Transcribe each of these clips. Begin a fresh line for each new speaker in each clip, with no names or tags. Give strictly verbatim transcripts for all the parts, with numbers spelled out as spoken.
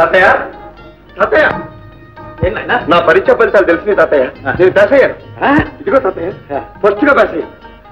తాతయ్య తాతయ్య నా పరీక్ష ఫలితాలు తెలిసినాయి తాతయ్య. నేను పాస్ అయ్యాను. ఇదిగో తాతయ్య ఫస్ట్ గా పాస్ అయ్యాను.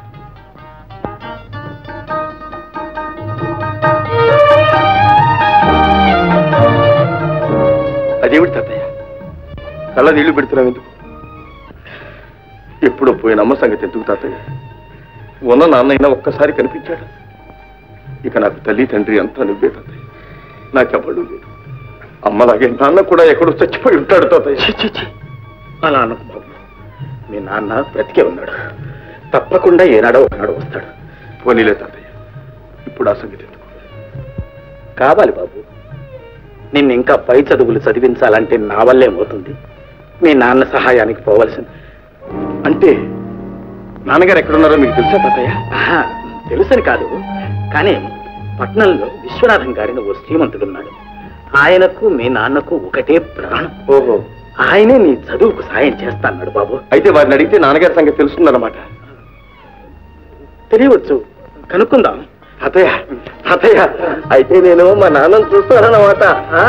అదేమిటి తాతయ్య కళ్ళ నీళ్లు పెడుతున్నావు ఎందుకు? ఎప్పుడో పోయిన అమ్మ సంగతి ఎందుకు తాతయ్య? ఉన్న నాన్నైనా ఒక్కసారి కనిపించాడు. ఇక నాకు తల్లి తండ్రి అంతా నువ్వే తాతయ్య. నాకెవ్వడు లేదు. అమ్మలాగే నాన్న కూడా ఎక్కడో చచ్చిపోయి ఉంటాడు తాతయ్య. అలా అనకు బాబు. మీ నాన్న బ్రతికే ఉన్నాడు. తప్పకుండా ఏనాడో ఒకనాడు వస్తాడు. పోనీలే తాతయ్య, ఇప్పుడు ఆ సంగతి ఎందుకు? కావాలి బాబు. నిన్ను ఇంకా పై చదువులు చదివించాలంటే నా వల్లే అవుతుంది. మీ నాన్న సహాయానికి పోవలసింది. అంటే నాన్నగారు ఎక్కడున్నారో మీకు తెలుసా తాతయ్య? తెలుసని కాదు, కానీ పట్నంలో విశ్వనాథం గారిని ఓ శ్రీమంతుడున్నాడు. ఆయనకు మీ నాన్నకు ఒకటే ప్రాణం. ఓహో, ఆయనే నీ చదువుకు సాయం చేస్తాన్నాడు బాబు. అయితే వారిని అడిగితే నాన్నగారి సంగతి తెలుస్తుందన్నమాట. తెలియవచ్చు, కనుక్కుందాం. తాతయ్య తాతయ్య అయితే నేను మా నాన్నను చూస్తానన్నమాట.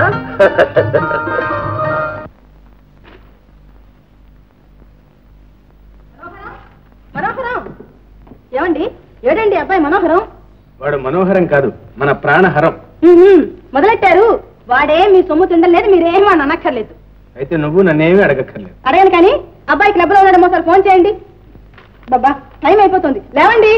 మనోహరం ఏమండి? ఏడండి అబ్బాయి మనోహరం?
వాడు మనోహరం కాదు, మన ప్రాణహరం.
మొదలెట్టారు. వాడే మీ సొమ్ము తిండలేదు, మీరేమీ వాడిని అనక్కర్లేదు.
అయితే నువ్వు నన్నేమీ అడగక్కర్లేదు.
అడగను కానీ అబ్బాయి క్లబ్ లో ఉన్నాడేమో సార్ ఫోన్ చేయండి. బాబా టైం అయిపోతుంది, లేవండి.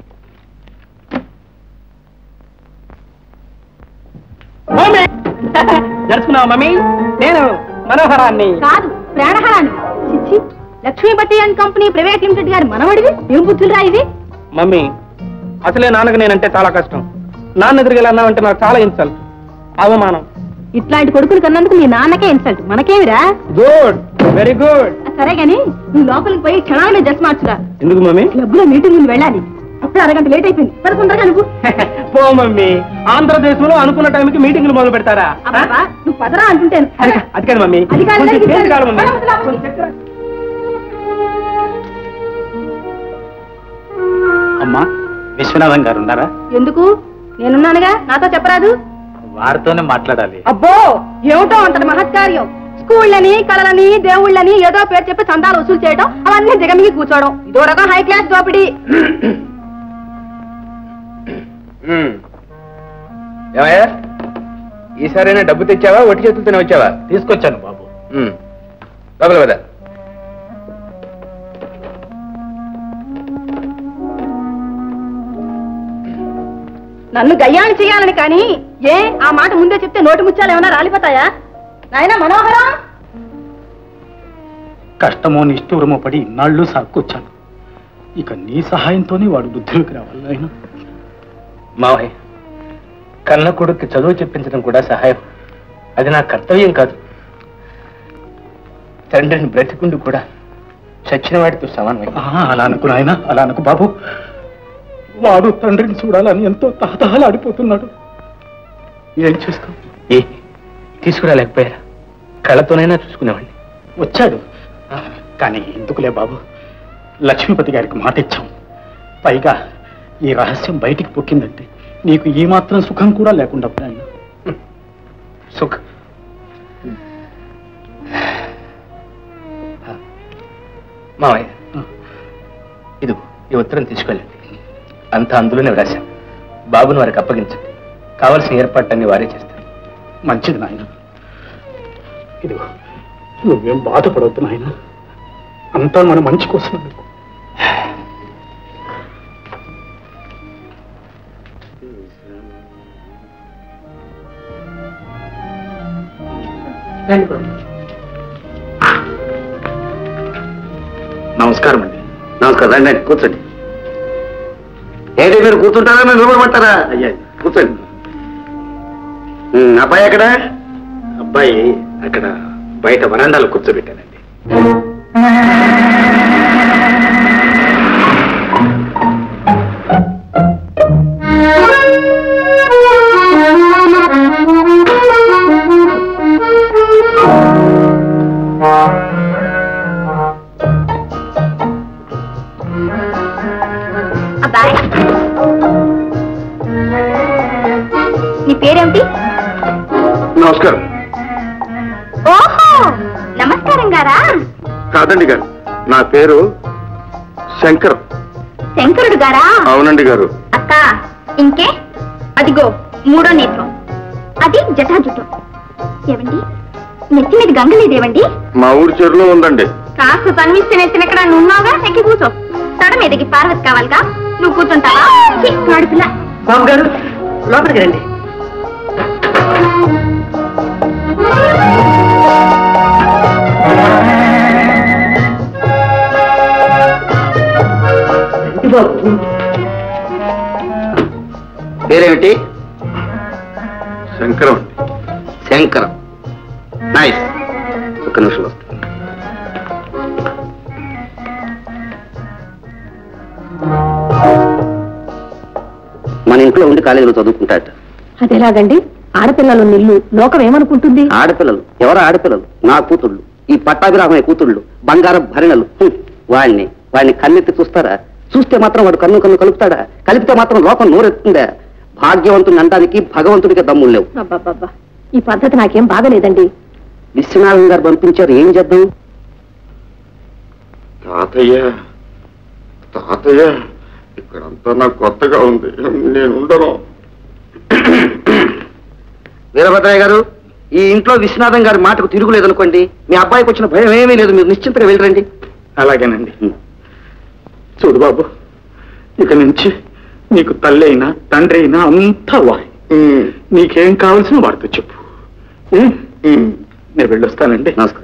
జరుచుకున్నావా మమ్మీ? నేను మనోహరాన్ని
కాదు, ప్రాణహరాన్ని. చిచ్చి, Lakshmipati and company private limited గారి మనవడివి. ఏం బుద్ధులురా ఇది?
మమ్మీ, అసలే నాన్నకు నేనంటే చాలా కష్టం. నాన్న ఎదురుగా అన్నావంటే నాకు చాలా ఇన్సల్ట్, అవమానం.
ఇట్లాంటి కొడుకులు కన్నందుకు నీ నాన్నకే ఇన్సల్ట్, మనకేమిరా?
Good, very good.
సరే గాని నువ్వు లోపలికి పోయి క్షణాలనే డ్రెస్ మార్చురా.
ఎందుకు మమ్మీ?
క్లబ్ లో మీటింగ్ ముందు వెళ్ళాలి. అప్పుడు అరగంట లేట్ అయిపోయింది. పదకొండగా నువ్వు
పో మమ్మీ. ఆంధ్రదేశంలో అనుకున్న టైంకి మీటింగ్లు మొదలు పెడతారా?
నువ్వు పదరా అంటుంటాను.
అది కాదు మమ్మీ. అమ్మా, విశ్వనాథం గారు ఉన్నారా?
ఎందుకు? నేనున్నానుగా, నాతో చెప్పరాదు?
వారితోనే మాట్లాడాలి.
అబ్బో, ఏమిటో అంతటి మహత్కార్యం. స్కూళ్ళని, కళలని, దేవుళ్ళని ఏదో పేరు చెప్పి చందాలు వసూలు చేయడం, అవన్నీ దిగమిగి కూర్చోవడం, ఇదో రకం హై క్లాస్ దోపిడీ.
ఏమయ్యా, ఈసారైనా డబ్బు తెచ్చావా, ఒట్టి చేతులతోనే వచ్చావా?
తీసుకొచ్చాను బాబు.
లోపల కదా.
నన్ను గయ్యాన్ని చేయాలని కానీ ఏ ఆ మాట ముందే చెప్తే నోటి ముత్యాలు ఏమైనా రాలిపోతాయా? నాయనా మనోహరం,
కష్టమో నిష్ఠూరమో పడి ఇన్నాళ్ళు సాక్కొచ్చాను. ఇక నీ సహాయంతోనే వాడు బుద్ధిలోకి రావాలి. ఆయన
మావయ్య, కన్న కొడుక్కి చదువు చెప్పించడం కూడా సహాయం. అది నా కర్తవ్యం కాదు. తండ్రిని బ్రతికుండు కూడా చచ్చిన వాడితో సమానమే.
అలా అనుకు నాయన, అలా అనుకు బాబు. వాడు తండ్రిని చూడాలని ఎంతో తహతహలాడిపోతున్నాడు. ఏం చేస్తాం?
ఏ తీసుకురాలేకపోయారా? కళ్ళతోనైనా చూసుకునేవాడిని.
వచ్చాడు, కానీ ఎందుకులే బాబు. లక్ష్మీపతి గారికి మాట ఇచ్చాం. పైగా ఈ రహస్యం బయటికి పొక్కిందంటే నీకు ఈ మాత్రం సుఖం కూడా లేకుండా పోయాను.
సుఖ మావయ్య, ఇది ఈ ఉత్తరం తీసుకెళ్ళండి. అంతా అందులోనే వ్రాశాం. బాబుని వారికి అప్పగించండి. కావలసిన ఏర్పాట్లన్నీ వారే చేస్తారు.
మంచిది నాయన. ఇదిగో, నువ్వేం బాధపడవద్దు నాయన. అంతా మన మంచి కోసం.
నమస్కారం అండి. నమస్కారం. రండి రండి, కూర్చోండి. ఏంటి మీరు కూర్చుంటారా, మీరు నిలబడమంటారా? అయ్యా కూర్చోండి. అబ్బాయి ఎక్కడ? అబ్బాయి అక్కడ బయట వరండాలో కూర్చోబెట్టానండి.
నీ పేరేమిటి?
నమస్కారం.
ఓహో నమస్కారం గారా?
కాదండి గారు, నా పేరు శంకర్.
శంకరుడు గారా?
అవునండి గారు.
అక్క ఇంకే అదిగో మూడో నేత్రం, అది జటాజుటం. ఏవండి నెత్తి మీద గంగ లేదేవండి?
మా ఊరి చెరువులో ఉందండి.
కాస్త తన్విస్తే నెత్తినెక్కడ నున్నావుగా, ఎక్కి కూర్చో. తడ మీదకి పార్వతి కావాలిగా, నువ్వు కూర్చుంటావా? పిల్ల
బాబు గారు లోపలికి రండి. పేరేమిటి?
శంకరం.
శంకరం. నైస్. ఒక్క నిమిషం వస్తుంది. మన ఇంట్లో ఉండి కాలేజీలో చదువుకుంటాట.
అదేలాగండి? ఆడపిల్లలు నిల్లు లోకం ఏమనుకుంటుంది?
ఆడపిల్లలు ఎవరు? ఆడపిల్లలు నా కూతుళ్ళు, ఈ పట్టాభిరామయ్య కూతుళ్ళు, బంగారం భరిణలు. వాడిని వాడిని కన్నెత్తి చూస్తారా? చూస్తే మాత్రం వాడు కన్ను కన్ను కలుపుతాడా? కలిపితే మాత్రం లోకం నోరెత్తుందా? భాగ్యవంతుని అనడానికి భగవంతుడికి దమ్ములు లేవు.
అబ్బాబ్బా, ఈ పద్ధతి నాకేం బాగలేదండి.
విశ్వనాథం గారు పంపించారు, ఏం చేద్దాం?
తాతయ్య తాతయ్య ఇక్కడంతా నాకు కొత్తగా ఉంది, నేను ఉండను.
వీరభద్రయ్య గారు, ఈ ఇంట్లో విశ్వనాథం గారి మాటకు తిరుగులేదనుకోండి, మీ అబ్బాయికి వచ్చిన భయం ఏమీ లేదు, మీరు నిశ్చింతగా వెళ్ళరండి.
అలాగేనండి. చూడు బాబు, ఇక నుంచి నీకు తల్లి అయినా తండ్రి అయినా అంతా వాయి. నీకేం కావాల్సిన వాడితో చెప్పు. నేను వెళ్ళొస్తానండి.
నమస్కారం.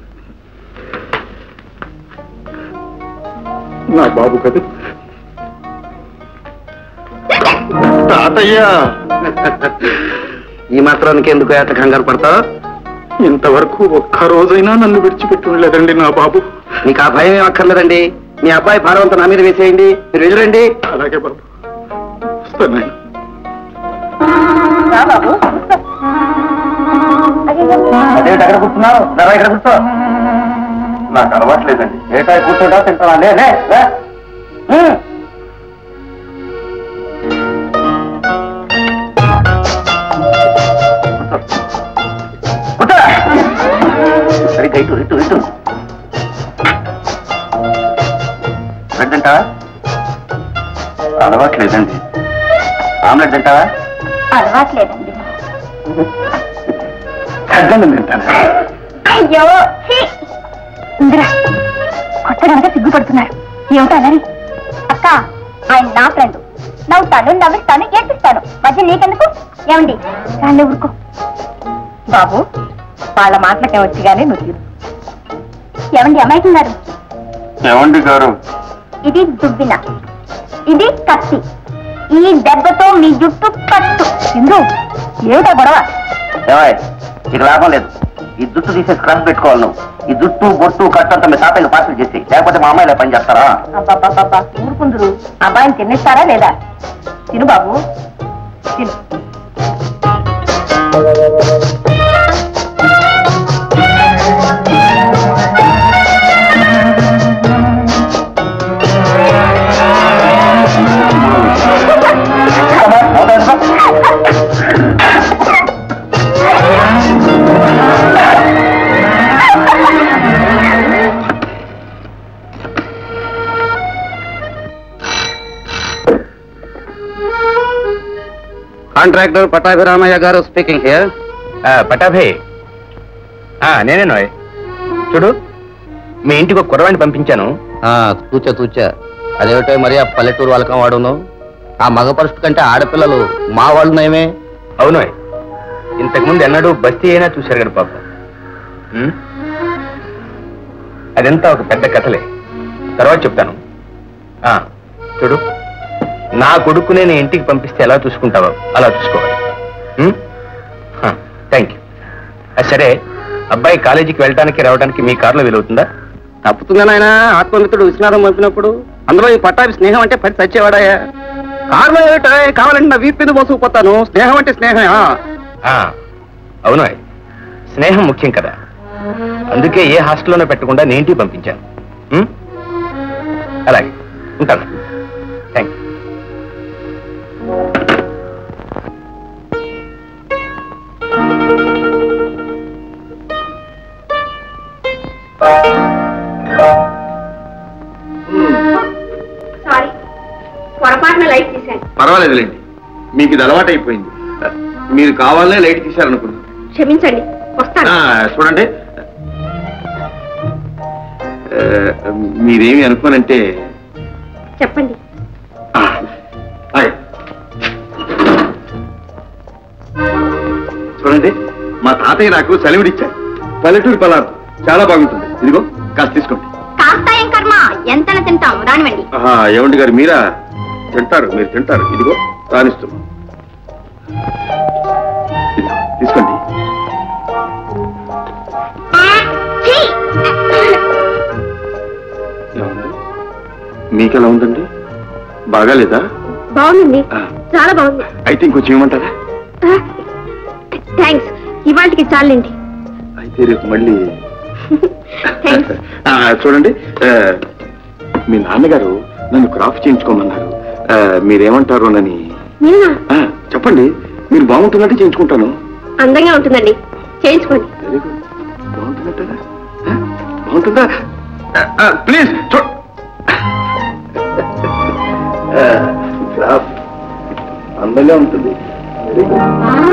నా బాబు కదా
తాతయ్య.
ఈ మాత్రానికి ఎందుకు ఏట కంగారు పడతావు?
ఇంతవరకు ఒక్క రోజైనా నన్ను విడిచిపెట్టి ఉండలేదండి నా బాబు.
మీకు ఆ భయం ఏం అక్కర్లేదండి. మీ అబ్బాయి భారవంతం నా మీద వేసేయండి, మీరు వెళ్ళరండి.
అలాగే బాబు, వస్తాను.
అదేమిటి అక్కడ కూర్చున్నావు? నరా ఇక్కడ కూర్చో.
నాకు అలవాట్లేదండి.
ఏటా కూర్చోటా తింటావా? లే లే, లే. సరిగ్గా ఇటు ఇటు ఇటు. బ్రెడ్ తింటావా?
అలవాట్లేదండి.
ఆమ్లెట్ తింటావా?
అలవాట్లేదండి.
తగ్గండి తింటాను.
అయ్యో ఇందిరా, కొత్తగా సిగ్గుపడుతున్నారు. ఏమిటో అలరి? అక్క, ఆయన నా ఫ్రెండ్. నవ్వుతాను, నవ్విస్తాను, ఏడ్పిస్తాను. మధ్య నీకెందుకు? ఏమండి రాళ్ళు ఊరుకో. బాబు, వాళ్ళ మాటలకే వచ్చి కానీ నువ్వు ఏమండి అమ్మాయికున్నారు?
ఏమండి గారు?
ఇది దుబ్బిన, ఇది కత్తి. ఈ దెబ్బతో మీ జుట్టు కట్టు. ఇందు ఏమిటా గొడవ? ఇక లాభం లేదు. ఈ జుట్టు తీసేసి క్రాస్ పెట్టుకోవాలి నువ్వు. ఈ జుట్టు బొట్టు కట్టంతా మీ తాతయ్య పార్సల్ చేసి, లేకపోతే మా అమ్మాయిలా పని చేస్తారా? అబ్బాబ్బా ఊరుకుందరు. అబ్బాయిని తినేస్తారా లేదా? తిను బాబు తిను. కాంట్రాక్టర్ పటాభిరామయ్య గారు స్పీకింగ్ హియర్.
పటాభే, నేనే నోయ్. చూడు, మీ ఇంటికి ఒక కుర్రవాణ్ణి పంపించాను.
తూచా తూచా. అదేమిటో మరి ఆ పల్లెటూరు వాళ్ళకం వాడును. ఆ మగ పరుషు కంటే ఆడపిల్లలు మా వాళ్ళు నయమే.
అవునోయ్, ఇంతకుముందు ఎన్నడూ బస్తీ అయినా చూశారు కదా పాప. అదంతా ఒక పెద్ద కథలే, తర్వాత చెప్తాను. చూడు, నా కొడుకు నేను ఇంటికి పంపిస్తే ఎలా చూసుకుంటావో అలా చూసుకోవాలి. Thank you. సరే, అబ్బాయి కాలేజీకి వెళ్ళడానికి రావడానికి మీ కారులో వీలవుతుందా?
తప్పుతుందా నాయన? ఆత్మమిత్రుడు విశ్వనాథం పంపినప్పుడు అందులో ఈ పట్టాభి స్నేహం అంటే పడి చచ్చేవాడాయా? కారులో ఏమిటా? కావాలంటే నా వీపు మీద మోసుకుపోతాను. స్నేహం అంటే స్నేహం.
అవును, స్నేహం ముఖ్యం కదా. అందుకే ఏ హాస్టల్లోనే పెట్టకుండా నేను ఇంటికి పంపించాను. అలాగే ఉంటాను. Thank you.
పర్వాలేదులేండి, మీకు ఇది అలవాటైపోయింది. మీరు కావాలనే లైట్ తీశారనుకున్నాను.
క్షమించండి, వస్తాను.
చూడండి, మీరేమి అనుకోనంటే
చెప్పండి.
చూడండి, మా తాతయ్య నాకు సెలవుడిచ్చారు. పల్లెటూరు పలారు చాలా బాగుంటుంది. ఇదిగో కాస్త తీసుకోండి.
కాస్త ఏం కర్మ, ఎంతన తింటాం, రానివ్వండి.
ఏమండి గారు, మీరా తింటారు? మీరు తింటారు. ఇదిగో రానిస్తున్నాం, తీసుకోండి. మీకెలా ఉందండి? బాగాలేదా?
బాగుందండి, చాలా బాగుంది.
అయితే ఇంకొంచెం ఏమంటారా?
థ్యాంక్స్, ఇవాళకి చాలండి.
అయితే రేపు మళ్ళీ. చూడండి, మీ నాన్నగారు నన్ను క్రాఫ్ చేయించుకోమన్నారు. మీరేమంటారు నని చెప్పండి. మీరు బాగుంటున్నట్టు చేయించుకుంటాను.
అందంగా ఉంటుందండి, చేయించుకోండి.
బాగుంటున్నట్టా? బాగుంటుందా? ప్లీజ్ క్రాఫ్ అందంగా ఉంటుంది. Very good.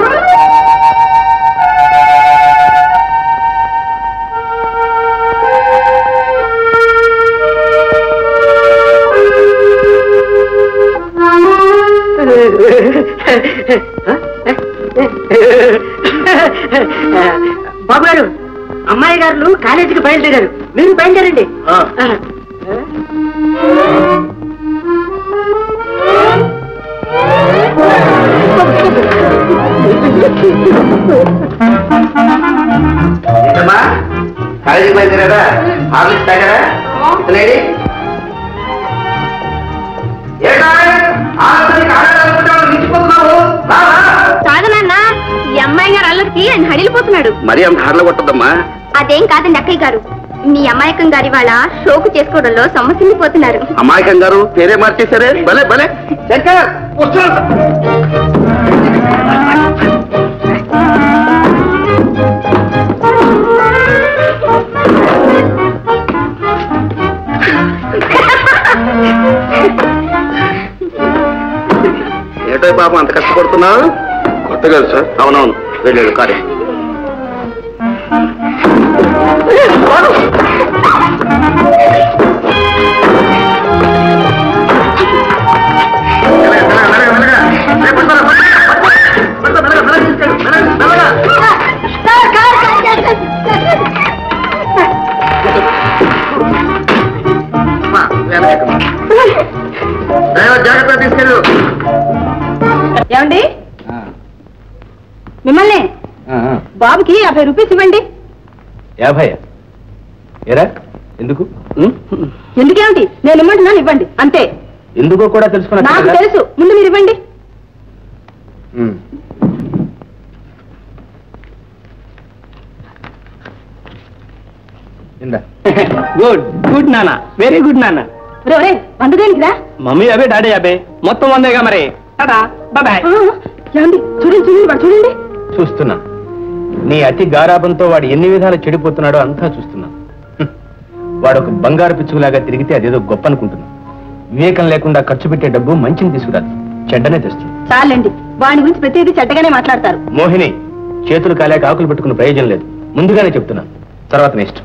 బాబు గారు, అమ్మాయి గారు కాలేజీకి బయలుదేరారు, మీరు బయలుదేరండి.
కాలేజీకి బయలుదేరారా? హార్లిక్స్ తాగారా? ఇతనేడి
కాదు నాన్న, ఈ అమ్మాయి గారు అల్లరికి ఆయన హడిలిపోతున్నాడు.
మరీ అంత హార్లు కొట్టద్దమ్మా.
అదేం కాదండి అక్కయ్య గారు, మీ అమాయకం గారి వాళ్ళ షోకు చేసుకోవడంలో సమస్యపోతున్నారు.
అమాయకం గారు పేరే మార్చేశారే, భలే భలే. ఏటో పాపం అంత కష్టపడుతున్నావు?
కొత్త కదా సార్?
అవునవును, వెళ్ళాడు కారే. జాగ్రత్త తీసుకెళ్ళు.
ఏమండి, మిమ్మల్ని బాబుకి యాభై రూపీస్ ఇవ్వండి.
యాభై? ఏరా ఎందుకు?
ఎందుకేమిటి, నేను ఇమ్మంటున్నాను, ఇవ్వండి అంతే.
ఎందుకో కూడా తెలుసుకున్నా.
నాకు తెలుసు, ముందు మీరు ఇవ్వండి.
గుడ్ గుడ్ నాన్న, వెరీ గుడ్ నాన్న.
వంద దేనికిరా?
మమ్మీ యాభై, డాడీ యాభై, మొత్తం వందేగా మరి. బాయ్.
ఏమండి, చూడండి చూడండి వాడు చూడండి.
చూస్తున్నా, నీ అతి గారాబంతో వాడు ఎన్ని విధాలు చెడిపోతున్నాడో అంతా చూస్తున్నా. వాడు ఒక బంగారు పిచ్చుకులాగా తిరిగితే అదేదో గొప్ప అనుకుంటున్నా. వివేకం లేకుండా ఖర్చు పెట్టే డబ్బు మంచిని తీసుకురాదు, చెడ్డనే తెస్తుంది.
చాలండి, వాడి గురించి ప్రతిదీ చెడ్డగానే మాట్లాడతారు.
మోహిని, చేతులు కాలేక ఆకులు పెట్టుకున్న ప్రయోజనం లేదు, ముందుగానే చెప్తున్నా. తర్వాత నెక్స్ట్.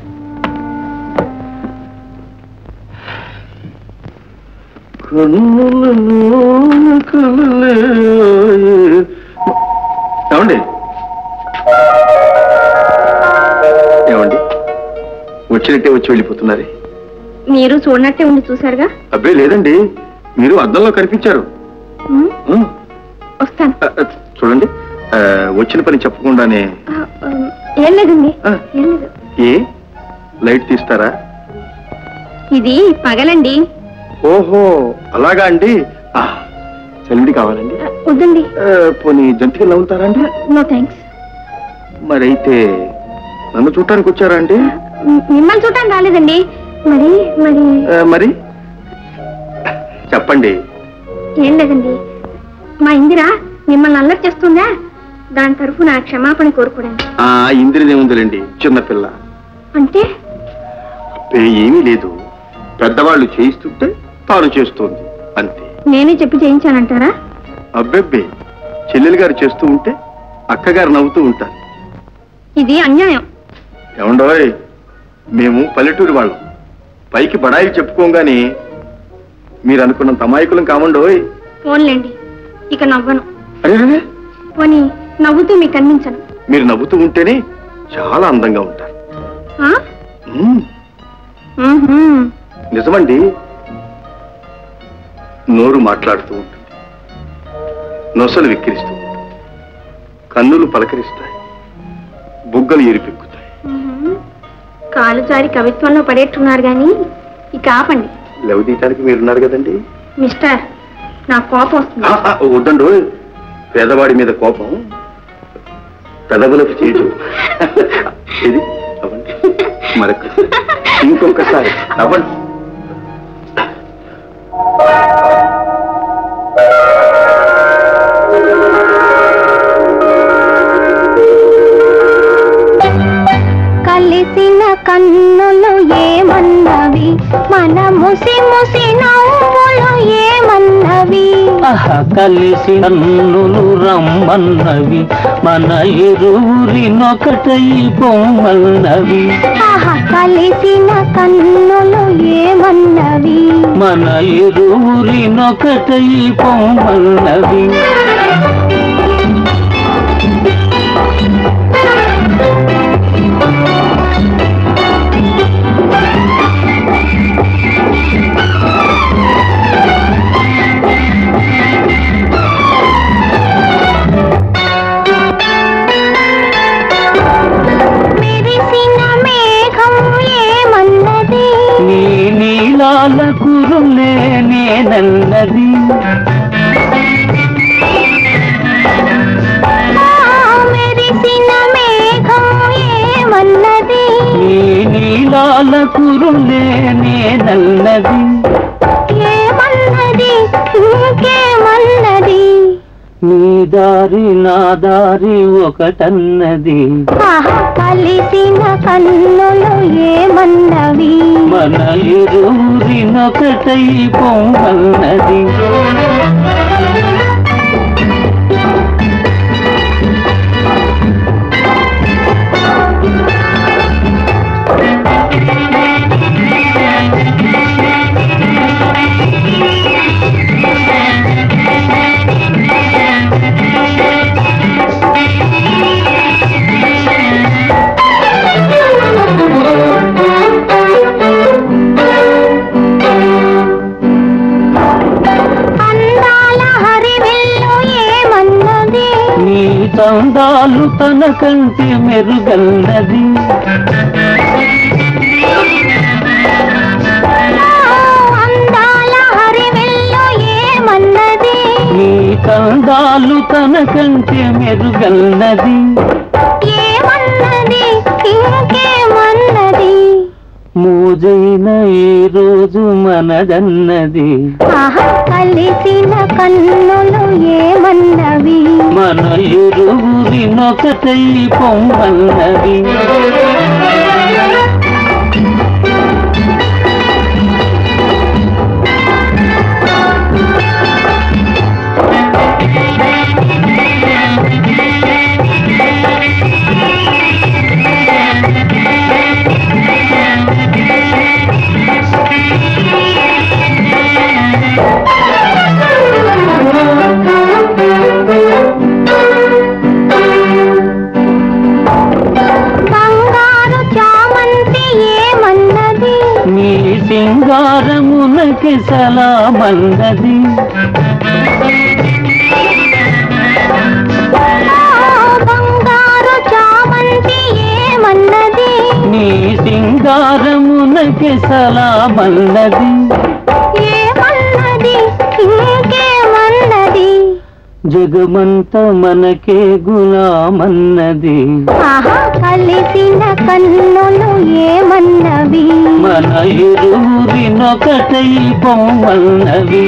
ఏమండి ఏమండి వచ్చినట్టే వచ్చి వెళ్ళిపోతున్నారే?
మీరు చూడనట్టే ఉండి చూసారుగా.
అబ్బే లేదండి, మీరు అద్దంలో కనిపించారు.
వస్తాను.
చూడండి, వచ్చిన పని చెప్పకుండానే.
ఏం లేదండి, ఏం లేదు.
ఏ లైట్ తీస్తారా?
ఇది పగలండి.
ఓహో అలాగా అండి. సెలవుడి కావాలండి?
వద్దండి.
పోనీ జంతికి నవ్వుతారా అండి?
No thanks.
మరైతే నన్ను చూడటానికి వచ్చారా అండి?
మిమ్మల్ని చూడటానికి రాలేదండి. మరి మరి
మరి చెప్పండి.
ఏం లేదండి, మా ఇందిరా మిమ్మల్ని అల్లరి చేస్తుందా, దాని తరఫు నా క్షమాపణ కోరుకోవడానికి.
ఆ ఇందిరదేముందిలేండి, చిన్నపిల్ల.
అంటే
ఏమీ లేదు, పెద్దవాళ్ళు చేయిస్తుంటే తాను చేస్తోంది అంతే.
నేనే చెప్పి చేయించానంటారా?
అబ్బెబ్బే, చెల్లెలు గారు చేస్తూ ఉంటే అక్కగారు నవ్వుతూ ఉంటారు.
ఇది అన్యాయం.
ఏమండోయ్, మేము పల్లెటూరు వాళ్ళం. పైకి బడాయి చెప్పుకోగానే మీరు అనుకున్నంత అమాయకులం కామండోయ్.
ఫోన్లేండి, ఇక నవ్వను.
అరే,
పోనీ నవ్వుతూ మీకు కనిపించను.
మీరు నవ్వుతూ ఉంటేనే చాలా అందంగా ఉంటారు.
ఆ?
ఉమ్,
మ్మ్హ్మ్.
నిజమండి. నోరు మాట్లాడుతూ ఉంటుంది, నొసలు విక్కిరిస్తూ ఉంటుంది, కన్నులు పలకరిస్తాయి, బుగ్గలు ఎరిపెక్కుతాయి.
మ్మ్హ్మ్. కాలు జారి కవిత్వంలో పడేట్టున్నారు గాని ఇక ఆపండి.
లవ్ తీయటానికి మీరున్నారు కదండి.
మిస్టర్, నా కోపం వస్తుంది.
ఆ, ఆ, వద్దండు. పేదవాడి మీద కోపం పెదవులకు చేయదు. ఇది అవ్వండి, మరొక ఇంకొకసారి అవ్వండి.
కలిసిన కన్నులు ఏమన్నవి, మన ముసి ముసి నవ్వులు ఏమన్నవి.
కలిసి కన్నులు రమ్మన్నవి, మన ఇరువురినొకటై పొమ్మన్నవి.
కలిసిన కన్నులు ఏమన్నవి,
మన ఇరువురినొకటై పొమ్మన్నవి. నీలాల కురులే నేనన్నది,
మెరిసిన మేఘం ఏమన్నది.
నీ నీలాల కురులే నేనన్నది,
ఏమన్నది ఇంకేమన్నది.
నీ దారి నా దారి ఒకటన్నది.
కలిసిన కన్నులు ఏమన్నవి,
మన ఇరువురినొకటై పొమ్మన్నది. సందాలు తన కంటి మెరుగన్నది,
అందాల హరివెల్లు ఏమన్నది.
నీ సందాలు తన కంటి మెరుగన్నది.
ఏమన్నది ఇంకేమన్నది.
మోజైన ఈ రోజు మనదన్నది.
కలిసిన కన్నులు ఏమన్నవి,
మన ఇరువురినొకటై పొమ్మన్నది. సింగారమునకి సలామన్నది.
బంగారు చామంతి ఏమన్నది.
నీ సింగారమునకి సలామన్నది.
ఏమన్నది ఇంకేమన్నది.
జగమంత మనకే గులామన్నది.
కలిసిన కన్నులు ఏమన్నవి,
మన ఇరువురినొకటై పొమ్మన్నవి.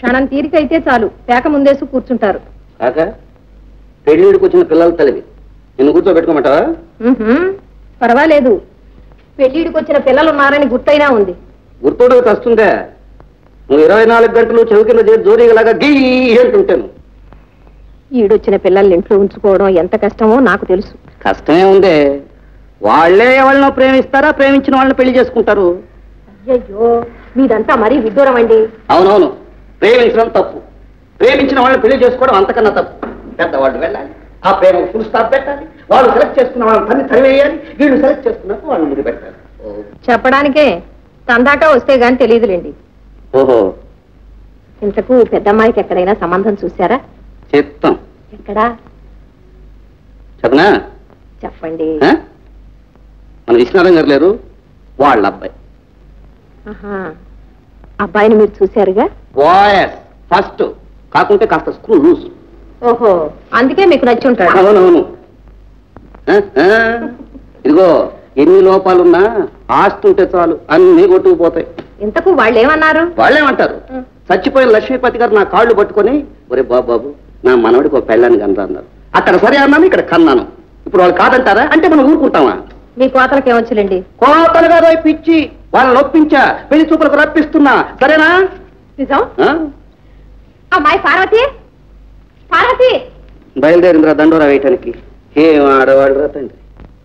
క్షణం తీరికైతే చాలు పేక ముందేసి కూర్చుంటారు.
కాక పెళ్లిడికి వచ్చిన పిల్లల తల్లివి నిన్ను కూర్చోబెట్టుకోమంటావా?
పర్వాలేదు, పెళ్లిడికి వచ్చిన పిల్లలు ఉన్నారని గుర్తైనా ఉంది.
గుర్తుడు వస్తుందే, నువ్వు ఇరవై నాలుగు గంటలు చెవి కింద చేరి జోరీగలాగా గీ అంటుంటాను.
ఈడొచ్చిన పిల్లల్ని ఇంట్లో ఉంచుకోవడం ఎంత కష్టమో నాకు తెలుసు.
కష్టమే ఉందే, వాళ్లే ఎవరినో ప్రేమిస్తారా, ప్రేమించిన వాళ్ళని పెళ్లి చేసుకుంటారు.
అయ్యో మీదంతా మరీ విడ్డూరం అండి.
అవునవును, ప్రేమించడం తప్పు, ప్రేమించిన వాళ్ళని పెళ్లి చేసుకోవడం అంతకన్నా తప్పు. పెద్దవాళ్ళు వెళ్ళాలి, ఆ ప్రేమ ఫుల్ స్టాప్ పెట్టాలి, వాళ్ళు సెలెక్ట్ చేసుకున్న వాళ్ళని తన్ని తరివేయాలి, వీళ్ళు సెలెక్ట్ చేసుకున్నట్టు వాళ్ళు ముందు పెట్టాలి.
చెప్పడానికే తందాక వస్తే గాని తెలియదులేండి.
ఓహో,
ఇంతకు పెద్దమ్మాయికి ఎక్కడైనా సంబంధం చూసారా?
చెప్తాం.
ఎక్కడా
చెప్పనా?
చెప్పండి.
మన విశ్వనాథం గారు లేరు, వాళ్ళ అబ్బాయి.
అబ్బాయిని మీరు చూశారుగా?
వాయస్ ఫస్ట్ కాకుంటే కాస్త స్క్రూ లూజ్.
ఓహో, అందుకే మీకు నచ్చి ఉంటాడు.
అవునవును. ఇదిగో ఎన్ని లోపాలున్నా ఆస్తి ఉంటే చాలు అన్ని కొట్టుకుపోతాయి.
ఇంతకు వాళ్ళు ఏమన్నారు?
వాళ్ళేమంటారు, చచ్చిపోయిన లక్ష్మీపతి గారు నా కాళ్ళు పట్టుకొని ఒరే బాబు బాబు నా మనవడికి ఒక పెళ్ళాన్ని కన్నా అన్నారు. అక్కడ సరే అన్నాను, ఇక్కడ కన్నాను. ఇప్పుడు వాళ్ళు కాదంటారా అంటే మనం ఊరుకుంటామా?
మీ కోతలకి ఏమొచ్చులేండి.
కోతలు కాదు పిచ్చి, వాళ్ళని ఒప్పించా, పెళ్లి చూపులకు రప్పిస్తున్నా. సరేనా?
నిజం. అమ్మాయి పార్వతి, పార్వతి
బయలుదేరిందిరా దండోరా వేయటానికి. ఏం ఆడవాళ్ళు రా తండ్రి.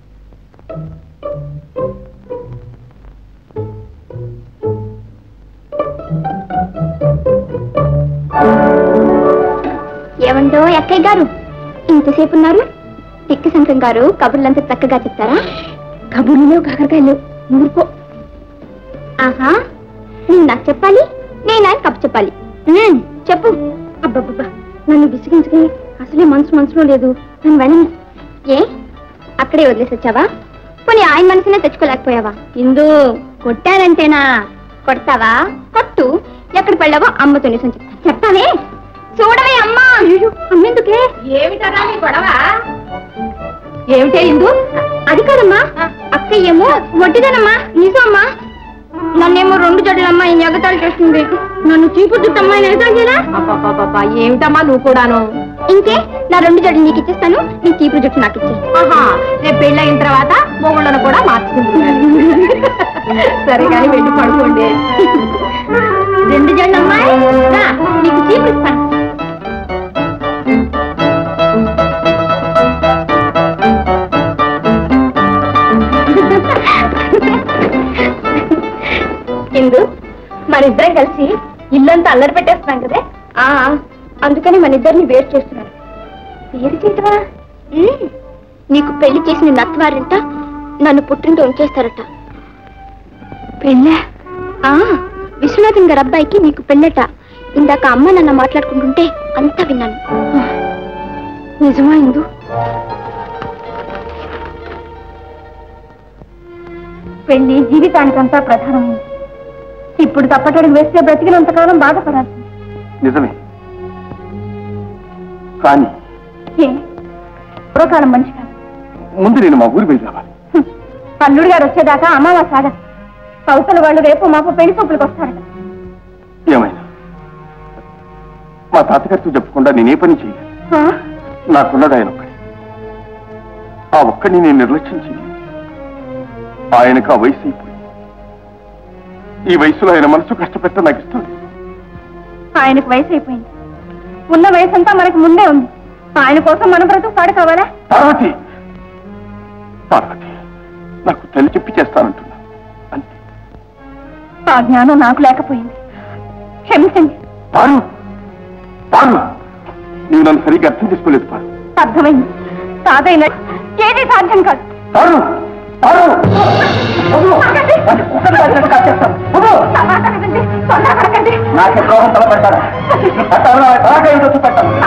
ఏమండో అక్కయ్య గారు, ఇంతసేపు ఉన్నారు? తిక్కి శంకం గారు కబుర్లంతా చక్కగా చెప్తారా? కబుర్లు కాకరకాయలు ఊరుకో. ఆహా, నేను నాకు చెప్పాలి, నేను ఆయన కబు చెప్పాలి. చెప్పు. అబ్బబ్బబ్బా, నన్ను విసిగించుకుని అసలే మనసు మనసులో లేదు. నన్ను వెళ్ళి ఏ అక్కడే వదిలేసి వచ్చావా? పోనీ ఆయన మనసునే తెచ్చుకోలేకపోయావా? ఇందు కొట్టానంటేనా? కొడతావా? కొట్టు. ఎక్కడ పెళ్ళావో అమ్మతో నిజం చెప్తా. చెప్తావే? చూడవే అమ్మా. అమ్మెందుకే?
ఏమిటరా నీ గొడవ?
ఏమిటే ఇందు? అది కాదమ్మా, అక్క ఏమో వడ్డీదనమ్మా. నిజమ్మా, నన్నేమో రెండు జడ్లమ్మా ఈ ఎగతాలు చేస్తుంది. నన్ను చీపు చుట్టమ్మా ఎగతాలు చేయరా?
అబ్బా, ఏమిటమ్మా నువ్వు కూడాను?
ఇంకే, నా రెండు జడ్లు నీకు ఇచ్చేస్తాను, నీ చీపు జుట్టు నాకు ఇచ్చే.
ఆహా, రేపు పెళ్ళయిన తర్వాత మొగుళ్ళను కూడా మార్చుకుంటున్నాను. సరే కానీ వెళ్ళి పడుకోండి.
రెండు జడ్లమ్మా, నీకు చీపు ఇస్తాను. ఇందు, మనిద్దరం కలిసి ఇల్లంతా అల్లరి పెట్టేస్తున్నాం కదే. అందుకని మన ఇద్దరిని వేరు చేస్తున్నారు. వేరు చేయటమా? నీకు పెళ్లి చేసిన నత్వారింట నన్ను పుట్టింటూ ఉంచేస్తారట. పెళ్ళా? విశ్వనాథన్ గారి అబ్బాయికి నీకు పెళ్ళట. ఇందాక అమ్మ నన్ను మాట్లాడుకుంటుంటే అంతా విన్నాను. నిజమా ఇందు? పెళ్లి జీవితానికంతా ప్రధానమైంది. ఇప్పుడు తప్పటడుగు వేస్తే బ్రతికినంతకాలం బాధపడాలి.
నిజమే, కానీ
పూర్వకాలం మంచి కాదు.
ముందు నేను మా ఊరి వెళ్ళి రావాలి.
అల్లుడు గారు వచ్చేదాకా అమావా సాగ కౌసల వాళ్ళు రేపు మాపు పెళ్లి చూపులకు వస్తారట.
ఏమైనా మా తాతగారితో చెప్పకుండా నేనే పని చేయలేదు. నాకున్నది ఆయన ఒక్కడి. ఆ ఒక్కడిని నేను నిర్లక్ష్యం చేయలేదు. ఆయనకు ఆ వయసు అయిపోయింది. ఈ వయసులో ఆయన మనసు కష్టపెట్ట నాకు ఇష్టం లేదు.
ఆయనకు వయసు అయిపోయింది, ఉన్న వయసు అంతా మనకు ముందే ఉంది. ఆయన కోసం మన బ్రతుకు పాడు కావాలా?
పార్వతి, పార్వతి, నాకు తల్లి చెప్పి చేస్తానంటున్నా అంతే.
ఆ జ్ఞానం నాకు లేకపోయింది, క్షమించండి.
పారు, పారు, నీవు నన్ను సరిగ్గా అర్థం చేసుకోలేదు. పారు,
అర్థమైంది. సాధైన ఏది సాధ్యం కాదు.
పారు, పారు, నాకే ద్రోహం తలపెడతారా? చూపెట్టాను.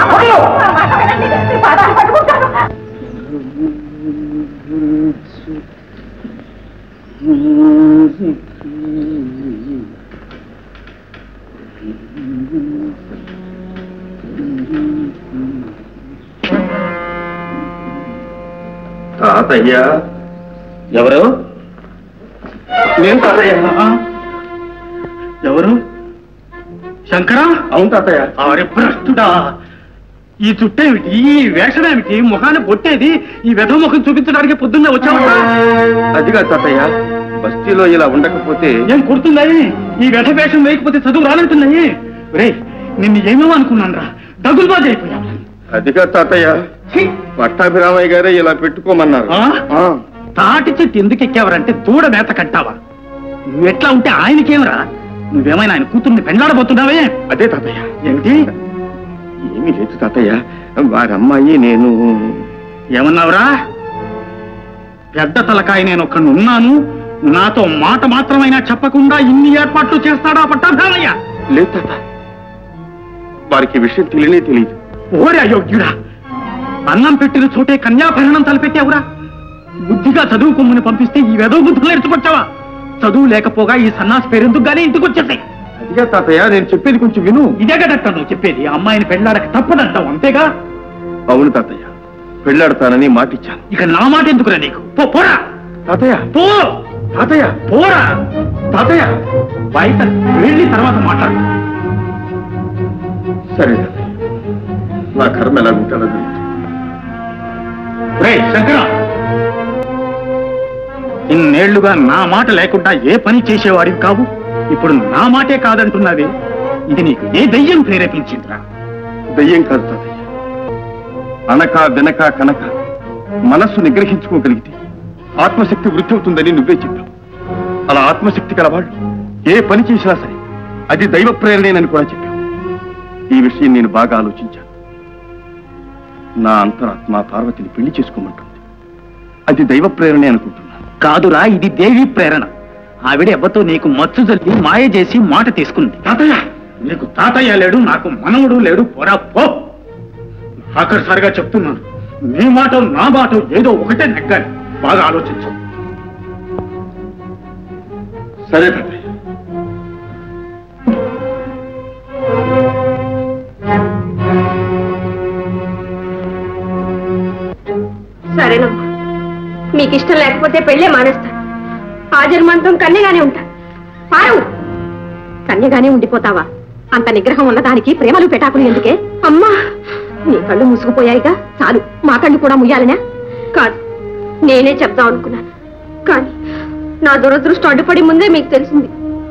తాతయ్య. ఎవరు? నేను తాతయ్య. ఎవరు?
శంకరా?
అవును తాతయ్య.
అరే భ్రష్టుడా, ఈ చుట్టేమిటి, ఈ వేషమేమిటి, ముఖాన్ని పొట్టేది, ఈ వెధ ముఖం చూపించడానికి పొద్దున్నే వచ్చావా?
అదిగా తాతయ్య, బస్తీలో ఇలా ఉండకపోతే
ఏం కుడుతున్నాయి? ఈ వెధ వేషం వేయకపోతే చదువు రానంటున్నాయి. రే, నిన్ను ఏమేమో అనుకున్నాను రా, డగులు బాజీ అయిపోయావు.
అదిగా తాతయ్య, పట్టాభిరామయ్య గారే ఇలా పెట్టుకోమన్నారు.
తాటి చెట్టు ఎందుకు ఎక్కావరంటే దూడ మేత కట్టావా? నువ్వు ఎట్లా ఉంటే ఆయనకేమరా? నువ్వేమైనా ఆయన కూతుర్ని పెండ్లాడబోతున్నావే?
అదే తాతయ్య.
ఏమిటి?
ఏమీ లేదు తాతయ్య, వారి అమ్మాయి నేను.
ఏమన్నావురా? పెద్ద తలకాయ నేను ఒక్కడిని ఉన్నాను, నాతో మాట మాత్రమైనా చెప్పకుండా ఇన్ని ఏర్పాట్లు చేస్తాడా పట్టాభిరామయ్య?
లేదు తాత, వారికి విషయం తెలియనే తెలియదు.
ఓరే అయోగ్యుడా, అన్నం పెట్టిన చోటే కన్యాభరణం తలపెట్టావురా? బుద్ధిగా చదువుకోమని పంపిస్తే ఈ వెదవ బుద్ధులు నేర్చుకొచ్చావా? చదువు లేకపోగా ఈ సన్నాసి పేరెందుకు గానీ ఇంటికి వచ్చేసాయి.
అదిగా తాతయ్య, నేను చెప్పేది కొంచెం విను.
ఇదే కదట నువ్వు చెప్పేది, అమ్మాయిని పెళ్ళాడక తప్పదంటావు, అంతేగా?
అవును తాతయ్య, పెళ్ళాడతానని మాటిచ్చాను.
ఇక నా మాట ఎందుకురా నీకు? పో, పోరా
తాతయ్య.
పో
తాతయ్య,
పోరా తాతయ్య, బయట వెళ్ళి తర్వాత మాట్లాడు.
సరే తాతయ్య, నా కర్మ ఎలా ఉంటానో తెలియదు.
రే శంకర, ఇన్నేళ్లుగా నా మాట లేకుండా ఏ పని చేసేవాడివి కావు, ఇప్పుడు నా మాటే కాదంటున్నది. ఇది నీకు ఏ దయ్యం ప్రేరేపించిందిరా?
దయ్యం కాదు తాతయ్య, అనక వెనక కనక మనస్సు నిగ్రహించుకోగలిగితే ఆత్మశక్తి వృద్ధి అవుతుందని నువ్వే చెప్పావు. అలా ఆత్మశక్తి కలవాళ్ళు ఏ పని చేసినా సరే అది దైవ ప్రేరణేనని కూడా చెప్పావు. ఈ విషయం నేను బాగా ఆలోచించాను. నా అంతరాత్మ పార్వతిని పెళ్లి చేసుకోమంటుంది. అది దైవ ప్రేరణే అనుకుంటున్నాను.
కాదురా, ఇది దేవి ప్రేరణ. ఆవిడ ఎవ్వతో నీకు మచ్చు జల్లి మాయ చేసి మాట తీసుకుంది. తాతయ్య, నీకు తాతయ్య లేడు, నాకు మనవుడు లేడు, పోరా పో. ఆఖరిసారిగా చెప్తున్నాను, నీ మాట నా మాట ఏదో ఒకటే నెగ్గాలి. బాగా ఆలోచించు.
సరే తాతయ్య.
సరేనమ్మా, మీకు ఇష్టం లేకపోతే పెళ్ళే మానేస్తాను. ఆ జన్మంతం కన్యగానే ఉంటా. పారు, కన్యగానే ఉండిపోతావా? అంత నిగ్రహం ఉన్నదానికి ప్రేమలు పెటాకులు ఎందుకే? అమ్మా, నీ కళ్ళు మూసుకుపోయాయిగా, చాలు. మా కళ్ళు కూడా ముయ్యాలనే? కాదు, నేనే చెప్దాం అనుకున్నాను, కానీ నా దురదృష్టం అడ్డుపడి ముందే మీకు తెలిసింది.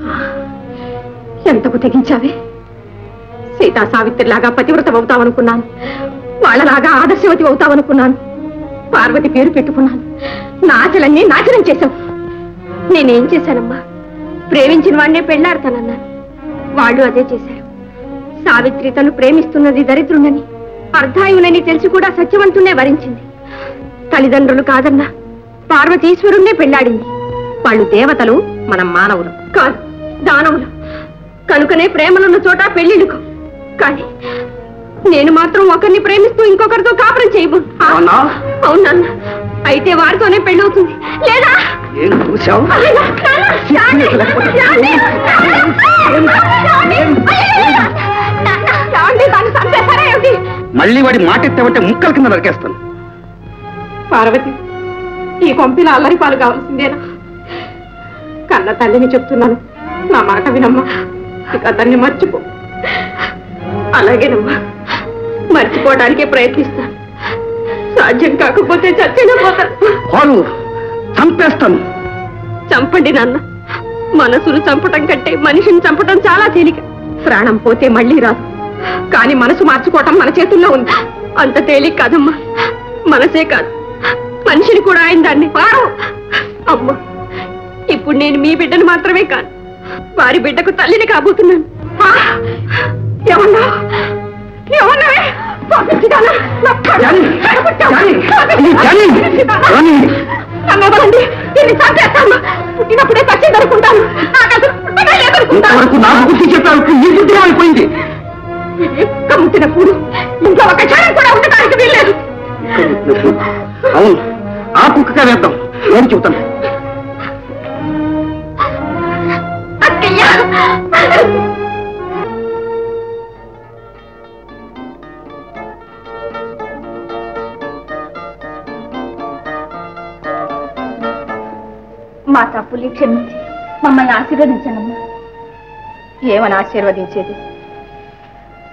ఎంతకు తెగించావే? సీతా సావిత్రిలాగా పతివ్రత అవుతావనుకున్నాను, వాళ్ళలాగా ఆదర్శవతి అవుతావనుకున్నాను. పార్వతి పేరు పెట్టుకున్నాను, నా ఆశలన్నీ నాశనం చేశావు. నేనేం చేశానమ్మా? ప్రేమించిన వాడినే పెళ్లాడతానన్నాను, వాళ్ళు అదే చేశారు. సావిత్రి తను ప్రేమిస్తున్నది దరిద్రునని, అర్ధాయునని తెలిసి కూడా సత్యవంతునే వరించింది. తల్లిదండ్రులు కాదన్నా పార్వతీశ్వరుణ్ణే పెళ్లాడింది. వాళ్ళు దేవతలు, మనం మానవులు కాదు, దానవులు. కనుకనే ప్రేమలున్న చోట పెళ్లిళ్ళుకో. కానీ నేను మాత్రం ఒకరిని ప్రేమిస్తూ ఇంకొకరితో కాపురం చేయబో. అవునన్నా, అయితే వారితోనే పెళ్ళవుతుంది. లేదా
ఏం చూసావు? మళ్ళీ వాడి మాట ఎత్తావంటే ముక్కల కింద నరికేస్తాను.
పార్వతి, ఈ కొంపిన అల్లరి పాలు కావాల్సిందేనా? కన్న తల్లిని చెప్తున్నాను, నా మాట వినమ్మా. ఇక అతన్ని మర్చిపో. అలాగేనమ్మా, మర్చిపోవడానికే ప్రయత్నిస్తాను. సాధ్యం కాకపోతే చచ్చిన పోతాను.
చంపేస్తాను.
చంపండి నాన్న. మనసును చంపటం కంటే మనిషిని చంపటం చాలా తేలిక. ప్రాణం పోతే మళ్ళీ రాదు, కానీ మనసు మార్చుకోవటం మన చేతుల్లో ఉంది. అంత తేలిక కాదమ్మా. మనసే కాదు, మనిషిని కూడా ఆయన దాన్ని పాడు. అమ్మా, ఇప్పుడు నేను మీ బిడ్డను మాత్రమే కాదు, వారి బిడ్డకు తల్లిని కాబోతున్నాను. ఏమన్నా ఏమన్నావే? పుట్టినప్పుడే సచ్చింది అనుకుంటాను.
నాకు బుద్ధి చెప్పావు, ఈ బుద్ధి అయిపోయింది.
కమ్ముతున్నప్పుడు ఇంట్లో ఒక క్షణం కూడా ఉండటానికి వీల్లేదు.
అవును, ఆ కుక్కగా వేద్దాం. ఏం చెబుతాను?
మా తప్పులు క్షమించి మమ్మల్ని ఆశీర్వదించండమ్మా. ఏమని ఆశీర్వదించేది?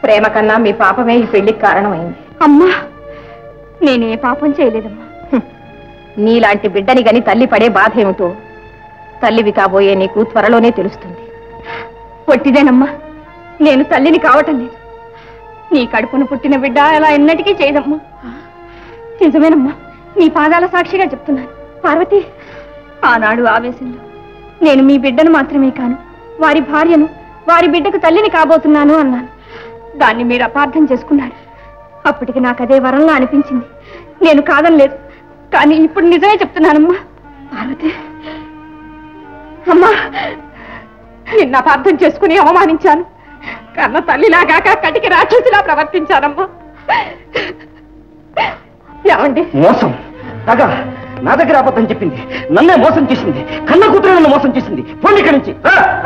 ప్రేమ కన్నా మీ పాపమే ఈ పెళ్లికి కారణమైంది.
అమ్మా, నేనే పాపం చేయలేదమ్మా.
నీలాంటి బిడ్డని గని తల్లి పడే బాధ ఏమిటో తల్లివి కాబోయే నీకు త్వరలోనే తెలుస్తుంది.
పొట్టిదేనమ్మా, నేను తల్లిని కావటం లేదు. నీ కడుపును పుట్టిన బిడ్డ అలా ఎన్నటికీ చేయదమ్మా. నిజమేనమ్మా, నీ పాదాల సాక్షిగా చెప్తున్నాను. పార్వతి, ఆనాడు ఆవేశంలో నేను మీ బిడ్డను మాత్రమే కాను, వారి భార్యను, వారి బిడ్డకు తల్లిని కాబోతున్నాను అన్నాను. దాన్ని మీరు అపార్థం చేసుకున్నారు. అప్పటికి నాకు అదే వరంలా అనిపించింది. నేను కాదనలేదు, కానీ ఇప్పుడు నిజమే చెప్తున్నానమ్మా.
పార్వతి,
అమ్మా, నిన్న అపార్థం చేసుకుని అవమానించాను. కన్న తల్లిలాగాక కటికి రాక్షసిలా ప్రవర్తించానమ్మా. ఏమండి?
మోసం తగ నా దగ్గర అబద్ధం చెప్పింది, నన్నే మోసం చేసింది, కన్న కూతురు నన్ను మోసం చేసింది. పోండి ఇక్కడి నుంచి.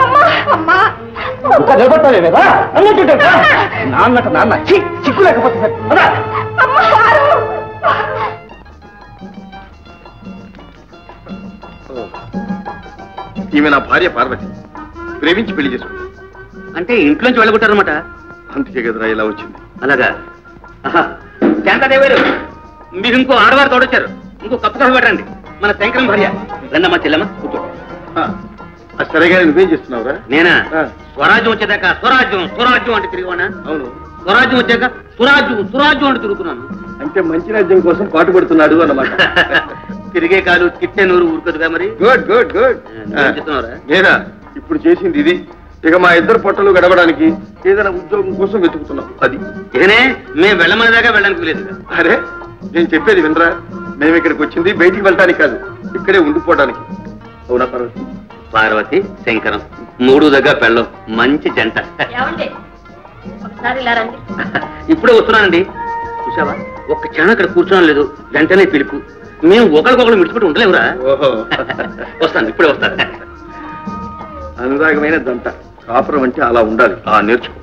నిలబడతావేదా అన్నట్టు నాన్నట నాన్న ఛీ, సిగ్గు లేకపోతే సరే. అదా.
ఈమె నా భార్య పార్వతి, ప్రేమించి పెళ్లి చేసుకుంది.
అంటే ఇంట్లోంచి వెళ్ళగొట్టారనమాట.
అందుకే కదరా ఇలా వచ్చింది.
అలాగా? శాంతాదేవారు, మీరు ఇంకో ఆడవారు తోడొచ్చారు. ఇంకో కప్పు కాఫీ పెట్టండి. మన శంకరం భార్య. రండమ్మా చెల్లమ్మ, కూర్చో.
సరేగా నువ్వేం చేస్తున్నావురా?
నేనా? స్వరాజ్యం వచ్చేదాకా స్వరాజ్యం స్వరాజ్యం అంటే తిరిగివానా?
అవును.
స్వరాజ్యం వచ్చాక సురాజ్యం సురాజ్యం అంటే తిరుగుతున్నాను.
అంటే మంచి రాజ్యం కోసం పాటు పడుతున్నాడు అన్నమాట.
తిరిగే కాలు తిట్టే నూరు ఊరుకదుగా మరి.
Good good good.
చెప్తున్నారా?
నేనా ఇప్పుడు చేసింది ఇది. ఇక మా ఇద్దరు పొట్టలు గడవడానికి ఏదైనా ఉద్యోగం కోసం వెతుకుతున్నాం. అది
ఇకనే మేము వెళ్ళమని దాకా వెళ్ళడానికి లేదు.
అరే, నేను చెప్పేది వినరా? మేము ఇక్కడికి వచ్చింది బయటికి వెళ్ళటానికి కాదు, ఇక్కడే ఉండిపోవడానికి. అవునా పార్వతి?
పార్వతి శంకరం మూడు దగ్గర పెళ్ళం మంచి జంట. ఇప్పుడే వస్తున్నానండి. చూసావా, ఒక్క క్షణం ఇక్కడ కూర్చోడం లేదు, వెంటనే పిలుపు. మేము ఒకరికొకరు మిడిచిపెట్టి ఉండలేవురా.
ఓహో,
వస్తాను, ఇప్పుడే వస్తాను.
అనురాగమైన జంట కాపురం అంటే అలా ఉండాలి. ఆ నేర్చుకో.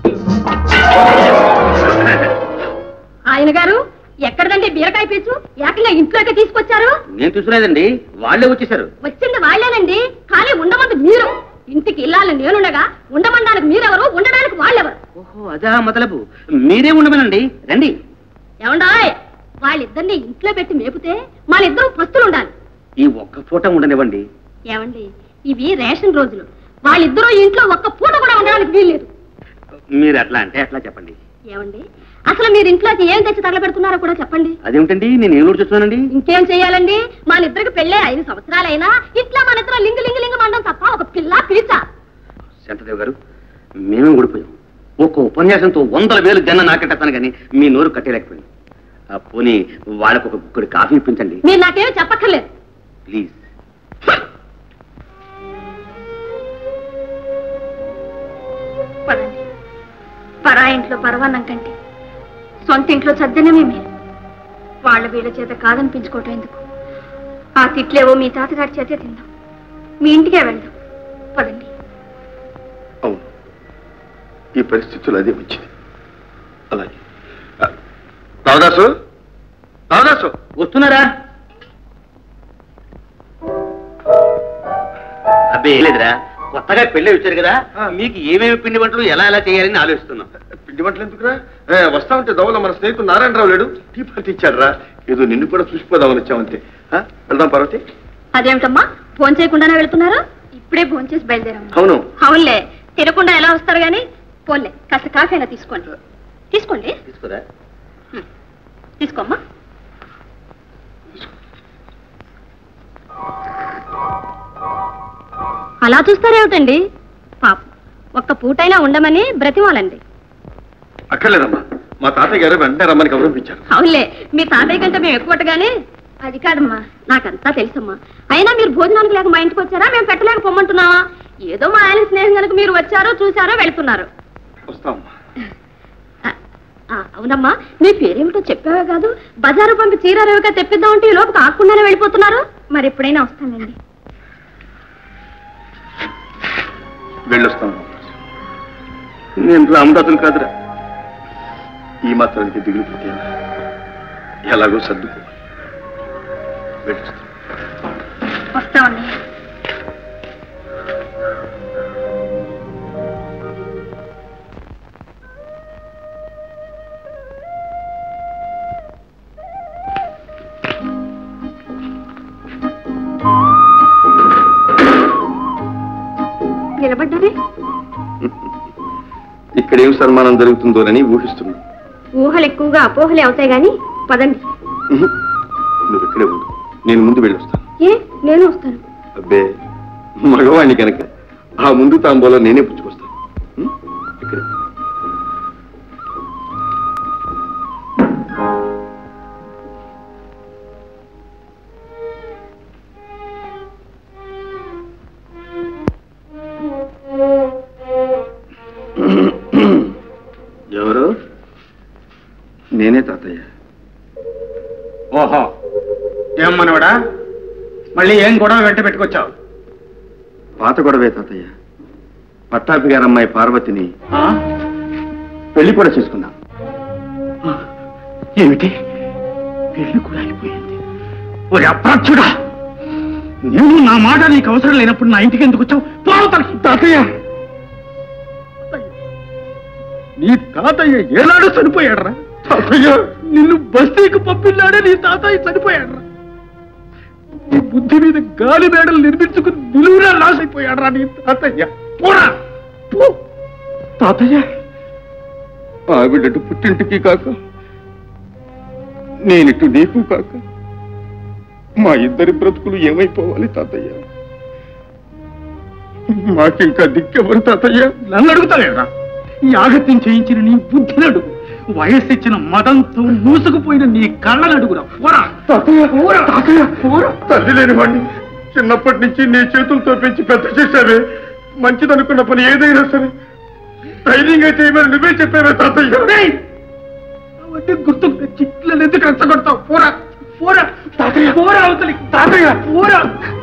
ఆయన గారు ఎక్కడదండి బీరకాయ పీచు? ఏకంగా ఇంట్లోకి తీసుకొచ్చారు.
నేను చూసుకునేదండి, వాళ్ళే వచ్చేసారు.
వచ్చింది వాళ్ళేనండి, కానీ ఉండమంది మీరు. ఇంటికి ఇల్లాలని నేనుండగా ఉండమండానికి మీరెవరు, ఉండడానికి వాళ్ళెవరు?
ఓహో, అదా మతలబు. మీరే ఉండమనండి, రండి.
ఏమండాయ్, వాళ్ళిద్దరిని ఇంట్లో పెట్టి మేపితే వాళ్ళిద్దరూ పస్తులు ఉండాలి.
ఈ ఒక్క పూట ఉండనివ్వండి.
ఏమండి, ఇవి రేషన్ రోజులు. వాళ్ళిద్దరూ ఇంట్లో ఒక్క పూట కూడా ఉండడానికి వీల్లేదు.
మీరు అట్లా అంటే అట్లా చెప్పండి.
ఏమండి, అసలు మీరు ఇంట్లోకి ఏం తెచ్చి తగలబెడుతున్నారో కూడా చెప్పండి.
అదేమిటండి, నేను ఏం చూస్తున్నానండి?
ఇంకేం చెయ్యాలండి, మన ఇద్దరికి పెళ్ళే ఐదు సంవత్సరాలైనా ఇట్లా మన ఇద్దరు లింగు లింగు లింగు మండం తప్ప ఒక పిల్ల పిలిచా.
శాంతదేవ్ గారు, మేమే ఊడిపోయాం. ఒక్క ఉపన్యాసంతో వందల వేలు జన నాకెట్టాను కానీ మీ నోరు కట్టేలేకపోయింది. పోనీ వాళ్ళకు ఒక గుక్కడి కాఫీ ఇప్పించండి.
మీరు నాకేమీ చెప్పక్కర్లేదు,
ప్లీజ్.
పదండి. పరా ఇంట్లో పరవాన్నం కంటే సొంత ఇంట్లో చద్దనమే మీరు. వాళ్ళ వీళ్ళ చేత కాదనిపించుకోవటం ఎందుకు? ఆ తిట్లేవో మీ తాతగారి చేతే తిందాం, మీ ఇంటికే వెళ్దాం. పదండి.
అవును, ఈ పరిస్థితులు అదే వచ్చింది. అలాగే. రావదాసు, రావదాసు
వస్తున్నారా? అబ్బే లేదురా, కొత్తగా పెళ్ళి వచ్చారు కదా, మీకు ఏమేమి పిండి వంటలు ఎలా ఎలా చేయాలని ఆలోచిస్తున్నాం.
పిండి వంటలు ఎందుకురా? వస్తా ఉంటే దవల మన స్నేహితుడు నారాయణరావు లేడు, టీ పార్టీ ఇచ్చాడు రా. ఏదో నిన్ను కూడా చూసిపోదామని వచ్చామంతే. వెళ్దాం పార్వతి.
అదేమిటమ్మా, ఫోన్ చేయకుండానే వెళ్తున్నారు? ఇప్పుడే ఫోన్ చేసి బయలుదేరాము.
అవును.
అవునులే, తినకుండా ఎలా వస్తారు గాని. పోన్లే, కాస్త కాఫీ అయినా తీసుకోండి. తీసుకోండి.
తీసుకోరా?
తీసుకోమ్మా. అలా చూస్తారేమిటండి? పాపం, ఒక్క పూటైనా ఉండమని బ్రతిమాలండి.
అక్కర్లేదమ్మా, మా తాతయ్య గారు వెంటనే రమ్మని గౌరవించారు.
అవునులే, మీ తాతయ్య కంటే మేము ఎక్కువగానే. అది కాదమ్మా, నాకంతా తెలుసమ్మా. అయినా మీరు భోజనానికి లేక మా ఇంటికి వచ్చారా? మేము పెట్టలేక పొమ్మంటున్నావా? ఏదో మా ఆయన స్నేహం కనుక మీరు వచ్చారో చూసారో వెళుతున్నారు.
వస్తామమ్మా.
అవునమ్మా, మీ పేరేమిటో చెప్పావే కాదు. బజారు పంపి చీరారేవిగా తెప్పిద్దామంటే ఈ లోపు కాకుండానే వెళ్ళిపోతున్నారు. మరి ఎప్పుడైనా వస్తానండి.
వెళ్ళొస్తాను. నేను రామదాసులు కాదురా, ఈ మాత్రానికి దిగులు పెట్టాను. ఎలాగో సర్దుకో. వెళ్ళొస్తాను.
వస్తామండి.
ఏం సన్మానం జరుగుతుందోనని ఊహిస్తున్నాను.
ఊహలు ఎక్కువగా అపోహలే అవుతాయి గాని పదండి.
నువ్వు ఇక్కడే ఉండు, నేను ముందు వెళ్ళొస్తాను.
ఏ నేను వస్తాను.
అబ్బే మగవాణ్ణి కనుక ఆ ముందు తాంబూలం నేనే పుచ్చుకొస్తాను. ఇక్కడే ఎవరు? నేనే తాతయ్య.
ఓహో, ఏం మనవడా, మళ్ళీ ఏం గొడవ వెంట పెట్టుకొచ్చావు?
పాత గొడవే తాతయ్య. పట్టాపి గారు అమ్మాయి పార్వతిని పెళ్లి కూడా చేసుకున్నాం.
ఏమిటి, పెళ్లి కూడా అయిపోయింది? ఒరే అప్రాచ్యుడా, నేను నా మాట నీకు అవసరం లేనప్పుడు నా ఇంటికి ఎందుకు వచ్చావు? తాతయ్య, నీ తాతయ్య ఏనాడు చనిపోయాడరా? తాతయ్య, నిన్ను బస్తీకి పంపినాడే నీ తాతయ్య చనిపోయాడరా? నీ బుద్ధి మీద గాలి మేడలు నిర్మించుకుని నిలువురా నాశైపోయాడరా నీ తాతయ్య. పోరా పో. తాతయ్య,
ఆవిడటు పుట్టింటికి కాక నేనిటు నీకు కాక మా ఇద్దరి బ్రతుకులు ఏమైపోవాలి తాతయ్య? మాకింకా దిక్కెవరు తాతయ్య?
నన్ను అడుగుతావేరా? ఈ ఆగత్యం చేయించిన నీ బుద్ధినడు, వయస్సు ఇచ్చిన మదంతో మూసుకుపోయిన నీ కళ్ళనడుగురా. పోరా
తాతయ్య, పోరా తాతయ్య, పోరా. తల్లి లేని వాడిని చిన్నప్పటి నుంచి నీ చేతులతో పెంచి పెద్ద చేశావే. మంచిదనుకున్న పని ఏదైనా సరే ధైర్యంగా చేయమని నువ్వే చెప్పావే తాతయ్య.
అవన్నీ గుర్తుకు తెచ్చి ఇట్లా ఎందుకు రెచ్చగొడతావు? పోరా పోరా తాతయ్య, పోరా అవతలి. తాతయ్య, పోరా.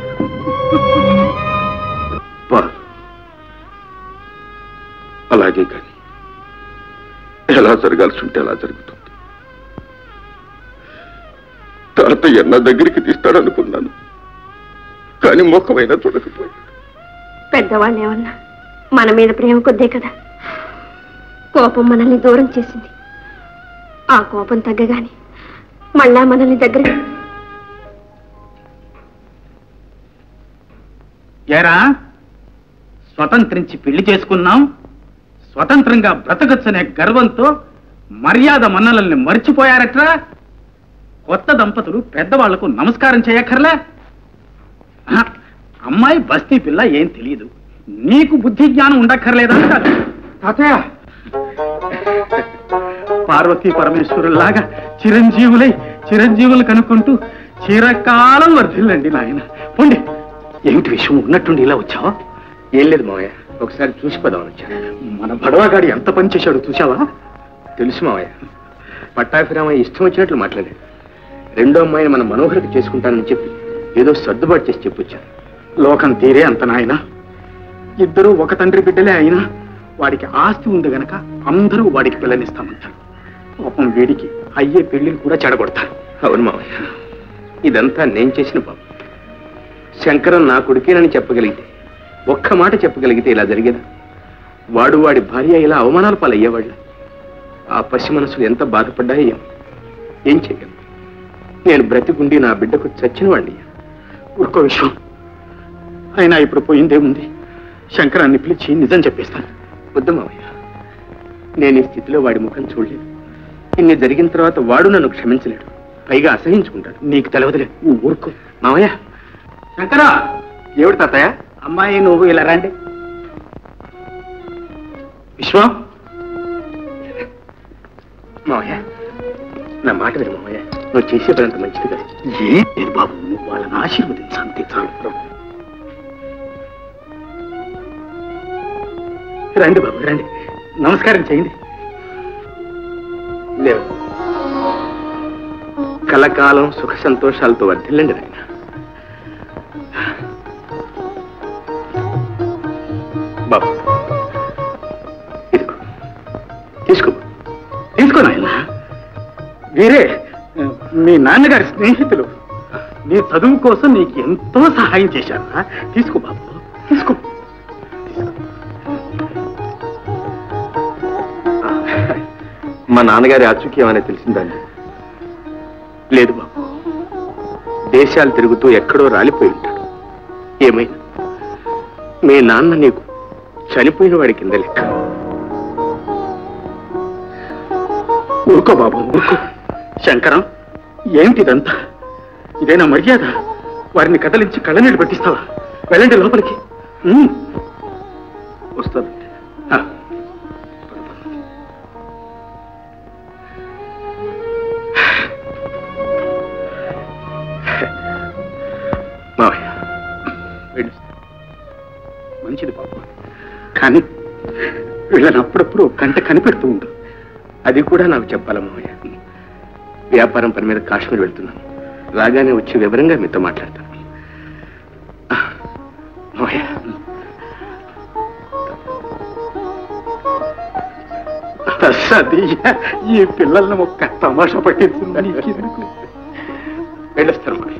అలాగే కానీ ఎలా జరగాల్సి ఉంటే అలా జరుగుతుంది. తాతయ్య నా దగ్గరికి తీస్తాడనుకున్నాను, కానీ మొక్కమైనా చూడకపోయాడు.
పెద్దవాళ్ళు ఏమన్నా మన మీద ప్రేమ కొద్దే కదా కోపం మనల్ని దూరం చేసింది. ఆ కోపం తగ్గగాని మళ్ళా మనల్ని దగ్గర.
ఏరా, స్వతంత్రించి పెళ్లి చేసుకున్నాం, స్వతంత్రంగా బ్రతకచ్చనే గర్వంతో మర్యాద మన్నలల్ని మర్చిపోయారట్రా? కొత్త దంపతులు పెద్దవాళ్లకు నమస్కారం చేయక్కర్లే? అమ్మాయి బస్తీ పిల్ల, ఏం తెలియదు, నీకు బుద్ధి జ్ఞానం ఉండక్కర్లేదా? తాతయ్య, పార్వతీ పరమేశ్వరులాగా చిరంజీవులై చిరంజీవులు కనుక్కుంటూ చిరకాలం వర్ధిల్లండి నాయన. పోండి. ఏమిటి విషయం? ఉన్నట్టుండి ఇలా వచ్చావా?
ఏం లేదు మావయ్య, ఒకసారి చూసి పోదామని వచ్చాను.
మన బడవగాడి ఎంత పని చేశాడు చూసావా?
తెలుసు మావయ్య, పట్టాభిరామయ్య ఇష్టం వచ్చినట్లు మాట్లాడాడు. రెండో అమ్మాయిని మన మనోహరికి చేసుకుంటానని చెప్పి ఏదో సర్దుబాటు చేసి చెప్పొచ్చాను.
లోకం తీరే అంత నాయన. ఇద్దరు ఒక తండ్రి బిడ్డలే అయినా వాడికి ఆస్తి ఉంది గనక అందరూ వాడికి పిల్లనిస్తామంటారు. పాపం వీడికి అయ్యే పెళ్లిని కూడా చెడగొడతారు.
అవును మావయ్య, ఇదంతా నేను చేసిన పాపం. శంకరం నా కొడుకేనని చెప్పగలిగితే, ఒక్క మాట చెప్పగలిగితే ఇలా జరిగేదా? వాడు వాడి భార్య ఇలా అవమానాల పాలయ్యేవాళ్ళ. ఆ పసి మనసులు ఎంత బాధపడ్డాయో. ఏం చేయగలను? నేను బ్రతికుండి నా బిడ్డకు చచ్చిన వాడిని.
ఊరుకో విషయం. అయినా ఇప్పుడు పోయిందేముంది? శంకరాన్ని పిలిచి నిజం చెప్పేస్తాను.
వద్దు మావయ్య, నేను ఈ స్థితిలో వాడి ముఖం చూడలేదు. ఇన్ని జరిగిన తర్వాత వాడు నన్ను క్షమించలేడు, పైగా అసహించుకుంటాడు.
నీకు తెలవదులే, నువ్వు ఊరుకో.
మావయ్య.
శంకరా,
ఏమిటి తాతయ్య?
అమ్మాయి నువ్వు ఇలా రండి. విశ్వం,
మావయ్య నా మాట విను మావయ్య, నువ్వు చేసే పని అంత మంచిది కాదు.
ఏం లేదు బాబు, నువ్వు వాళ్ళని ఆశీర్వదించు, అంతే చాలు. రండి బాబు, రండి, నమస్కారం చేయండి.
లేవు, కలకాలం సుఖ సంతోషాలతో వర్ధిల్లండి నాయన. బాబు ఇదిగో, తీసుకో.
తీసుకో నాయన. వీరే మీ నాన్నగారి స్నేహితులు. నీ చదువు కోసం నీకు ఎంతో సహాయం చేశారా? తీసుకో బాబు, తీసుకో.
మా నాన్నగారి ఆచూకీ ఏమైనా తెలిసిందండి?
లేదు బాబు, దేశాలు తిరుగుతూ ఎక్కడో రాలిపోయి ఉంటాడు. ఏమైనా మీ నాన్న నీకు చనిపోయిన వాడి కింద లెక్క.
ఊరుకో బాబు ఊరుకో. శంకరం, ఏమిటిదంతా? ఇదేనా మర్యాద? వారిని కదలించి కళ్ళనీళ్ళు పెట్టిస్తావా? వెళ్ళండి లోపలికి. వస్తుంది. మంచిది బాబు, కానీ వీళ్ళని అప్పుడప్పుడు గంట కనిపెడుతూ ఉండు.
అది కూడా నాకు చెప్పాలా మావయ్య? వ్యాపారం పని మీద కాశ్మీర్ వెళ్తున్నాను. రాగానే వచ్చి వివరంగా మీతో మాట్లాడతాను. మావయ్య,
సతీయ ఈ పిల్లల్ని ఒక్క తమాషా పట్టించిందని
వెళ్ళొస్తారు మావయ్య.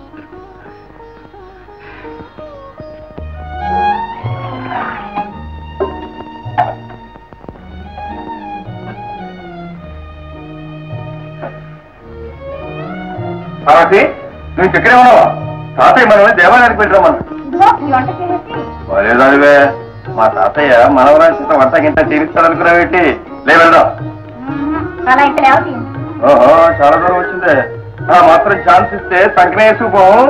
నువ్వు ఇక్కడే ఉన్నావా? తాతయ్య మనమే దేవాలయానికి పెట్టరామన్నా. లేదానివే, మా తాతయ్య మనవరాజు వంట గింట తీరుస్తాడనుకున్నావేంటి? లే వెళ్దాం. ఓహో, చాలా దూరం వచ్చిందే. ఆ మాత్రం ఛాన్స్ ఇస్తే తగ్గిన వేసుకో.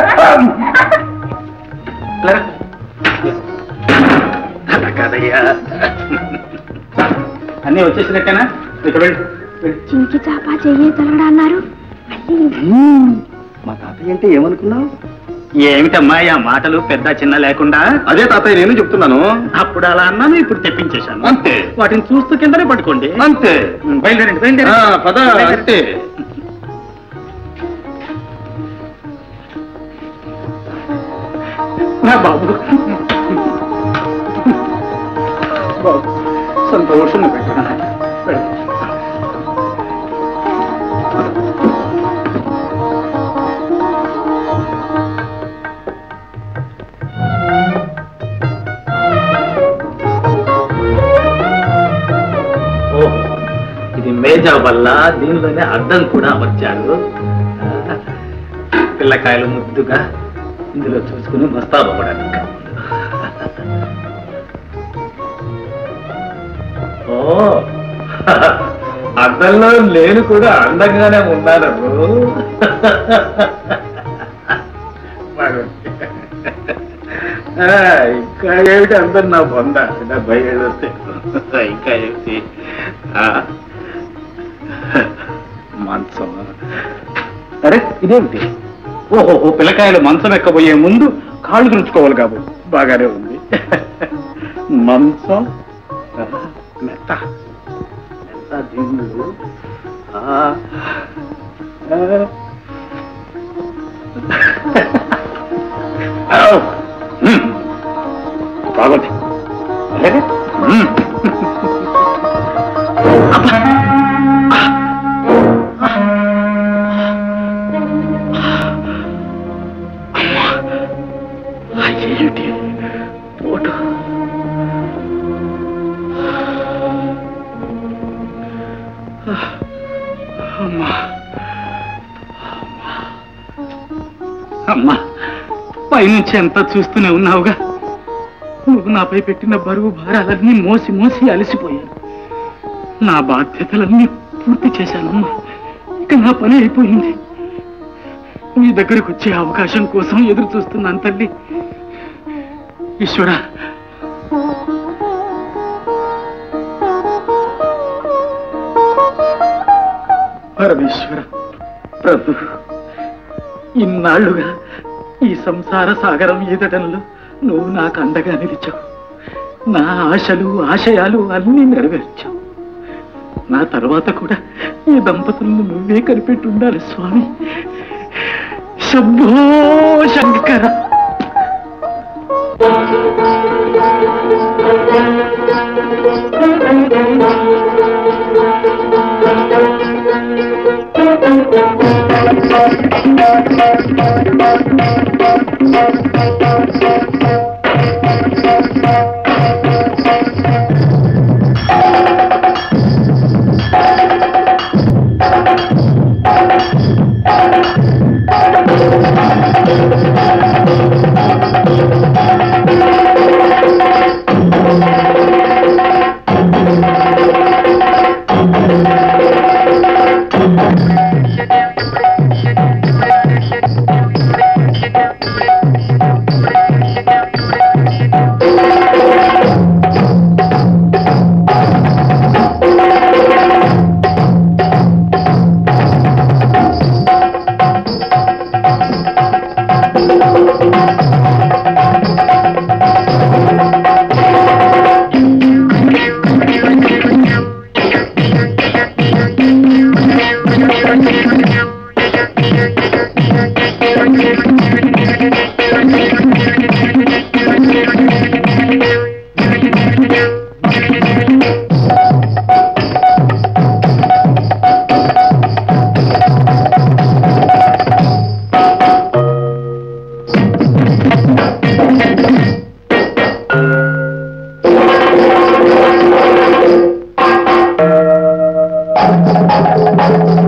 కాదయ్యా, అన్నీ వచ్చేసినట్టేనా? ఇక వెళ్ళి
చింకి చాపా చెయ్యి తలడా అన్నారు.
మా తాతయ్య అంటే ఏమనుకున్నావు?
ఏమిటమ్మా ఆ మాటలు పెద్ద చిన్న లేకుండా?
అదే తాతయ్య నేను చెప్తున్నాను.
అప్పుడు అలా అన్నాను, ఇప్పుడు తెప్పించేశాను.
అంతే.
వాటిని చూస్తూ కిందనే పట్టుకోండి.
అంతే.
బయలుదేరండి బయలుదేరండి.
పద. అంతే.
బాబు బాబు సంతోషంగా పెట్టినా. ఇది మేజా వల్ల దీనిలోనే అద్దం కూడా అమర్చాడు. పిల్లకాయలు ముద్దుగా ఇందులో చూసుకుని మస్తాబపడానికి. ఓ అద్దంలో నేను కూడా అందంగానే ఉన్నాను. ఇంకా ఏమిటి అందరు నా బొంద డెబ్బై ఏడు వస్తే ఇంకా ఏమిటి మంచం. అరే ఇదేమిటి? ఓహో, పిల్లకాయలు మంచం ఎక్కబోయే ముందు కాళ్ళు తుడుచుకోవాలి కాబో. బాగానే ఉంది. మంచం మెత్త మెత్త దిండు. బాగుంది. ఏమిటి పోటు? అమ్మా అమ్మా, పైనుంచి ఎంత చూస్తూనే ఉన్నావుగా. నువ్వు నాపై పెట్టిన బరువు భారాలన్నీ మోసి మోసి అలసిపోయాను. నా బాధ్యతలన్నీ పూర్తి చేశానమ్మా. ఇక నా పని అయిపోయింది. నీ దగ్గరకు వచ్చే అవకాశం కోసం ఎదురు చూస్తున్నాను తల్లి. ఈశ్వర, పరమేశ్వర, ప్రభు, ఇన్నాళ్లుగా ఈ సంసార సాగరం ఈదటంలో నువ్వు నాకు అండగా నిలిచావు. నా ఆశలు ఆశయాలు అన్నీ నెరవేర్చావు. నా తర్వాత కూడా ఈ దంపతులను నువ్వే కనిపెట్టి ఉండాలి స్వామి. శంభో శంకర.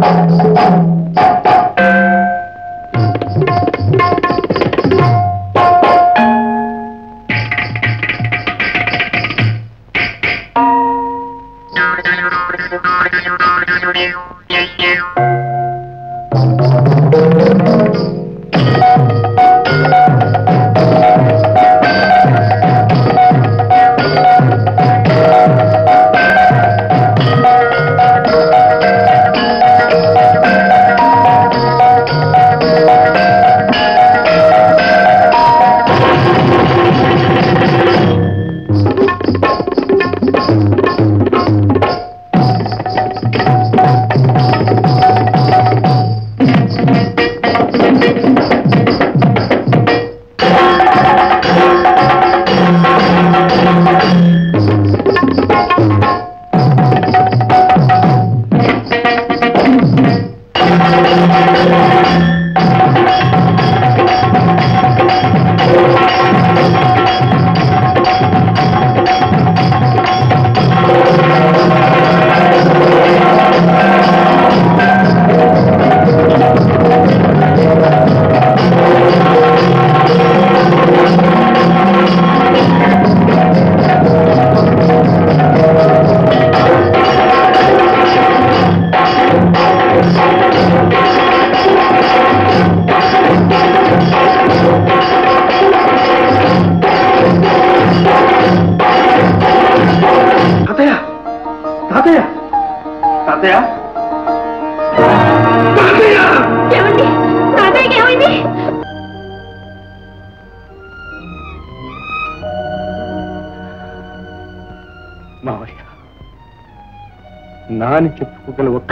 నాని చెప్పుకోగల ఒక్క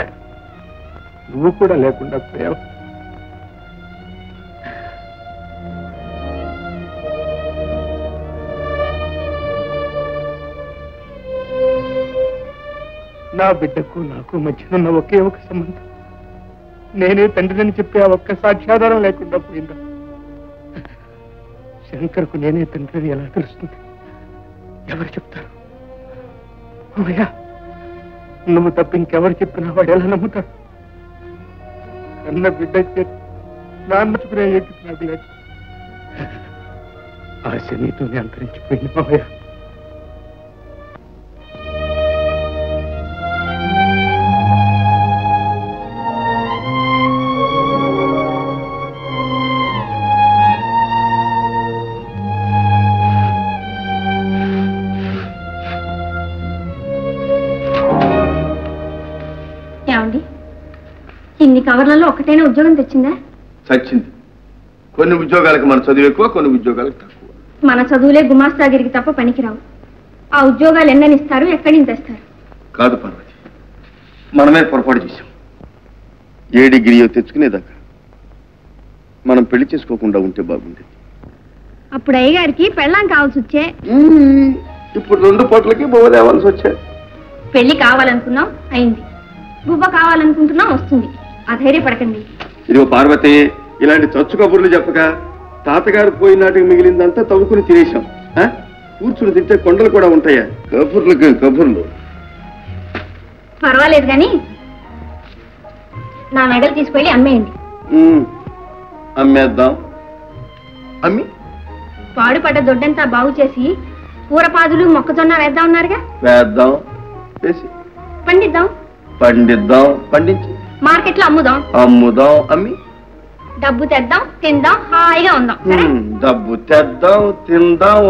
నువ్వు కూడా లేకుండా పోయావు. నా బిడ్డకు నాకు మధ్యనున్న ఒకే ఒక సంబంధం నేనే తండ్రిని చెప్పి ఆ ఒక్క సాక్ష్యాధారం లేకుండా పోయిందా? శంకర్కు నేనే తండ్రిని ఎలా తెలుస్తుంది? ఎవరు చెప్తారు? అమ్మయ్యా, నువ్వు తప్ప ఇంకెవరు చెప్పినా వాడు ఎలా నమ్ముతాడు? కన్న బిడ్డ నాన్నచుకునే నాకు లేదు. ఆశ నీతోనే అంతరించిపోయింది మామయ్య.
ఇన్ని కవర్లలో ఒకటైనా ఉద్యోగం తెచ్చిందా?
చచ్చింది. కొన్ని ఉద్యోగాలకు మన చదువు ఎక్కువ, కొన్ని ఉద్యోగాలకు తక్కువ.
మన చదువులే గుమాస్తాగిరికి తప్ప పనికిరావు. ఆ ఉద్యోగాలు ఎన్నని ఇస్తారు, ఎక్కడి నుంచి తెస్తారు?
కాదు పార్వతి, మనమే పొరపాటు చేశాం. ఏ డిగ్రీయో తెచ్చుకునేదాకా మనం పెళ్లి చేసుకోకుండా ఉంటే బాగుండేది.
అప్పుడు అయ్యగారికి పెళ్ళాం కావాల్సి వచ్చే.
ఇప్పుడు రెండు పూటలకి బొవ్వ తేవాల్సి వచ్చాయి.
పెళ్లి కావాలనుకున్నాం, అయింది. బువ్వ కావాలనుకుంటున్నాం, వస్తుంది. ఆ ధైర్యపడకండి.
ఇదిగో పార్వతి, ఇలాంటి చచ్చు కబుర్లు చెప్పక తాతగారు పోయిన నాటికి మిగిలిందంతా తవ్వుకుని తినేశాం. కూర్చుని తింటే కొండలు కూడా ఉంటాయా? కబుర్లు కబుర్లు.
పర్వాలేదు కానీ నా మెడలు తీసుకెళ్ళి అమ్మేయండి.
అమ్మేద్దాం. అమ్మి
పాడుపడ్డ దొడ్డంతా బాగు చేసి కూరపాదులు మొక్కజొన్న వేద్దాం ఉన్నారుగా.
వేద్దాం. వేసి
పండిద్దాం.
పండిద్దాం. పండించి
మార్కెట్లో అమ్ముదాం.
అమ్ముదాం. అమ్మి
డబ్బు తెద్దాం, తిందాం, హాయిగా ఉందాం. సరే?
డబ్బు తెద్దాం, తిందాం.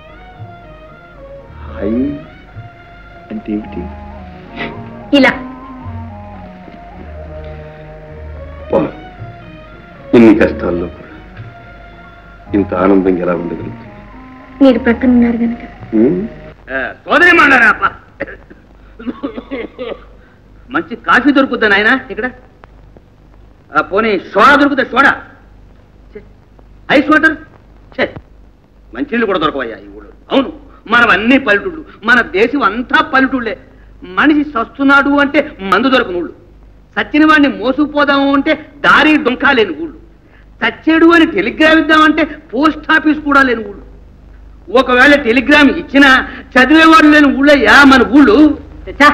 హాయ్ అంటే ఏమిటి?
ఇలా
ఇన్ని కష్టాల్లో కూడా ఇంత ఆనందంగా ఎలా ఉండగలుగుతుంది?
మీరు ప్రక్కన ఉన్నారు కనుక.
సోదరి మండరా, మంచి కాఫీ దొరుకుద్దా నాయన ఇక్కడ? పోనీ సోడా దొరుకుతా? సోడా, ఐస్ వాటర్, మంచినీళ్ళు కూడా దొరకవయ్యా ఈ ఊళ్ళో. అవును, మనం అన్ని పల్లెటూళ్ళు, మన దేశం అంతా పల్లెటూళ్ళే. మనిషి సస్తున్నాడు అంటే మందు దొరకని ఊళ్ళు, సచ్చిన వాడిని మోసుకుపోదాము అంటే దారి డొంకా లేని ఊళ్ళు, చచ్చేడు అని టెలిగ్రామ్ ఇద్దామంటే పోస్ట్ ఆఫీస్ కూడా లేని ఊళ్ళు. ఒకవేళ టెలిగ్రామ్ ఇచ్చినా చదివేవాడు లేని ఊళ్ళయ్యా మన ఊళ్ళు.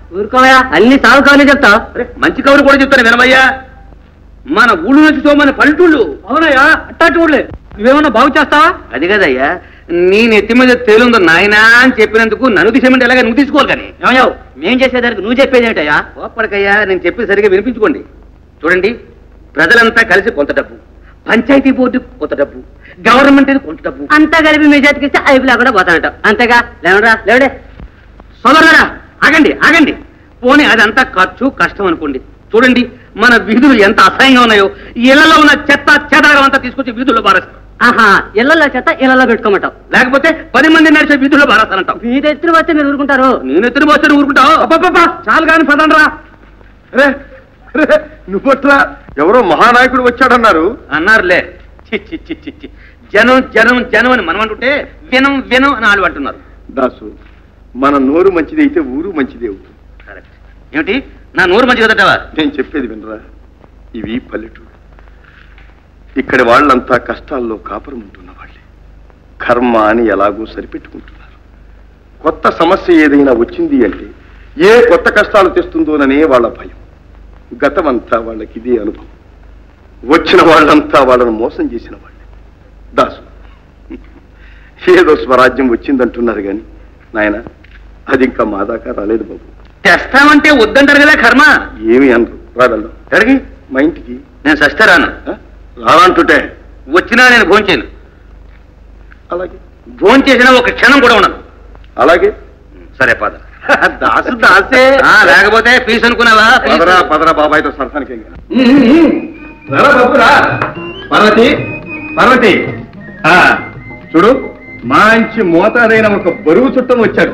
ఊరుకోవయ్యా, అన్ని సాగు కవర్లు చెప్తా. మంచి కవులు కూడా చెప్తాను వినమయ్యా. మన ఊళ్ళు నుంచి చూమని పల్లెటూళ్ళు. అవునయ్యా, అట్టాటి ఊళ్ళే. నువ్వేమన్నా బాగు చేస్తావా? అది కదయ్యా, నీ నెత్తి మీద తేలుందో నాయనా అని చెప్పినందుకు నన్ను తీసేమంటే ఎలాగా నువ్వు తీసుకోవాలి. కానీ ఏమయ్యావు, మేం చేసేదానికి నువ్వు చెప్పేది ఏంటయ్యా? ఓపడకయ్యా, నేను చెప్పేది సరిగ్గా వినిపించుకోండి. చూడండి, ప్రజలంతా కలిసి కొంత డబ్బు, పంచాయతీ బోర్డు కొంత డబ్బు, గవర్నమెంట్ కొంత డబ్బు అంతా కలిపి మీ చేతికి ఇస్తే అయిపోలా కూడా పోతానంట. అంతేగా? లేవరా లేవడే సోదరులారా, ఆగండి ఆగండి. పోనీ అదంతా ఖర్చు కష్టం అనుకోండి. చూడండి, మన వీధులు ఎంత అసహ్యంగా ఉన్నాయో. ఇళ్లలో ఉన్న చెత్త చెదారం అంతా తీసుకొచ్చి వీధుల్లో బారేస్తారు. ఆహా, ఇళ్లలో చెత్త ఇళ్లలో పెట్టుకోమంటావు, లేకపోతే పది మంది నడిచే వీధుల్లో బారేస్తానంటావు. మీరు ఎత్తున వస్తే మీరు ఊరుకుంటారు. నేను ఎత్తున వస్తే ఊరుకుంటావు. అబ్బబ్బా, చాలు కానీ పదండ్రా.
రే నువ్వట్రా, ఎవరో మహానాయకుడు వచ్చాడన్నారు.
అన్నారులే. చి చి చి చి చి. జనం జనం జనం అని మనం అంటుంటే వినం వినం అని వాళ్ళు అంటున్నారు.
దాసు, మన నోరు మంచిది అయితే ఊరు మంచిది అవుతుంది.
కరెక్ట్. ఏమిటి నా నోరు మంచి కదటవా?
నేను చెప్పేది వినరా, ఇవి పల్లెటూరు. ఇక్కడి వాళ్ళంతా కష్టాల్లో కాపురం ఉంటున్న వాళ్ళే. కర్మ అని ఎలాగో సరిపెట్టుకుంటున్నారు. కొత్త సమస్య ఏదైనా వచ్చింది అంటే ఏ కొత్త కష్టాలు తెస్తుందోననే వాళ్ళ భయం. గతమంతా వాళ్ళకి ఇదే అనుభవం. వచ్చిన వాళ్ళంతా వాళ్ళను మోసం చేసిన వాళ్ళే. దాసు, ఏదో స్వరాజ్యం వచ్చిందంటున్నారు కానీ నాయన, అది ఇంకా మా దాకా రాలేదు బాబు.
తెస్తామంటే వద్దంటారు కదా కర్మ.
ఏమి అనరు. రాడల్లో అడిగి మా ఇంటికి
నేను సస్తే రాను.
రానంటుంటే
వచ్చినా నేను భోంచేను.
అలాగే
భోంచేసినా ఒక క్షణం కూడా ఉండను.
అలాగే
సరే పద.
దాసు దాసే.
లేకపోతే ఫీజు అనుకున్నావా?
పదరా పదరా బాబాయ్తో సరసానికి బాబురా. పార్వతి పార్వతి, చూడు, మంచి మోతాదైన ఒక బరువు చుట్టం వచ్చాడు.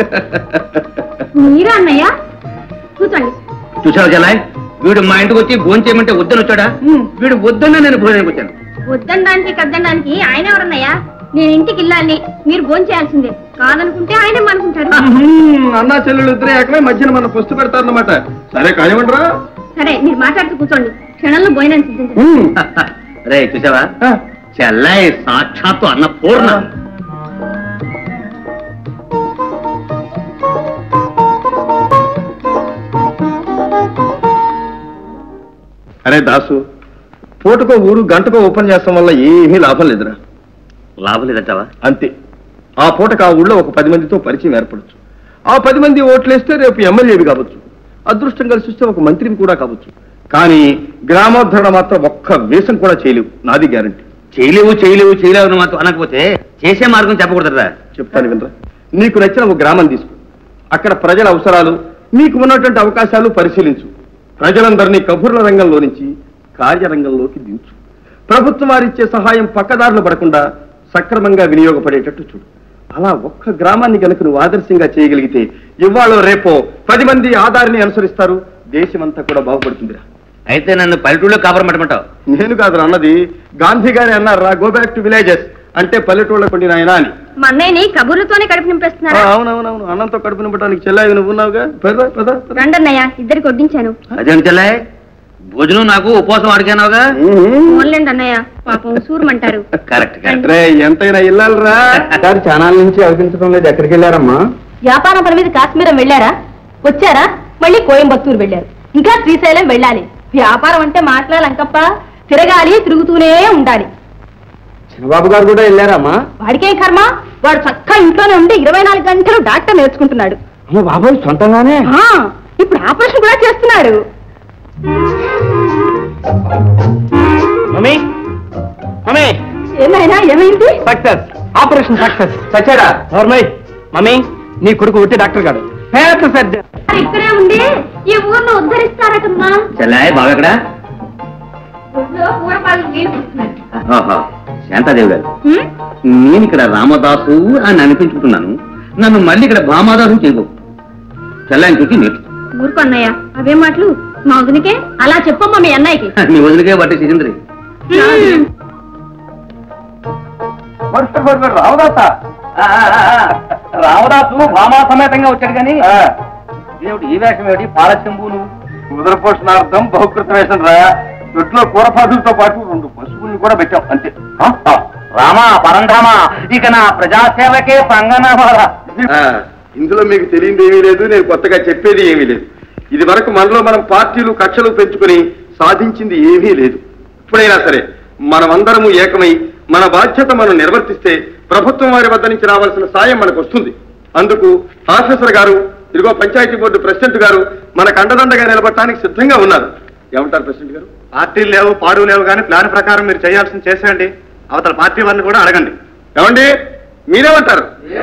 మీరా అన్నయ్య? కూర్చోండి.
చూసావు జలాయ్, వీడు మా ఇంటికి వచ్చి భోజనం చేయమంటే వద్దని వచ్చాడా? వీడు వద్దన్నా నేను భోజనానికి వచ్చాను.
వద్దనడానికి కద్దనడానికి ఆయన ఎవరన్నయ్యా? నేను ఇంటికి వెళ్ళాలి, మీరు భోజనం చేయాల్సిందే. కాదనుకుంటే ఆయనే అనుకుంటారు.
అన్నా చెల్లెలు ఇద్దరే ఏకమే మధ్యన మన పొస్తు పెడతారన్నమాట. సరే కానివ్వండిరా.
సరే, మీరు మాట్లాడుతూ కూర్చోండి, క్షణంలో భోజనం సిద్ధించండి.
రే చూసావా, చెల్లాయి సాక్షాత్తు అన్న పూర్ణ.
అరే దాసు, పూటకో ఊరు గంటకో ఓపెన్ చేస్తాం వల్ల ఏమీ లాభం లేదురా.
లాభం లేదంటావా?
అంతే. ఆ పూటకు ఆ ఊళ్ళో ఒక పది మందితో పరిచయం ఏర్పడచ్చు. ఆ పది మంది ఓట్లేస్తే రేపు ఎమ్మెల్యేవి కావచ్చు, అదృష్టం కలిసి వస్తే ఒక మంత్రిని కూడా కావచ్చు. కానీ గ్రామోద్ధరణ మాత్రం ఒక్క వేషం కూడా చేయలేవు, నాది గ్యారంటీ.
చేయలేవు చేయలేవు చేయలేవు మాత్రం అనకపోతే చేసే మార్గం చెప్పకూడదురా.
చెప్తాను వినరా. నీకు నచ్చిన ఒక గ్రామం తీసుకో. అక్కడ ప్రజల అవసరాలు, మీకు ఉన్నటువంటి అవకాశాలు పరిశీలించు. ప్రజలందరినీ కబుర్ల రంగంలో నుంచి కార్యరంగంలోకి దించు. ప్రభుత్వం వారిచ్చే సహాయం పక్కదారులు పడకుండా సక్రమంగా వినియోగపడేటట్టు చూడు. అలా ఒక్క గ్రామాన్ని కనుక నువ్వు ఆదర్శంగా చేయగలిగితే ఇవాళ రేపో పది మంది ఆధారిని అనుసరిస్తారు, దేశమంతా కూడా బాగుపడుతుందిరా.
అయితే నన్ను పల్లెటూళ్ళలో కాపురం పెట్టమంటావు?
నేను కాదు అన్నది, గాంధీ గారి అన్నారా, గో బ్యాక్ టు విలేజెస్ అంటే పల్లెటూళ్ళ కొండి నాయన అని.
మా అన్నయ్యని కబుర్లతోనే కడుపు నింపేస్తున్నారు.
అవునవునవును, అన్నంతో కడుపు నింపడానికి చెల్లాయి నువ్వు ఉన్నావుగా.
రండన్నయ్య, ఇద్దరికి వడ్డించాను.
అదేం చెల్లాయి, భోజనం నాకు ఉపవాసం అడిగానావుగా.
ఓన్లేండి అన్నయ్య, పాపం సూరమంటారు.
Correct correct.
ఎంతైనా ఇల్లాలరా.
ఛానల్ నుంచి అనిపించడం లేదు. ఎక్కడికి వెళ్ళారమ్మా?
వ్యాపారం పని మీద కాశ్మీరం వెళ్ళారా? వచ్చారా? మళ్ళీ కోయంబత్తూరు వెళ్ళారు. ఇంకా శ్రీశైలం వెళ్ళాలి. వ్యాపారం అంటే మాట్లాడాలంకప్ప, తిరగాలి, తిరుగుతూనే ఉండాలి.
చిన్నబాబు గారు కూడా వెళ్ళారమ్మా?
వాడికేం కర్మ, వాడు చక్కగా ఇంట్లోనే ఉండి ఇరవై నాలుగు గంటలు డాక్టర్ నేర్చుకుంటున్నాడు.
బాబు సొంతంగానే
ఇప్పుడు ఆపరేషన్ కూడా చేస్తున్నాడు.
మమ్మీ మమ్మీ,
ఏమైనా ఏమైంది?
Success, operation success. చచ్చాడా? నోర్మై. మమ్మీ, నీ కొడుకు ఒట్టి డాక్టర్ గారు, పేద సర్జన్.
ఇక్కడే ఉండి ఈ ఊర్ను ఉద్ధరిస్తారటమ్మా.
చెల్లాయి బాగా ఎక్కడ? శాంతాదేవి గారు, నేను ఇక్కడ రామదాసు అని అనిపించుకుంటున్నాను. నన్ను మళ్ళీ ఇక్కడ భామాదాసు చేయబో. చెల్లాయిని చూసి నేర్చు.
ఊరుకో అన్నయ్య, అవే మాటలు మా వదినకే అలా చెప్పమ్మా మీ అన్నయ్యకి.
నీ వదిలికే బట్టి సిసింద్రి.
రామదాస
రామదాసు భామా సమేతంగా వచ్చాడు కానీ ఏమిటి ఈ వేషం ఏమిటి? పాలచెంబు నువ్వు
ఉదరపోషణార్థం బహుకృత వేషం రా. దొడ్లో కూరపాదులతో పాటు రెండు పశువుల్ని కూడా పెట్టాం అంతే.
రామా పరంధామా, ఇక నా ప్రజాసేవకే పంగనామారా.
ఇందులో మీకు తెలియదు ఏమీ లేదు, నేను కొత్తగా చెప్పేది ఏమీ లేదు. ఇది వరకు మనలో మనం పార్టీలు కక్షలు పెంచుకుని సాధించింది ఏమీ లేదు. ఇప్పుడైనా సరే మనమందరము ఏకమై మన బాధ్యత మనం నిర్వర్తిస్తే ప్రభుత్వం వారి వద్ద నుంచి రావాల్సిన సాయం మనకు వస్తుంది. అందుకు ఆఫీసర్ గారు, ఇదిగో పంచాయతీ బోర్డు ప్రెసిడెంట్ గారు మనకు అండదండగా నిలబడటానికి సిద్ధంగా ఉన్నారు. ఏమంటారు ప్రెసిడెంట్ గారు?
పార్టీలు లేవు, పాడు లేవు, కానీ ప్లాన్ ప్రకారం మీరు చేయాల్సింది చేసేయండి. అవతల పార్టీ వాళ్ళని కూడా అడగండి.
ఏమండి, మీరేమంటారు?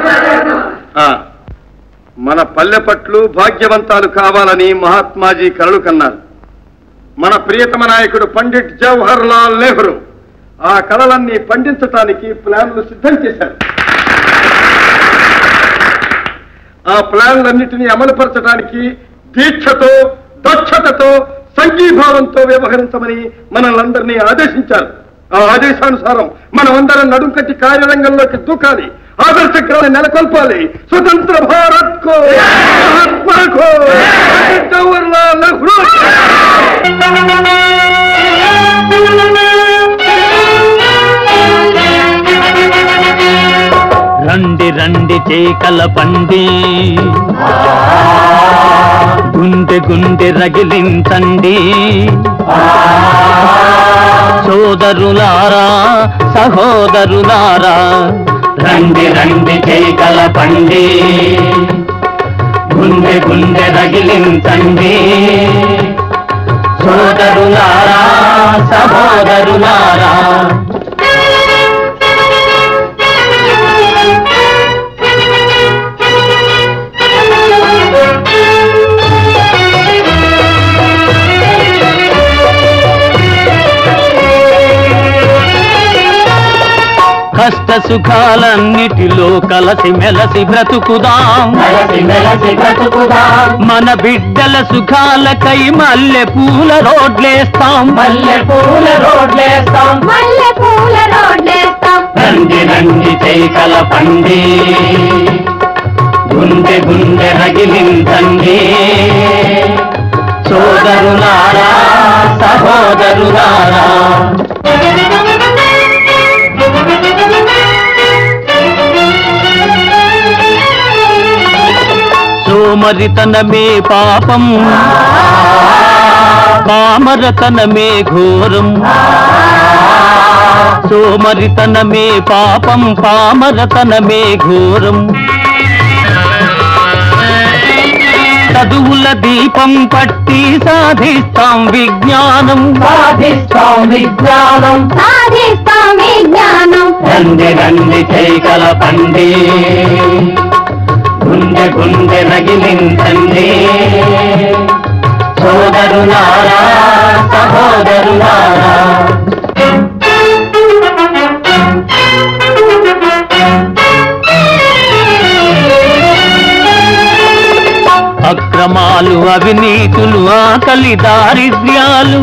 మన పల్లె పట్లు భాగ్యవంతాలు కావాలని మహాత్మాజీ కలలు కన్నారు. మన ప్రియతమ నాయకుడు పండిట్ జవహర్ లాల్ నెహ్రూ ఆ కళలన్నీ పండించటానికి ప్లాన్లు సిద్ధం చేశారు. ఆ ప్లాన్లన్నిటినీ అమలుపరచడానికి దీక్షతో, దక్షతతో, సంఘీభావంతో వ్యవహరించమని మనల్ని ఆదేశించారు. ఆ ఆదేశానుసారం మనమందరం నడుం కట్టి కార్యరంగంలోకి దూకాలి, ఆదర్శగ్రాన్ని నెలకొల్పాలి. స్వతంత్ర భారత్ కో, మహాత్మా కో, జవహర్ లాల్ నెహ్రూ.
రండి రండి చేకల పండి, గుండె గుండె రగిలించండి. సోదరులారా సహోదరులారా, రండి రండి చేకల పండి, గుండె గుండె రగిలించండి. సోదరులారా సహోదరులారా, కష్ట సుఖాలన్నిటిలో కలసి మెలసి బ్రతుకుదాం, మన బిడ్డల సుఖాలకై మల్లె పూల రోడ్లేస్తాం, మల్లె పూల రోడ్లేస్తాం, మల్లె పూల రోడ్లేస్తాం. రండి రండి చేకల పండి, గుండె గుండె రగిలించండి. సోదరులారా సహోదరులారా, సోమరితనమే పాపం, పామరతనమే ఘోరం. సోమరితనమే పాపం, పామరతనమే ఘోరం. చదువుల దీపం పట్టి సాధిస్తాం విజ్ఞానం, సాధిస్తాం విజ్ఞానం, సాధిస్తాం విజ్ఞానం. రండి రండి చేకల పండి, గుండె గుండె రగిలించండి. సోదరులారా సహోదరులారా, అక్రమాలు అవినీతులు ఆకలి దారిద్ర్యాలు,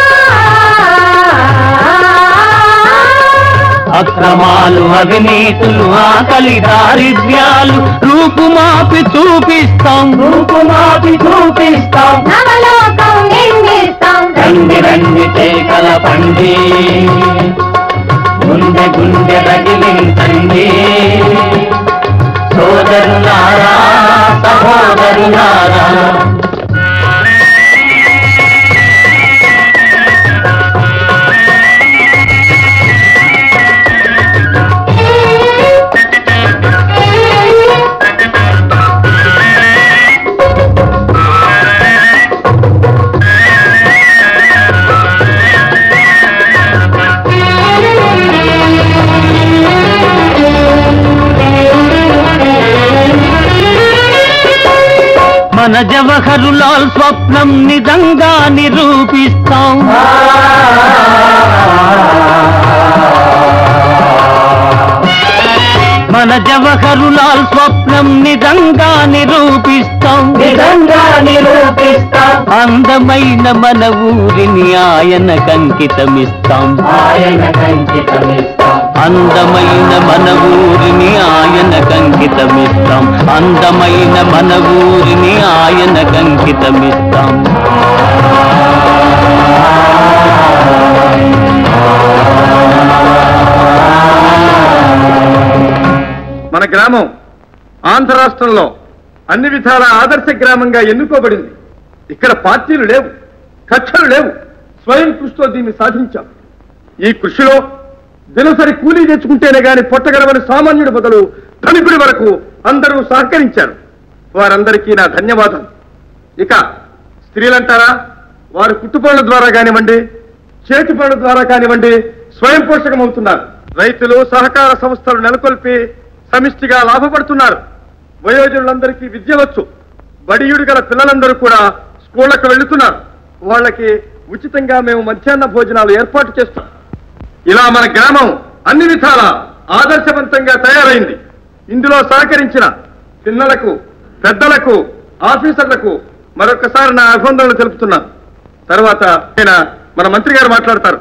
అక్రమాలు అవినీతులు ఆకలి దారిద్ర్యాలు రూపుమాపి చూపిస్తాం, రూపుమాపి చూపిస్తాం. నవలోకం నిర్మిస్తాం. రండి రండి చేకల పండి, గుండె గుండె రగిలించండి. సోదరులారా సహోదరులారా, మన జవహరులాల్ స్వప్నం నిజంగా నిరూపిస్తాం. మన జవహరులాల్ స్వప్నం నిజంగా నిరూపిస్తాం, నిజంగా నిరూపిస్తాం. అందమైన మన ఊరిని ఆయన కంకితమిస్తాం, ఆయన కంకితమిస్తాం. అందమైన మన ఊరిని ఆయన కంకితమిస్తాం, అందమైన మన ఊరిని ఆయన కంకితమిస్తాం.
మన గ్రామం ఆంధ్ర రాష్ట్రంలో అన్ని విధాల ఆదర్శ గ్రామంగా ఎన్నుకోబడింది. ఇక్కడ పార్టీలు లేవు, కక్షలు లేవు. స్వయం కృషితో దీన్ని సాధించాం. ఈ కృషిలో దినసరి కూలీ తెచ్చుకుంటేనే గాని పొట్టగలవని సామాన్యుడి బదులు ధనికుడి వరకు అందరూ సహకరించారు. వారందరికీ నా ధన్యవాదాలు. ఇక స్త్రీలంటారా, వారు కుట్టుపనుల ద్వారా కానివ్వండి, చేతి పనుల ద్వారా కానివ్వండి స్వయం పోషకమవుతున్నారు. రైతులు సహకార సంస్థలు నెలకొల్పి సమిష్టిగా లాభపడుతున్నారు. వయోజనులందరికీ విద్య వచ్చు. బడియుడు గల పిల్లలందరూ కూడా స్కూళ్లకు వెళ్తున్నారు. వాళ్ళకి ఉచితంగా మేము మధ్యాహ్న భోజనాలు ఏర్పాటు చేస్తాం. ఇలా మన గ్రామం అన్ని విధాల ఆదర్శవంతంగా తయారైంది. ఇందులో సహకరించిన పిల్లలకు, పెద్దలకు, ఆఫీసర్లకు మరొకసారి నా అభినందనలు తెలుపుతున్నాను. తర్వాత ఆయన మన మంత్రి గారు మాట్లాడతారు.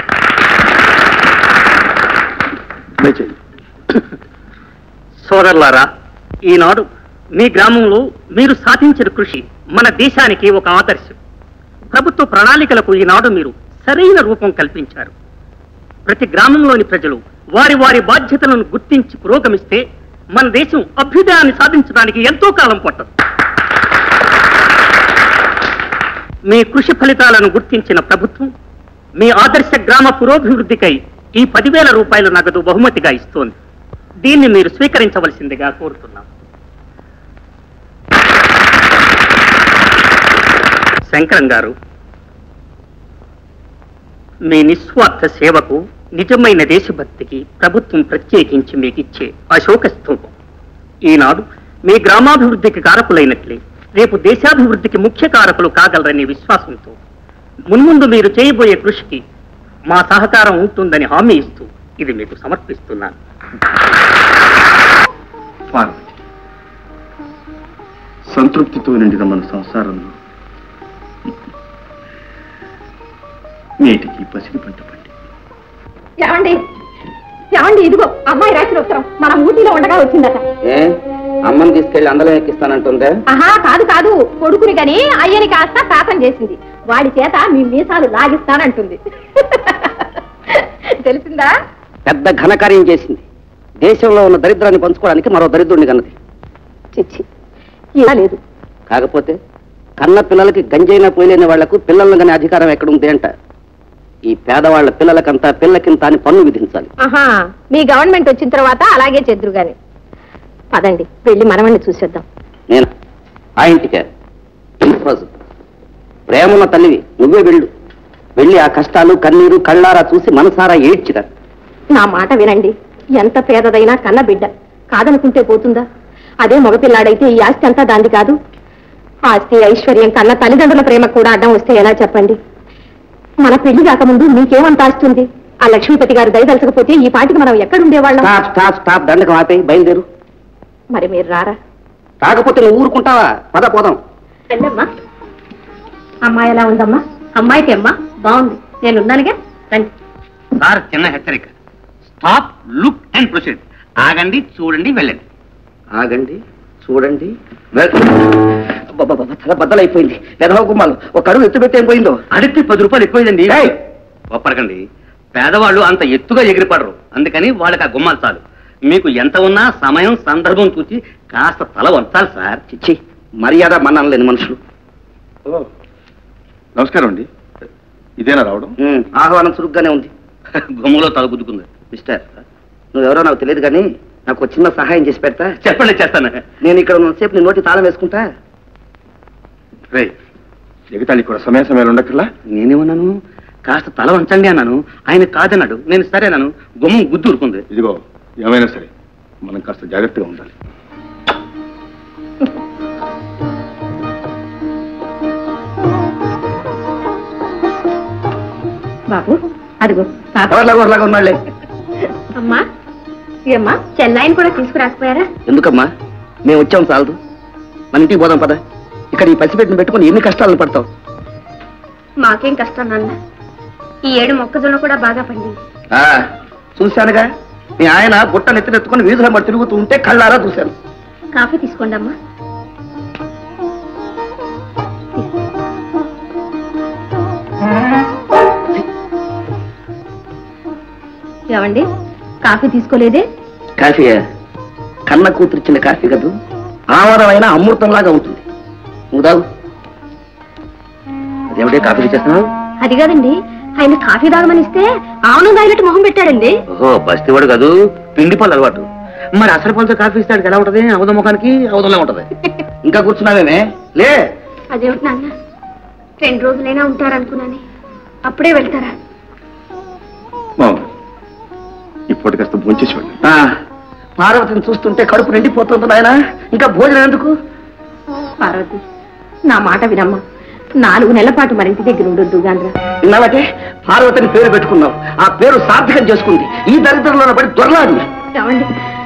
సోదరులారా, ఈనాడు మీ గ్రామంలో మీరు సాధించిన కృషి మన దేశానికి ఒక ఆదర్శం. ప్రభుత్వ ప్రణాళికలకు ఈనాడు మీరు సరైన రూపం కల్పించారు. ప్రతి గ్రామంలోని ప్రజలు వారి వారి బాధ్యతలను గుర్తించి పురోగమిస్తే మన దేశం అభ్యుదయాన్ని సాధించడానికి ఎంతో కాలం పట్టదు. మీ కృషి ఫలితాలను గుర్తించిన ప్రభుత్వం మీ ఆదర్శ గ్రామ పురోభివృద్ధికై ఈ పదివేల రూపాయల నగదు బహుమతిగా ఇస్తోంది. దీన్ని మీరు స్వీకరించవలసిందిగా కోరుతున్నాం. శంకరం గారు, మీ నిస్వార్థ సేవకు, నిజమైన దేశభక్తికి ప్రభుత్వం ప్రత్యేకించి మీకు ఇచ్చే అశోక స్తూపం ఈనాడు మీ గ్రామాభివృద్ధికి కారకులైనట్లే రేపు దేశాభివృద్ధికి ముఖ్య కారకులు కాగలరనే విశ్వాసంతో మున్ముందు మీరు చేయబోయే కృషికి మా సహకారం ఉంటుందని హామీ ఇస్తూ ఇది మీకు సమర్పిస్తున్నాను.
పార్వతి, సంతృప్తితో నిండిన మన సంసారంలో నేటికి పసిడి పంట పండి.
ఏమండి ఏమండి ఇదిగో అమ్మాయి రాసిన ఉత్తరం మన ఊటీలో ఉండగా వచ్చిందట.
అమ్మని తీసుకెళ్లి అందరం ఎక్కిస్తానంటుందే?
ఆహా, కాదు కాదు, కొడుకుని గని అయ్యని కాస్త శాపం చేసింది. వాడి చేత మీ మీసాలు లాగిస్తానంటుంది. తెలిసిందా?
పెద్ద ఘనకార్యం చేసింది. దేశంలో ఉన్న దరిద్రాన్ని పంచుకోవడానికి మరో దరిద్రుడిని కన్నది.
చిచ్చి, ఇలా లేదు.
కాకపోతే కన్న పిల్లలకి గంజైనా పోయలేని వాళ్లకు పిల్లలను కానీ అధికారం ఎక్కడుంది అంట. ఈ పేదవాళ్ల పిల్లలకంతా పిల్లకింత అని పన్ను విధించాలి.
ఆహా, మీ గవర్నమెంట్ వచ్చిన తర్వాత అలాగే చెద్దురు గాని. పదండి వెళ్ళి మనవణ్ణి చూసేద్దాం.
నేను ఆ ఇంటికే ప్రేమన్న తల్లివి, నువ్వే వెళ్ళు. వెళ్ళి ఆ కష్టాలు కన్నీరు కళ్ళారా చూసి మనసారా ఏడ్చిరా.
నా మాట వినండి. ఎంత పేదదైనా కన్న బిడ్డ కాదనుకుంటే పోతుందా? అదే మగపిల్లాడైతే ఈ ఆస్తి అంతా దాంది కాదు. ఆస్తి ఐశ్వర్యం కన్నా తల్లిదండ్రుల ప్రేమ కూడా అడ్డం వస్తే ఎలా చెప్పండి? మన పెళ్లి కాకముందు మీకేమంత ఆస్తుంది? ఆ లక్ష్మీపతి గారు దయదలచకపోతే ఈ పాటికి మనం ఎక్కడుండేవాళ్ళం?
దండకం ఆపేయి, బయలుదేరు.
మరి మీరు రారా?
కాకపోతే నువ్వు ఊరుకుంటావా? పద పోదాం.
రండమ్మా. అమ్మాయి ఎలా ఉందమ్మా? అమ్మాయికి అమ్మా బాగుంది, నేనున్నానుగా. రండి.
సార్, చిన్న హెచ్చరిక. Stop, look and proceed. ఆగండి, చూడండి, వెళ్ళండి.
ఆగండి, చూడండి, తల బద్దలైపోయింది. పెదవ గుమ్మాలు ఒక అడుగు ఎత్తు పెట్టి ఏం పోయిందో.
అడిగితే పది రూపాయలు ఎక్కువైందండి. ఒప్పరకండి, పేదవాళ్ళు అంత ఎత్తుగా ఎగిరిపడరు. అందుకని వాళ్ళకి ఆ గుమ్మాలు చాలు. మీకు ఎంత ఉన్నా సమయం సందర్భం చూసి కాస్త తల వంచాలి సార్.
చిచ్చి, మర్యాద మన్నాను లేని మనుషులు.
నమస్కారం అండి. ఇదేనా రావడం?
ఆహ్వానం చురుగ్గానే ఉంది.
గుమ్మలో తల గుద్దుకుంది.
మిస్టర్, నువ్వెవరో నాకు తెలియదు కానీ నాకు చిన్న సహాయం చేసి పెడతా?
చెప్పండి, చేస్తాను.
నేను ఇక్కడ ఉన్నసేపు నీ నోటి తాళం వేసుకుంటా.
రే, ఎగతాళి కూడా సమయ సమయాలు ఉండక్కర్లా.
నేనేమన్నాను? కాస్త తల వంచండి అన్నాను. ఆయన కాదన్నాడు. నేను సరేనాను. గుమ్మం గుద్దు ఊరుకుంది.
ఇదిగో, ఏమైనా సరే మనం కాస్త జాగ్రత్తగా ఉండాలి.
బాబు అదిగో
ఎవరిలాగా ఉన్నాళ్లే.
అమ్మా, ఏమ్మా చెన్నైని కూడా తీసుకురాకపోయారా?
ఎందుకమ్మా, మేము వచ్చాం చాలదు. మన ఇంటికి పోదాం పద. ఇక్కడ ఈ పసిపెట్టిన పెట్టుకుని ఎన్ని కష్టాలను పడతావు?
మాకేం కష్టం నాన్న, ఈ ఏడు మొక్కజొన్న కూడా బాగా పండింది.
చూశానుగా, మీ ఆయన బుట్ట నెత్తినెత్తుకుని వీధుల మరి తిరుగుతూ ఉంటే కళ్ళారా చూశాను.
కాఫీ తీసుకోండి అమ్మా. ఏమండి, కాఫీ తీసుకోలేదే?
కాఫీయా? కన్న కూతురిచ్చిన కాఫీ కదూ, ఆమరమైన అమృతంలాగా ఉంటుంది. నువ్వు తాగు. అదేమిటి కాఫీ చేస్తున్నావు?
అది కాదండి, ఆయన కాఫీ తాగమని ఇస్తే ఆవును తాగినట్టు మొహం పెట్టాడండి.
ఓహో, బస్తీవాడు కాదు, పిండి పళ్ళు అలవాటు. మరి అసలు పళ్ళతో కాఫీ ఇస్తాడు ఎలా ఉంటది? అవధ ముఖానికి అవధంలో ఉంటది. ఇంకా కూర్చున్నావేమే? లే.
అదేమిటి నాన్న, రెండు రోజులైనా ఉంటారనుకున్నాను, అప్పుడే వెళ్తారా?
ఇప్పటి కాస్త భోంచేసేవాడు.
పార్వతిని చూస్తుంటే కడుపు నిండిపోతుంది నాయన, ఇంకా భోజనం ఎందుకు?
పార్వతి, నా మాట వినమ్మా. నాలుగు నెలల పాటు మరి ఇంటి దగ్గర ఉండొద్దు గాంధ్ర.
విన్నావటే, పార్వతిని పేరు పెట్టుకున్నావు, ఆ పేరు సార్థకం చేసుకుంది. ఈ దరిద్రంలో పడి దొరలాడు.
రావండి.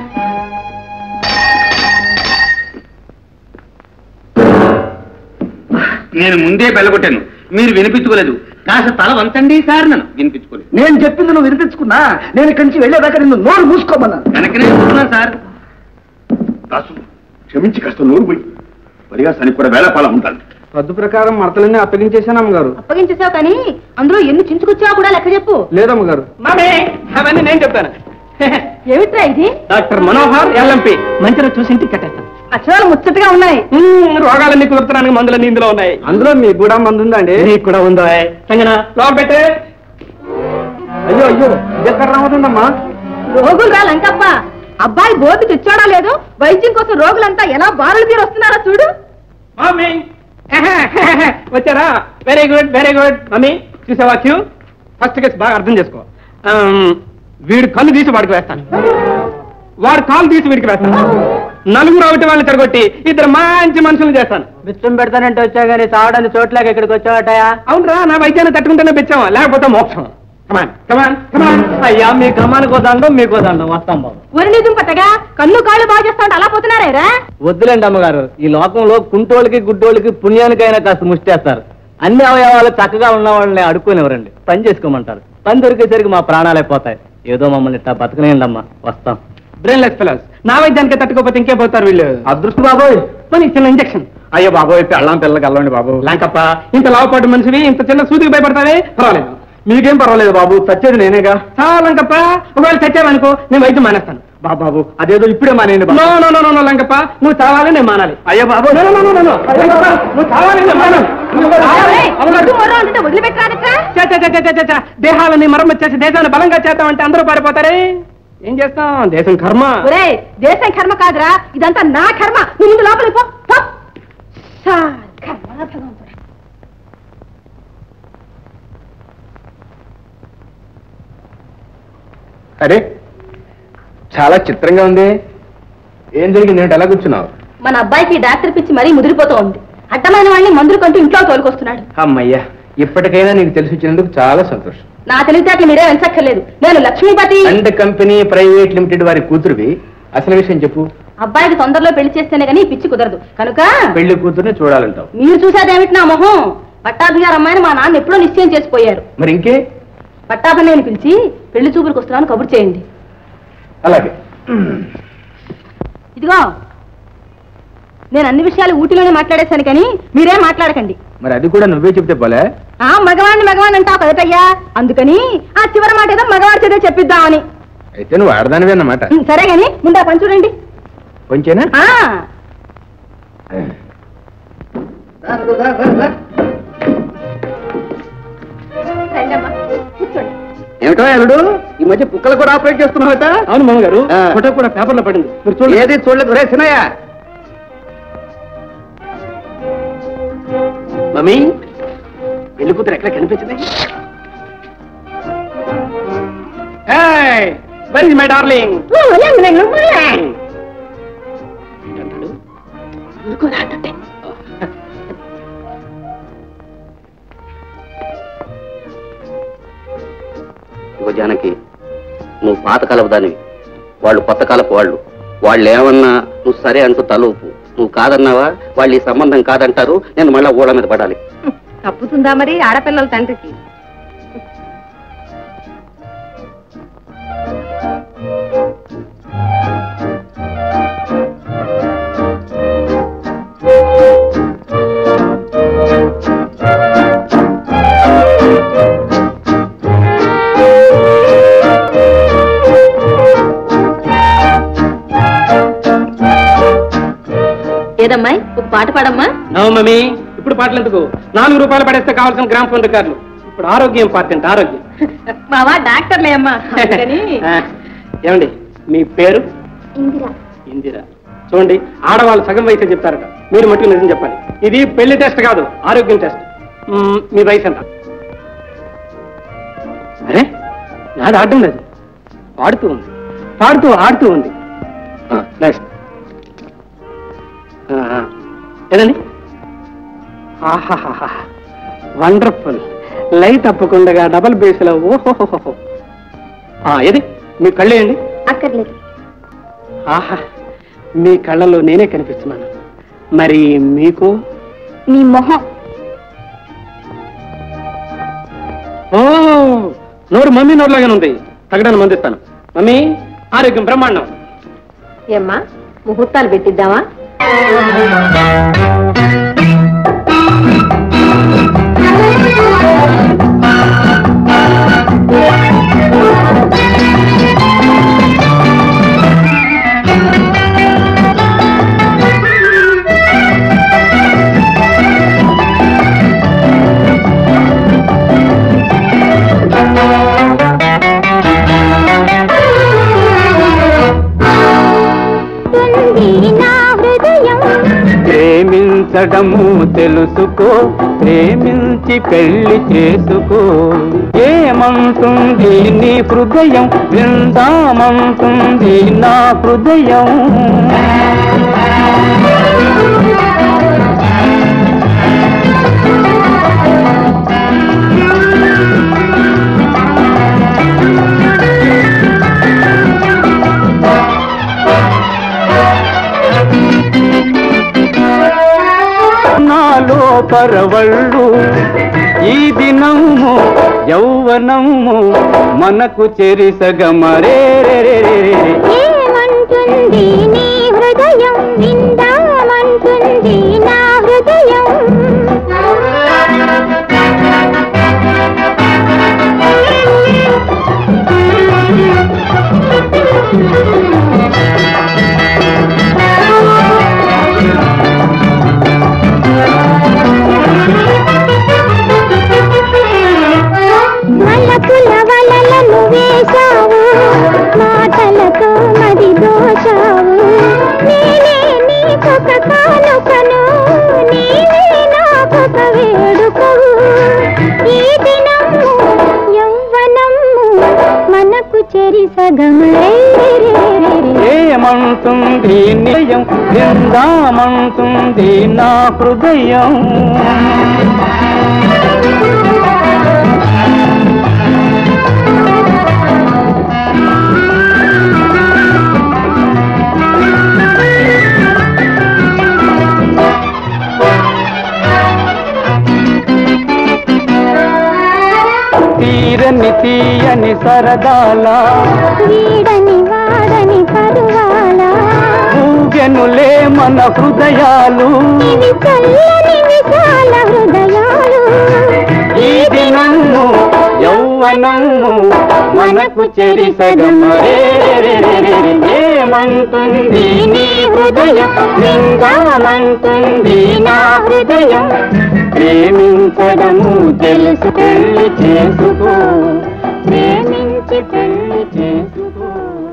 నేను ముందే బెల్లగొట్టాను, మీరు వినిపించుకోలేదు. కాస్త తల వంచండి సార్. నన్ను వినిపించుకోలేదు. నేను చెప్పింది నువ్వు వినిపించుకున్నా, నేను ఇక్కడి నుంచి వెళ్ళేదాకా నిన్ను నోరు మూసుకోమన్నాను. వెనకనే చూస్తున్నాను సార్.
దాసు, క్షమించి కాస్త నోరు పోయి పరిహాసానికి కూడా వేళపాల ఉంటాను.
పద్దు ప్రకారం మడతలన్నీ అప్పగించేశాను అమ్మగారు.
అప్పగించేసావు కానీ అందులో ఎన్ని చించుకొచ్చావు కూడా లెక్క చెప్పు.
లేదమ్మగారు. అవన్నీ నేను చెప్తాను.
ఏమిట్రా ఇది?
Doctor Manohar LMP. మంచిగా చూసి ఇంటికి కట్టేస్తాను.
అక్షరాలు ముచ్చటగా ఉన్నాయి.
రోగాలన్నీ కుదురుతున్నానికి మందులన్నీ ఇందులో ఉన్నాయి. అందులో మీకు కూడా మందు ఉందండి? మీకు కూడా ఉందా? లోపల పెట్టే. అయ్యో అయ్యో, ఎక్కడ రావదండమ్మా?
రోగులు రా లంకప్ప. అబ్బాయి బోర్డు తెచ్చాడా లేదు, వైద్యం కోసం రోగులంతా ఎలా బారులు తీరు వస్తున్నారో చూడు.
మమ్మీ వచ్చారా? Very good very good. Mummy చూసావా క్యూ? ఫస్ట్ కేసు బాగా అర్థం చేసుకో. వీడు కన్ను తీసి వాడికి వేస్తాను, వాడు కాలు తీసి వీడికి వేస్తాను. నలుగురు ఒకటి వాళ్ళని చెడగొట్టి ఇద్దరు మంచి మనుషులు చేస్తాను. బిచ్చం పెడతానంటే వచ్చా కానీ తావడానికి చోట్లకి ఇక్కడికి వచ్చావటయా? అవునరా, నా వైద్యాన్ని తట్టుకుంటేనే బిచ్చావా, లేకపోతే మోక్షం. కమాన్ కమాన్ కమాన్. అయ్యా మీ కమానికి వదండం, మీకు వదండం. వస్తాం బాబు.
ఊరి నిజం పట్టగా కన్ను కాళ్ళు బాగా చేస్తా ఉంటే అలా పోతున్నారా?
వద్దులేండి అమ్మగారు, ఈ లోకంలో కుంటోళ్ళకి గుడ్డోళ్ళకి పుణ్యానికైనా కాస్త ముష్టేస్తారు. అన్ని అవయవాలు చక్కగా ఉన్న వాళ్ళని అడుక్కునివ్వరండి, పని చేసుకోమంటారు. పని దొరికేసరికి మా ప్రాణాలే పోతాయి. ఏదో మమ్మల్ని ఇట్టా బతకనేయండి అమ్మా, వస్తాం.
Brainless fellows. నా వైద్యానికి తట్టుకోపోతే ఇంకే పోతారు వీళ్ళు. అదృష్టం బాబోయ్, మన చిన్న ఇంజక్షన్. అయ్యో బాబోయ్, పెళ్ళం పిల్లలకి వెళ్ళండి బాబు. లేకప్ప ఇంత లావుపాటు మనిషివి ఇంత చిన్న సూదికి భయపడతావే? పర్వాలేదు, మీకేం పర్వాలేదు బాబు, చచ్చేది నేనేగా. చాలా లంకప్ప, ఒకవేళ చచ్చావనుకో నేను వైద్యం మానేస్తాను. బాబు బాబు అదేదో ఇప్పుడే మానేయండి. No no no no Lankappa, నువ్వు చావాలి నేను మానాలి. అయ్యో బాబు, నువ్వు చావాలి నేను మానాలి. దేహాలని మరమ్మతు చేసి దేశాన్ని బలంగా చేద్దామంటే అందరూ పారిపోతారే. ఏం చేస్తాం, దేశం కర్మ.
దేశం కర్మ కాదురా, ఇదంతా నా కర్మ. నువ్వు ముందు లోపలికి పో.
అరే చాలా చిత్రంగా ఉంది. ఏం జరిగింది? ఏంటి ఎలా కూర్చున్నావు?
మన అబ్బాయికి డాక్టర్ పిచ్చి మరీ ముదిరిపోతూ ఉంది. అడ్డమైన వాడిని మందులు కంటూ ఇంట్లో తోలుకొస్తున్నాడు.
అమ్మయ్యా, ఇప్పటికైనా నీకు తెలిసి వచ్చినందుకు చాలా సంతోషం.
నా తెలివితేటలు మీరే వెంచక్కర్లేదు. నేను Lakshmipati
and company private limited వారి కూతురువి. అసలు విషయం చెప్పు.
అబ్బాయికి తొందరలో పెళ్లి చేస్తేనే గానీ పిచ్చి కుదరదు కనుక
పెళ్లి కూతురుని చూడాలంటావు.
మీరు చూసేదేమిటి నా మొహం? పట్టాభి గారు అమ్మాయిని మా నాన్న ఎప్పుడో నిశ్చయం చేసిపోయారు.
మరి ఇంకే?
పట్టాభి నేను పిలిచి పెళ్లి చూపులకు వస్తున్నాను కబురు చేయండి.
అలాగే.
ఇదిగో, నేను అన్ని విషయాలు ఊటీలోనే మాట్లాడేశాను కానీ మీరేం మాట్లాడకండి.
మరి అది కూడా నువ్వే చెప్తే పోలే.
ఆ మగవాడిని మగవాడిని అంటావు కదటయ్యా, అందుకని ఆ చివరి మాట ఏదో మగవాడి చేత చెప్పిద్దామని.
అయితే నువ్వు ఆడదానివే అన్నమాట.
సరే గాని ముందు ఆ పని చూడండి.
కొంచెనా?
ఏమిటో అల్లుడు, ఈ మధ్య కుక్కలు కూడా ఆపరేట్ చేస్తున్నావట?
అవును మామగారు, ఫోటో కూడా పేపర్లో పడింది. మీరు చూడండి.
ఏది చూడలేదు రే సినయ్య. మమ్మీ, పెళ్లి కూతురు ఎక్కడ కనిపించింది?
Where is my darling?
ఇగో జానకి, నువ్వు పాతకాలపు దానివి, వాళ్ళు కొత్త కాలపు వాళ్ళు. వాళ్ళు ఏమన్నా నువ్వు సరే అంటూ తలూపు. నువ్వు కాదన్నావా వాళ్ళు ఈ సంబంధం కాదంటారు. నేను మళ్ళా ఊళ్ళ మీద పడాలి.
తప్పుతుందా మరి ఆడపిల్లల తండ్రికి? ఏదమ్మాయి ఒక పాట పాడమ్మా.
నో మమ్మీ, ఇప్పుడు పాటలు ఎందుకు? నాలుగు రూపాయలు పడేస్తే కావాల్సిన గ్రామ్ ఫోన్ రికార్డులు. ఇప్పుడు ఆరోగ్యం ఇంపార్టెంట్, ఆరోగ్యం.
బావా డాక్టర్లే అమ్మా.
ఏమండి మీ పేరు?
ఇందిరా.
ఇందిరా. చూడండి, ఆడవాళ్ళు సగం వయసు చెప్తారట, మీరు మట్టుకు నిజం చెప్పాలి. ఇది పెళ్లి టెస్ట్ కాదు, ఆరోగ్యం టెస్ట్. మీ వయసు ఎంత? అరే నాది ఆడడం లేదు, పాడుతూ ఉంది, పాడుతూ ఆడుతూ ఉంది. నెక్స్ట్ ఏదండి? ఆహాహా, వండర్ఫుల్. లైట్ తప్పకుండా డబల్ బేస్లో. ఓహోహోహో. ఏది మీ కళ్ళు ఏంటి?
అక్కర్లేదు.
ఆహా, మీ కళ్ళలో నేనే కనిపిస్తున్నాను. మరి మీకు?
మీ మొహం.
ఓ, నోరు మమ్మీ నోరులాగానే ఉంది. తగ్గడానికి మందిస్తాను. మమ్మీ ఆరోగ్యం బ్రహ్మాండం.
ఏమ్మా ముహూర్తాలు పెట్టిద్దామా?
ప్రేమించడము తెలుసుకో, ప్రేమించి పెళ్లి చేసుకో. ఏమంటుంది నీ హృదయం, విందామంటుంది నా హృదయం. నాలో పరవళ్ళు ఈ దినము యౌవనము మనకు చెరిసగమరే.
ఏమంటుంది నీ హృదయం, విందామంటుంది నా హృదయం. మలపుల వలలను వేశావు, మాటలతో మది దోచావు. నేనే నీకొక కానుకను, నీవే నాకొక వేడుకవు. ఈ దినము యౌవనము మనకు చెరి సగమై.
ఏమంటుంది నిలయం, విందామంటుంది నా హృదయం. తీరని తీయని సరదాల,
వీడని వాడని పరువాల,
ఊగెనులే మన హృదయాలు.
ఇవి చల్లని విశాల హృదయాలు.
ఈ దినము యౌవనము మనకు చెరి సగమరే. ఏమంటుంది నీ హృదయం, విందామంటుంది నా హృదయం. ప్రేమించడము తెలుసు, పెళ్లి చేసుకో, ప్రేమించి పెళ్లి చేసుకో.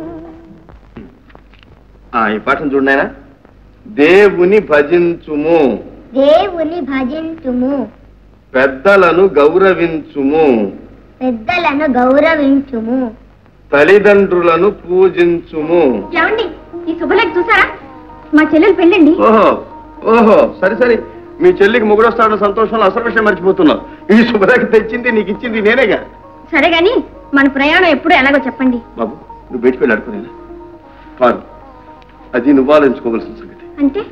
ఈ పాఠం చూడనాయనా. దేవుని భజించుము,
దేవుని భజించుము,
పెద్దలను గౌరవించుము,
పెద్దలను గౌరవించుము,
తల్లిదండ్రులను పూజించుము.
ఏమండి ఈ శుభలేఖ చూసారా? మా చెల్లెలు పెళ్ళండి.
ఓహో ఓహో సరే సరే, మీ చెల్లికి ముగ్గురొస్తాడన్న సంతోషంలో అసలు విషయం మర్చిపోతున్నావు. ఈ శుభలేఖ తెచ్చింది నీకు ఇచ్చింది నేనేగా.
సరే గాని మన ప్రయాణం ఎప్పుడు ఎలాగో చెప్పండి.
బాబు నువ్వు బయటికి వెళ్ళి అడుకునేనా? వారు అది నువ్వు ఆలోచించుకోవాల్సిన సంగతి.
అంటే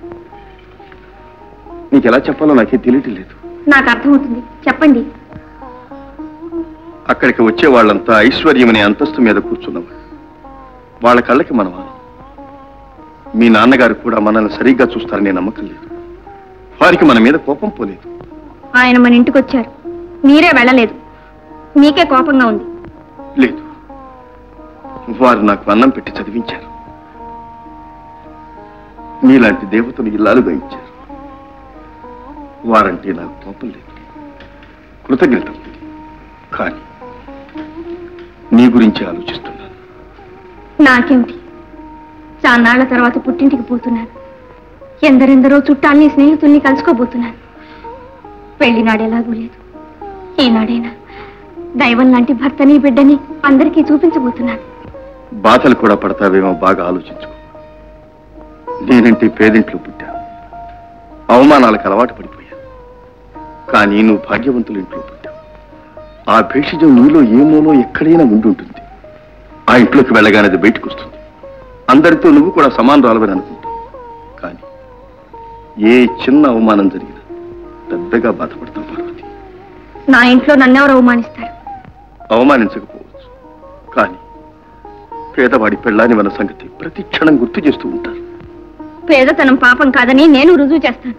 నీకు ఎలా చెప్పాలో నాకే తెలియటం లేదు.
నాకు అర్థమవుతుంది, చెప్పండి.
అక్కడికి వచ్చే వాళ్ళంతా ఐశ్వర్యం అనే అంతస్తు మీద కూర్చున్నవాళ్ళు. వాళ్ళ కళ్ళకి మనం మీ నాన్నగారు కూడా మనల్ని సరిగ్గా చూస్తారనే నమ్మకం లేదు. వారికి మన మీద కోపం పోలేదు.
ఆయన మన ఇంటికి వచ్చారు, మీరే వెళ్ళలేదు. మీకే కోపంగా ఉంది.
లేదు, వారు నాకు అన్నం పెట్టి చదివించారు. మీలాంటి దేవతను ఇల్లాలుగా ఇచ్చారు. వారంటే నాకు కోపం లేదు, కృతజ్ఞత ఉంది. కానీ నీ గురించి ఆలోచిస్తున్నాను.
నాకేమిటి, చాన్నాళ్ల తర్వాత పుట్టింటికి పోతున్నాను. ఎందరెందరో చుట్టాల్ని స్నేహితుల్ని కలుసుకోబోతున్నాను. పెళ్లినాడు ఎలాగూ లేదు, ఈనాడైనా దైవం లాంటి భర్తని బిడ్డని అందరికీ చూపించబోతున్నాను.
బాధలు కూడా పడతావేమో బాగా ఆలోచించుకో. నేనంటే పేదింట్లో పుట్టాను, అవమానాలకు అలవాటు పడిపోయాను. కానీ నువ్వు భాగ్యవంతుల ఇంట్లో పుట్టావు. ఆ భేషజం నీలో ఏమోలో ఎక్కడైనా ఉండి ఉంటుంది. ఆ ఇంట్లోకి వెళ్ళగానే అది బయటకు వస్తుంది. అందరితో నువ్వు కూడా సమానరాలవని అనుకుంటావు. కానీ ఏ చిన్న అవమానం జరిగినా పెద్దగా బాధపడతావు పార్వతి.
నా ఇంట్లో నన్నెవరు అవమానిస్తారు?
అవమానించకపోవచ్చు, కానీ పేదవాడి పెళ్ళాని మన సంగతి ప్రతి క్షణం గుర్తు చేస్తూ ఉంటారు.
పేదతనం పాపం కాదని నేను రుజువు చేస్తాను.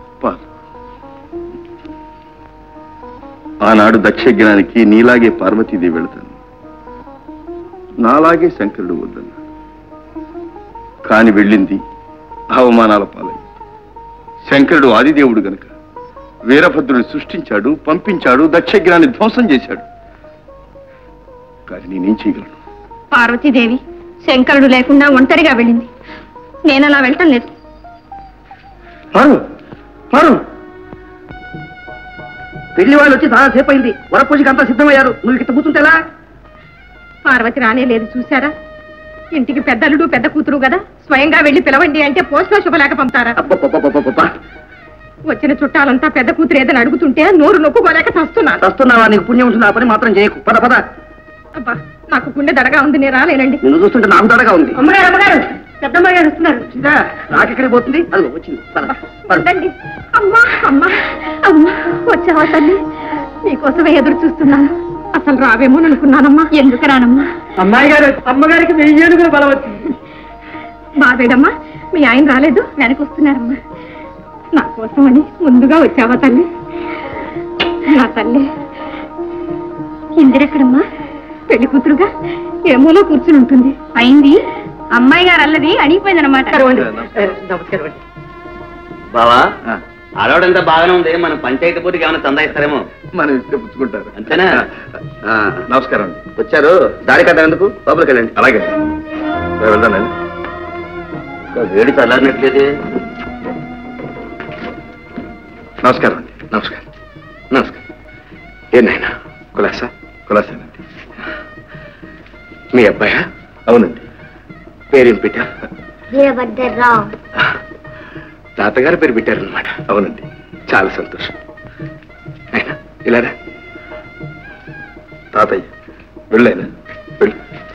ఆనాడు దక్షయజ్ఞానికి నీలాగే పార్వతీదేవి వెళతాను, నాలాగే శంకరుడు వద్దన్నాడు. కాని వెళ్ళింది అవమానాల పాలైంది. శంకరుడు ఆదిదేవుడు గనుక వీరభద్రుని సృష్టించాడు, పంపించాడు, దక్షయజ్ఞాన్ని ధ్వంసం చేశాడు. కానీ నేనేం చేయగలను?
పార్వతీదేవి శంకరుడు లేకుండా ఒంటరిగా వెళ్ళింది. నేను అలా వెళ్ళటం లేదు.
పెళ్లి వాళ్ళు వచ్చి చాలా సేపు అయింది. వరపూజకి అంతా సిద్ధమయ్యారు. నువ్వు ఇక్కడ కూర్చుంటేలా?
పార్వతి రానే లేదు, చూసారా? ఇంటికి పెద్దలుడు పెద్ద కూతురు కదా, స్వయంగా వెళ్లి పిలవండి అంటే పోస్ట్లో శుభలేక పంపుతారా? వచ్చిన చుట్టాలంతా పెద్ద కూతురు ఏదని అడుగుతుంటే నోరు నొక్కుకోలేక చస్తున్నా.
చస్తున్నావా? నీకు పుణ్యం ఉంటుంది, ఆ పని మాత్రం చేయకు. పద పద.
అబ్బా, నాకు గుండె దడగా ఉంది, నేను రాలేనండి.
నిన్ను చూస్తుంటే నాకు దడగా ఉంది.
అమ్మగారు అమ్మగారు పెద్దమ్మ గారు వస్తున్నారు.
నాకెక్కడికి పోతుంది? అది వచ్చింది.
అమ్మా అమ్మా అమ్మా, వచ్చావా తల్లి? నీకోసమే ఎదురు చూస్తున్నాను. అసలు రావేమో అనుకున్నానమ్మా. ఎందుకు రానమ్మా?
అమ్మాయి గారు అమ్మగారికి వెయ్యి ఏనుగులు బలం వచ్చింది.
బాబేడమ్మా, మీ ఆయన రాలేదు, వెనక వస్తున్నారమ్మా. నా కోసమని ముందుగా వచ్చావా తల్లి? నా తల్లి ఇందిరెక్కడమ్మా? పెళ్లి కూతురుగా ఏమోలో కూర్చుని ఉంటుంది. అయింది అమ్మాయి గారు అల్లది అడిగిపోయిందనమాట.
నమస్కారం అండి. బావా, ఆడవాడంతా బాగానే ఉంది. మనం పంచాయతీ పూర్తికి ఏమైనా చందా ఇస్తారేమో.
మనం ఇస్తే పుచ్చుకుంటారు.
అంతేనా?
నమస్కారం అండి.
వచ్చారు, దారి కట్టేందుకు లోపలికి వెళ్ళండి.
అలాగే వెళ్దానండి.
వేడి చల్లారినట్లేదు.
నమస్కారం అండి.
నమస్కారం. నమస్కారం. ఏనాయనా కులాసా?
కులాసానండి.
మీ అబ్బాయా?
అవునండి.
పేరేం పెట్టారు?
వీరభద్రరావు.
తాతగారు పేరు పెట్టారనమాట.
అవునండి.
చాలా సంతోషం. అయినా ఇలారా
తాతయ్య వెళ్ళైనా వెళ్ళు.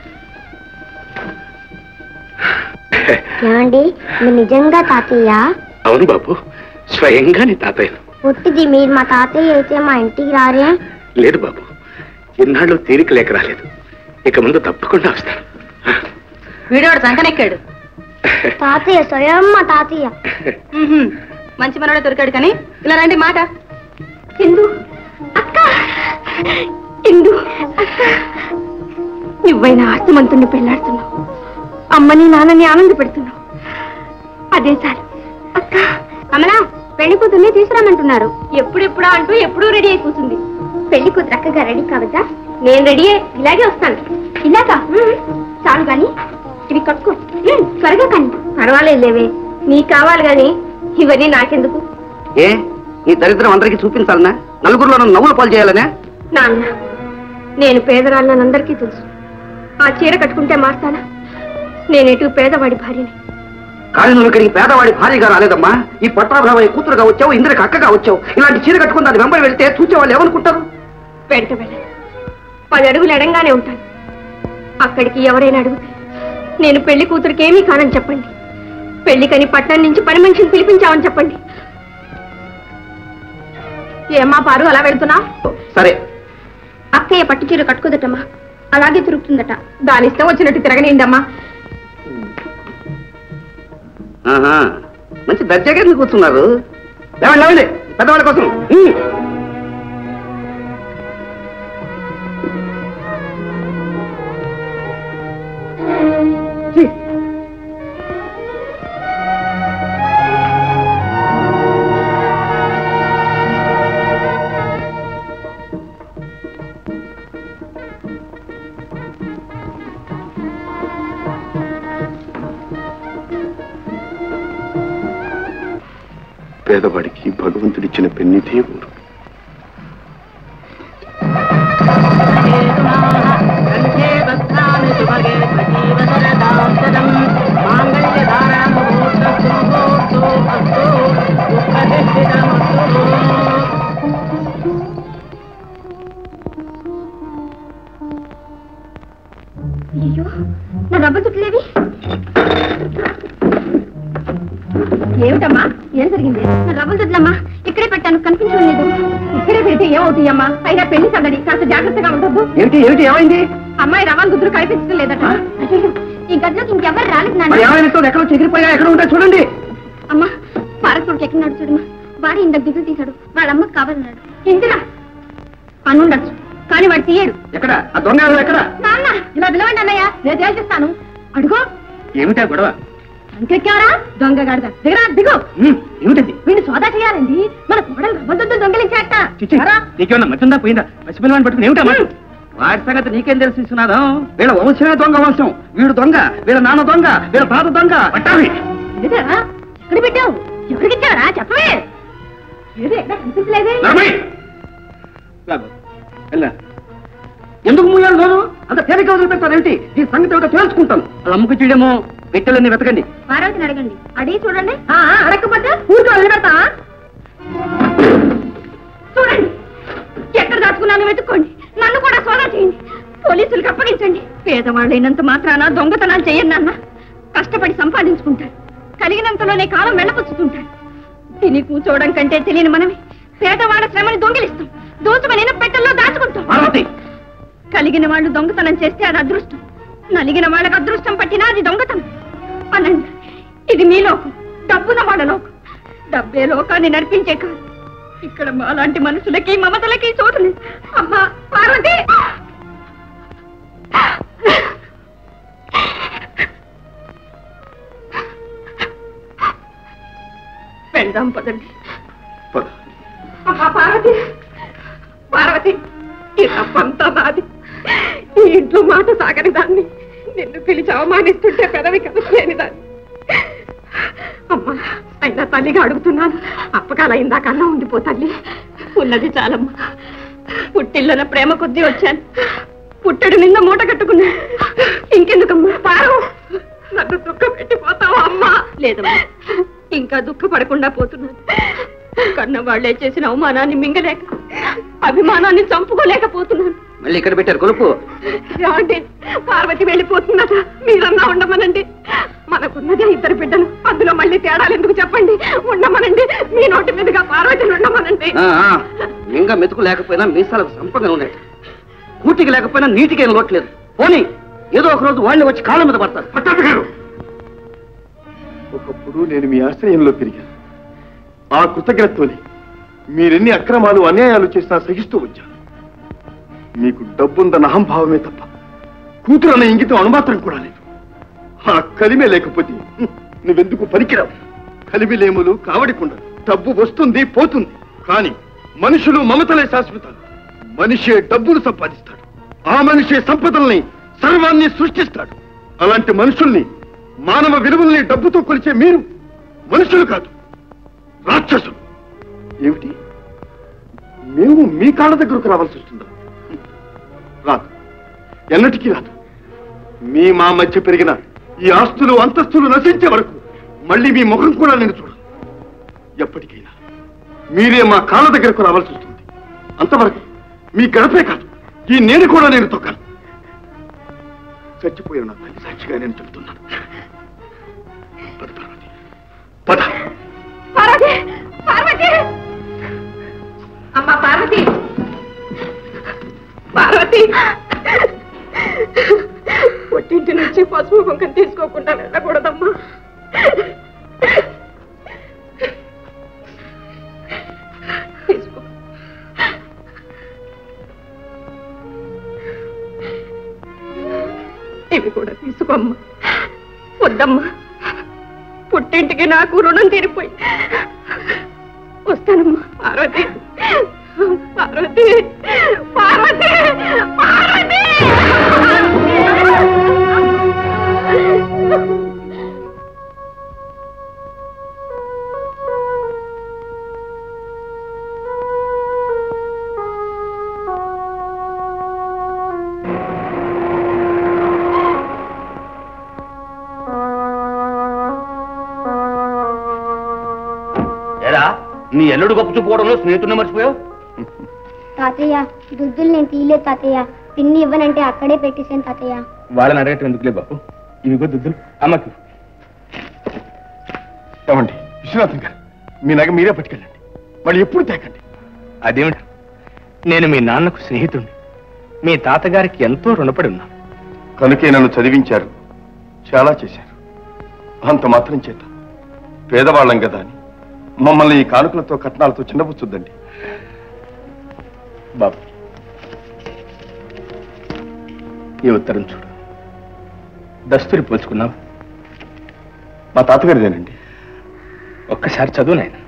ఏమండి, మీరు నిజంగా తాతయ్య?
అవును బాబు, స్వయంగా నీ తాతయ్యను.
పుట్టిది మీరు మా తాతయ్య అయితే మా ఇంటికి రారే?
లేదు బాబు, ఇన్నాళ్ళు తీరిక లేక రాలేదు. ఇక ముందు తప్పకుండా వస్తాను.
వీడోడు సంకనెక్కాడు.
తాతయ్య స్వయం మా తాతయ్య.
మంచి మనోడే దొరికాడు. కానీ ఇలా రండి మాట. ఇందు అక్క, ఇందు అక్క, నువ్వైనా ఆస్తమంతుణ్ణి పెళ్లాడుతున్నావు, అమ్మని నాన్నని ఆనంద పెడుతున్నావు. అదే చాలు అక్క.
కమలా, పెళ్లి కూతుర్ని తీసుకురామంటున్నారు.
ఎప్పుడెప్పుడా అంటూ ఎప్పుడూ రెడీ అయిపోతుంది.
పెళ్లి కూతురు అక్కగా రెడీ కావద్దా? నేను రెడీ, ఇలాగే వస్తాను. ఇలాగా? చాలు గాని ఇవి కట్టుకో. త్వరగా కానీ. పర్వాలేదు లేవే, నీకు కావాలి గాని ఇవన్నీ నాకెందుకు?
ఏ ఈ దరిద్రం అందరికీ చూపించాలనా? నలుగురిలో నన్ను నవ్వుల పాలు చేయాలనే?
నాన్న, నేను పేదరాళ్ళని అందరికీ తెలుసు. ఆ చీర కట్టుకుంటే మారుతానా? నేనేటు పేదవాడి భార్యని.
కానీ నువ్వు ఇక్కడికి పేదవాడి భార్యగా రాలేదమ్మా. ఈ పట్టాభావయ్య కూతురుగా వచ్చావు, ఇంద్రకి అక్కగా వచ్చావు. ఇలాంటి చీర కట్టుకుని దాని వెంబడి వెళ్తే చూసేవాళ్ళు ఏమనుకుంటారు?
వెంట వెళ్ళను, పది అడుగులు ఎడంగానే ఉంటాను. అక్కడికి ఎవరైనా అడిగితే నేను పెళ్లి కూతురికి ఏమీ కానని చెప్పండి. పెళ్లికని పట్టణం నుంచి పని మనిషిని పిలిపించామని చెప్పండి. ఏమ్మా పారు, అలా వెళ్తున్నా?
సరే.
అక్కయ్య పట్టు చీర కట్టుకోదటమ్మా, అలాగే తిరుగుతుందట. దాని ఇష్టం వచ్చినట్టు తిరగనిందమ్మా.
మంచి దర్జాగా ఎందుకు కూర్చున్నారు? లేవండి లేవండి, పెద్దవాళ్ళ కోసం.
పేదవాడికి భగవంతుడిచ్చిన పెన్నిదే ఊరు.
అయ్యో, నా రబ్బర్ చుట్టలేవి. ఏమిటమ్మా, ఏం జరిగింది? నా రబ్బర్ చుట్లమ్మా ఇక్కడే పెట్టాను, కనిపించడం లేదు. ఇక్కడే పెడితే ఏమవుతాయమ్మా? అయినా పెళ్లి సందడి, కాస్త జాగ్రత్తగా ఉండదు.
ఏమిటి ఏమిటి ఏమైంది?
అమ్మాయి రవాన్ గుద్దురు కనిపించడం లేదట. అయ్యో, ఈ గదిలోకి ఇంకెవరు రాలేదు నాన్న.
ఏమైనా ఎక్కడో చెగిరిపోయా, ఎక్కడ ఉంటా చూడండి.
అమ్మా, పారకుడికి ఎక్కడున్నాడు చూడమ్మా. వాడి ఇంత దిగులు తీశాడు, వాళ్ళ అమ్మకి కావాలన్నాడు. ఇందిరా అనుండొచ్చు, కానీ వాడు తీయడు.
ఎక్కడ ఆ దొంగ? ఎక్కడ?
నాన్న ఇలా పిలవండి అన్నయ్య, నేను తేల్చిస్తాను. అడుగో.
ఏమిటా గొడవ?
అంకెక్కారా దొంగ గాడిద? దిగరా, దిగు.
ఏమిటండి?
వీడిని సోదా చేయాలండి. మన కోడలు రవ్వదొద్దు దొంగలించాట.
నీకేమన్నా మధ్యందా పోయిందా? పసిపిల్లవాడిని పట్టుకుని ఏమిటా మాట? వాడి సంగతి నీకేం తెలుసు విశ్వనాథం? వీళ్ళ వంశమే దొంగ వంశం. వీడు దొంగ, వీళ్ళ నాన్న దొంగ, వీళ్ళ తాత దొంగ. పట్టావి
ఎక్కడ పెట్టావు? ఎవరికిచ్చావరా చెప్పవే. ఏదో ఎక్కడ కనిపించలేదే.
ఎందుకు మూయాలి రోజు అంత తేలిక వదిలిపెట్టారేమిటి? ఈ సంగతి ఒకటి తేల్చుకుంటాను. వాళ్ళ అమ్మకు చూడేమో పెట్టెలన్నీ వెతకండి.
పార్వతిని అడగండి, అడిగి చూడండి. అడగకపోతే ఊరితో వదిలిపెడతా. చూడండి, ఎక్కడ దాచుకున్నాను వెతుక్కోండి. నన్ను కూడా సోదా చేయండి, పోలీసులకు అప్పగించండి. పేదవాళ్ళైనంత మాత్రాన దొంగతనాలు చెయ్యండి నాన్న. కష్టపడి సంపాదించుకుంటారు, కలిగినంతలోనే కాలం వెళ్ళపుచ్చుతుంటారు. తిని కూర్చోవడం కంటే తెలియని మనమే పేదవాళ్ళ శ్రమని దొంగిలిస్తాం, దోచుమని పెట్టెల్లో దాచుకుంటాం. కలిగిన వాళ్ళు దొంగతనం చేస్తే అది అదృష్టం, నలిగిన వాళ్ళకి అదృష్టం పట్టినా అది దొంగతనం. అనండి, ఇది మీ లోకం, డబ్బున వాళ్ళ లోకం. డబ్బే లోకాన్ని నడిపించే కాదు. ఇక్కడ మాలాంటి మనుషులకి మమతలకి చోటు లేదు. అమ్మా పార్వతి, వెళ్దాం పదండి. అమ్మా పార్వతి, పార్వతి, ఈ తప్పంతా నాది. ఈ ఇంట్లో మాట సాగని దాన్ని, నిన్ను పిలిచి అవమానిస్తుంటే పెదవి కదలేని దాన్ని. అమ్మా, అయినా తల్లిగా అడుగుతున్నాను, అప్పకాల ఇందాకన్నా ఉండిపో తల్లి. ఉన్నది చాలమ్మా. పుట్టిల్లన ప్రేమ కొద్దీ వచ్చాను, పుట్టడు నింద మూట కట్టుకున్నా. ఇంకెందుకమ్మా పారు, నన్ను దుఃఖ పెట్టిపోతావా అమ్మా? లేదమ్మా, ఇంకా దుఃఖపడకుండా పోతున్నాను. కన్న వాళ్లే చేసిన అవమానాన్ని మింగలేక, అభిమానాన్ని చంపుకోలేకపోతున్నాను.
మళ్ళీ ఇక్కడ పెట్టారు కొలుపు.
ఏమండి, పార్వతి వెళ్ళిపోతున్నట, మీరన్నా ఉండమనండి. మనకున్నదే ఇద్దరు బిడ్డలు, అందులో మళ్ళీ తేడాలు ఎందుకు చెప్పండి. ఉండమనండి, మీ నోటి మీదుగా పార్వతిని ఉండమనండి.
ఇంకా మెతుకు లేకపోయినా మీసాలకు సంపంగా ఉన్నాయి, కూటికి లేకపోయినా నీటికి ఏం లోట్లేదు. పోనీ ఏదో ఒక రోజు వాళ్ళని వచ్చి కాళ్ళ మీద పడతారు.
ఒకప్పుడు నేను మీ ఆశ్రయంలో పెరిగాను. ఆ కృతజ్ఞతతోనే మీరెన్ని అక్రమాలు అన్యాయాలు చేసినా సహిస్తూ వచ్చాను. మీకు డబ్బుందన్న అహంభావమే తప్ప కూతురన్న ఇంగితం అనుమాత్రం కూడా లేదు. ఆ కలిమే లేకపోతే నువ్వెందుకు పనికిరావు. కలిమిలేములు కావడికుండా డబ్బు వస్తుంది పోతుంది, కానీ మనుషులు మమతలే శాశ్వతాలు. మనిషే డబ్బులు సంపాదిస్తాడు, ఆ మనిషే సంపదల్ని సర్వాన్ని సృష్టిస్తాడు. అలాంటి మనుషుల్ని, మానవ విలువల్ని డబ్బుతో కొలిచే మీరు మనుషులు కాదు, రాక్షసులు. ఏమిటి, మేము మీ కాళ్ళ దగ్గరకు రావాల్సి వస్తుందా? రాదు, ఎన్నటికీ రాదు. మీ మా మధ్య పెరిగిన ఈ ఆస్తులు అంతస్తులు నశించే వరకు మళ్ళీ మీ ముఖం కూడా నేను చూడను. ఎప్పటికైనా మీరే మా కాళ్ళ దగ్గరకు రావాల్సి వస్తుంది. అంతవరకు మీ గడపే కాదు, ఈ నేను కూడా నేను తొక్కను. చచ్చిపోయిన నా తల్లి సాక్షిగా నేను చెబుతున్నాను. పద పార్వతి, పద.
పార్వతి, పార్వతి, అమ్మా పార్వతి, పార్వతి, ఒట్టింటి నుంచి పసుపు కుంకం తీసుకోకుండా వెళ్ళకూడదమ్మా. తీసుకో. ఇవి కూడా తీసుకోమ్మా. వద్దమ్మా, పుట్టింటికి నాకు రుణం తీరిపోయి. వస్తానమ్మా. పార్వతి, పార్వతి, పార్వతి, పార్వతి.
నీ ఎల్లుడు గొప్ప చూపుకోవడంలో స్నేహితుడిని మర్చిపోయావు.
తాతయ్య దుద్దులు నేను తీయలేదు తాతయ్య. పిన్ని ఇవ్వనంటే అక్కడే పెట్టేసాను తాతయ్య.
వాళ్ళని అడగటం ఎందుకులే బాబు. ఇవిగో దుద్దులు అమ్మకి.
ఏమండి విశ్వనాథం గారు, మీ నగ మీరే పట్టుకెళ్ళండి, మళ్ళీ ఎప్పుడు తేకండి.
అదేమిటి, నేను మీ నాన్నకు స్నేహితుడిని, మీ తాతగారికి ఎంతో రుణపడి ఉన్నా.
కనుకే నన్ను చదివించారు, చాలా చేశారు. అంత మాత్రం చేత పేదవాళ్ళం కదా అని మమ్మల్ని ఈ కానుకలతో కట్నాలతో చిన్నపుచ్చుద్దండి.
బాబు, ఈ ఉత్తరం చూడు. దస్తూరి పోల్చుకున్నావు.
మా తాతగారిదేనండి.
ఒక్కసారి చదువు నాయన.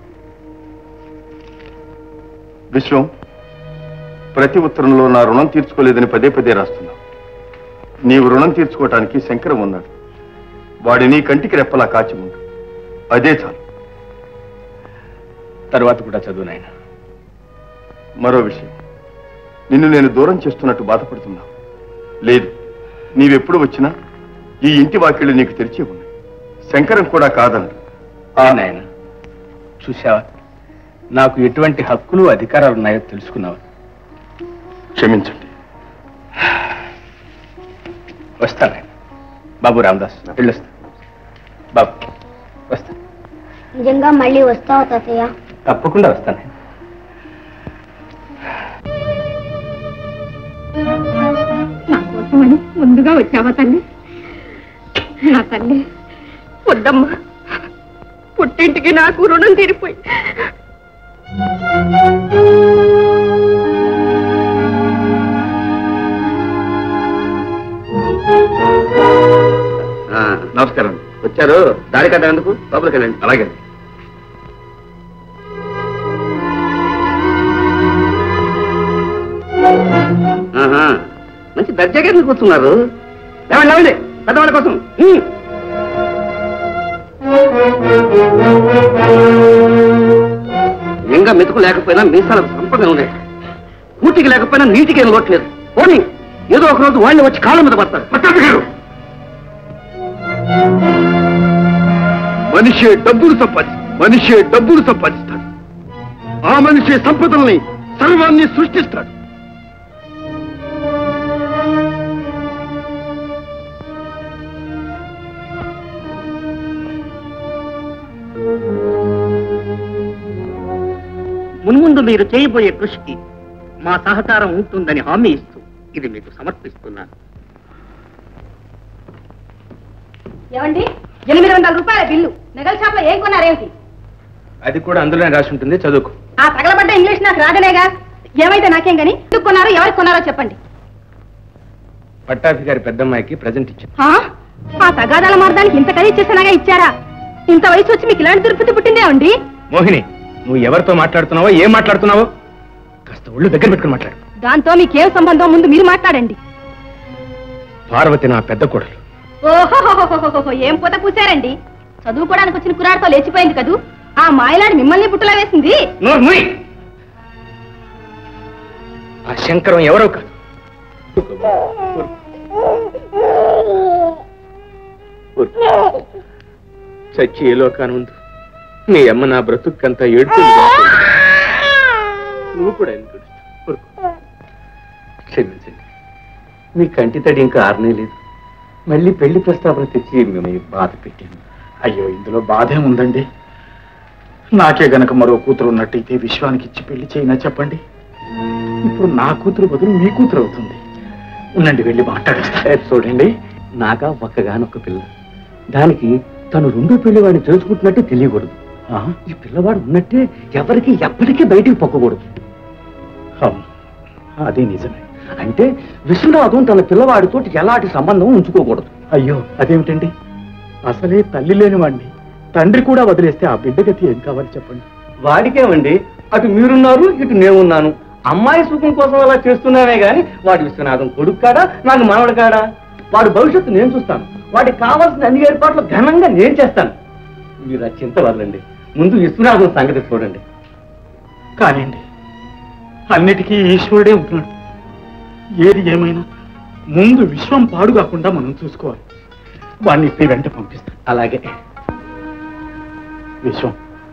విశ్వం, ప్రతి ఉత్తరంలో నా రుణం తీర్చుకోలేదని పదే పదే రాస్తున్నావు. నీవు రుణం తీర్చుకోవటానికి శంకరం ఉన్నాడు. వాడిని కంటికి రెప్పలా కాచి ఉండు, అదే చాలు.
తర్వాత కూడా చదువు నాయన.
మరో విషయం, నిన్ను నేను దూరం చేస్తున్నట్టు బాధపడుతున్నావు. లేదు, నీవెప్పుడు వచ్చినా ఈ ఇంటి వాకిళ్ళు నీకు తెరిచి ఉన్నాయి. శంకరం కూడా కాదన్నాడు.
ఆ నాయన, చూసావా, నాకు ఎటువంటి హక్కులు అధికారాలు ఉన్నాయో తెలుసుకున్నావా?
క్షమించండి.
వస్తాను బాబు. రామదాస్ వెళ్ళొస్తా. బాబు వస్తా.
నిజంగా మళ్ళీ వస్తావా తాతయ్య?
తప్పకుండా వస్తాను.
నా కోసమని ముందుగా వచ్చావా తల్లి? నా తల్లి వద్దమ్మా, పుట్టింటికి నాకు రుణం తీరిపోయి.
నమస్కారం. వచ్చారు, దారి కట్టేందుకు లోపలికి వెళ్ళండి.
అలాగే.
మంచి దర్జాగా ఎందుకు కూర్చున్నారు? లేవండి లేవండి, పెద్దవాళ్ళ కోసం. ఇంకా మెతుకు లేకపోయినా మీసాలకు సంపద ఉన్నాయి. కూటికి లేకపోయినా నీటికి ఏం లోట్లేదు. పోనీ ఏదో ఒక రోజు వాళ్ళు వచ్చి కాళ్ళ మీద పడతారు.
మనిషే డబ్బులు సంపాది మనిషే డబ్బులు సంపాదిస్తాడు. ఆ మనిషే సంపదల్ని సర్వాన్ని సృష్టిస్తాడు.
మున్ముందు మీరు చేయబోయే కృషికి మా సహకారం ఉంటుందని హామీ ఇస్తూ ఇది మీకు సమర్పిస్తున్నాను.
ఏమండి, ఎనిమిది వందల రూపాయల బిల్లు నగల షాప్ లో ఏం కొన్నారేమిటి?
అది కూడా అందులోనే రాసి ఉంటుంది, చదువుకో.
ఆ తగలబడ్డ ఇంగ్లీష్ నాకు రాదనేగా. ఏమైతే నాకేం గాని, ఎందుకు కొన్నారో ఎవరికి కొన్నారో చెప్పండి.
పట్టాభి గారి పెద్దమ్మాయికి ప్రజెంట్ ఇచ్చాను.
ఆ తగాదాల మార్గానికి ఇంత ఖరీదు చేసినాగా ఇచ్చారా? ఇంత వయసు వచ్చి మీకు ఇలాంటి దుర్పతి పుట్టిందే అండి.
మోహిని, నువ్వు ఎవరితో మాట్లాడుతున్నావో, ఏం మాట్లాడుతున్నావో కాస్త ఒళ్ళు దగ్గర పెట్టుకుని మాట్లాడు.
దాంతో మీకేం సంబంధం, ముందు మీరు మాట్లాడండి.
పార్వతి నా పెద్ద కోడలు.
ఓహో, ఏం పూత పూసారండి. చదువుకోవడానికి వచ్చిన కురాడతో లేచిపోయింది కదూ. ఆ మాయలాడి మిమ్మల్ని పుట్టులా వేసింది.
ఆ శంకరం ఎవరో కాదు. చచ్చి ఏ లోకాను ఉంది. నీ అమ్మ నా బ్రతుకంతా ఏడుపు. నువ్వు కూడా ఎందుకు క్షమించండి. మీ కంటి తడి ఇంకా ఆరనే లేదు. మళ్ళీ పెళ్లి ప్రస్తావన తెచ్చి మిమ్మల్ని బాధ పెట్టాను.
అయ్యో, ఇందులో బాధే ఉందండి. నాకే గనక మరో కూతురు ఉన్నట్టయితే విశ్వానికి ఇచ్చి పెళ్లి చేయినా చెప్పండి. ఇప్పుడు నా కూతురు బదులు మీ కూతురు అవుతుంది. ఉండండి, వెళ్ళి మాట్లాడేస్తా.
చూడండి, నాగా ఒక్కగానొక్క పిల్ల. దానికి తను రెండో పిల్లవాడిని తెలుసుకుంటున్నట్టే తెలియకూడదు. ఈ పిల్లవాడు ఉన్నట్టే ఎవరికి ఎప్పటికీ బయటికి పొక్కకూడదు.
అది నిజమే.
అంటే విశ్వనాథం తన పిల్లవాడితో ఎలాంటి సంబంధం ఉంచుకోకూడదు.
అయ్యో, అదేమిటండి? అసలే తల్లి లేని వాడిని తండ్రి కూడా వదిలేస్తే ఆ బిడ్డ గతి ఏం కావాలి చెప్పండి.
వాడికేమండి, అటు మీరున్నారు, ఇటు నేనున్నాను. అమ్మాయి సుఖం కోసం అలా చేస్తున్నానే గాని వాడి విశ్వనాథం కొడుకు కాడా, నాకు మనవడు కాడా? వాడి భవిష్యత్తు నేను చూస్తాను. వాడికి కావాల్సిన అన్ని ఏర్పాట్లు ఘనంగా నేను చేస్తాను. మీరు ఆ చింత వదలండి. ముందు విశ్వనాథం సంగతి చూడండి.
కానివ్వండి, అన్నిటికీ ఈశ్వరుడే ఉంటున్నాడు. ఏది ఏమైనా ముందు విశ్వం పాడు కాకుండా మనం చూసుకోవాలి. వాడిని ఇప్పుడు వెంట పంపిస్తాం.
అలాగే
విశ్వం,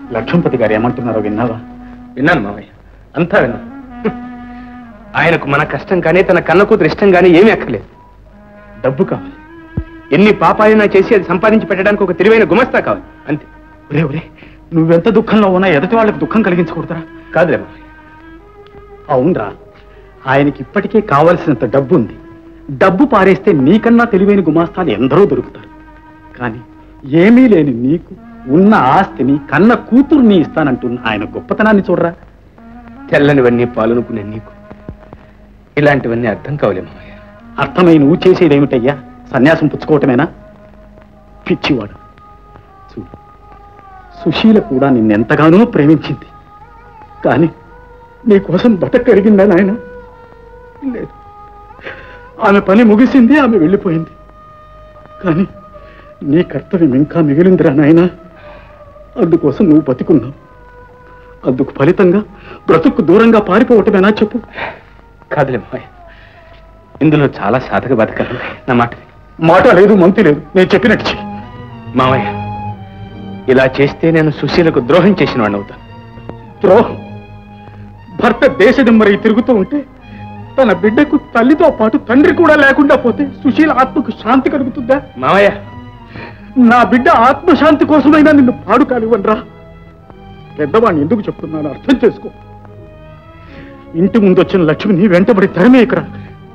లక్ష్మణపతి గారు ఏమంటున్నారో విన్నావా?
విన్నాను మావయ్య, అంతా విన్నాను. ఆయనకు మన కష్టం కానీ తన కన్న కూతురు ఇష్టం కానీ ఏమీ అక్కర్లేదు. డబ్బు కావాలి. ఎన్ని పాపాలైనా చేసి అది సంపాదించి పెట్టడానికి ఒక తెలివైన గుమస్తా కావాలి, అంతే.
ఒరే ఒరే, నువ్వెంత దుఃఖంలో ఉన్నా ఎదుటి వాళ్ళకి దుఃఖం కలిగించకూడదురా.
కాదులే మావయ్య.
అవునరా, ఆయనకి ఇప్పటికే కావలసినంత డబ్బు ఉంది. డబ్బు పారేస్తే నీకన్నా తెలివైన గుమాస్తాలు ఎందరో దొరుకుతారు. కానీ ఏమీ లేని నీకు ఉన్న ఆస్తిని కన్న కూతుర్ని ఇస్తానంటున్న ఆయన గొప్పతనాన్ని చూడరా.
తెల్లనివన్నీ పాలనుకునే నీకు ఇలాంటివన్నీ అర్థం కావలే మావయ్య.
అర్థమై నువ్వు చేసేదేమిటయ్యా? సన్యాసం పుచ్చుకోవటమేనా? పిచ్చివాడు. చూడు, సుశీల కూడా నిన్నెంతగానో ప్రేమించింది. కానీ నీకోసం బతకరిగిందా నాయన? లేదు. ఆమె పని ముగిసింది, ఆమె వెళ్ళిపోయింది. కానీ నీ కర్తవ్యం ఇంకా మిగిలిందిరా నాయన. అందుకోసం నువ్వు బతికున్నావు. అందుకు ఫలితంగా బ్రతుకు దూరంగా పారిపోవటమేనా చెప్పు?
కాదులే మావయ్య, ఇందులో చాలా సాధక బతకాలి. నా మాట
మాట లేదు, మంతి లేదు. నేను చెప్పినట్టు చెయ్యి.
మావయ్య, ఇలా చేస్తే నేను సుశీలకు ద్రోహం చేసిన వాడిని అవుతాను.
ద్రోహం? భర్త దేశదిమ్మరై తిరుగుతూ ఉంటే తన బిడ్డకు తల్లితో పాటు తండ్రి కూడా లేకుండా పోతే సుశీల ఆత్మకు శాంతి కలుగుతుందా?
మావయ్య,
నా బిడ్డ ఆత్మశాంతి కోసమైనా నిన్ను పాడు కానివ్వనరా. పెద్దవాడిని ఎందుకు చెప్తున్నాను అర్థం చేసుకో. ఇంటి ముందు వచ్చిన లక్ష్మిని వెంటబడి తరిమేయకరా.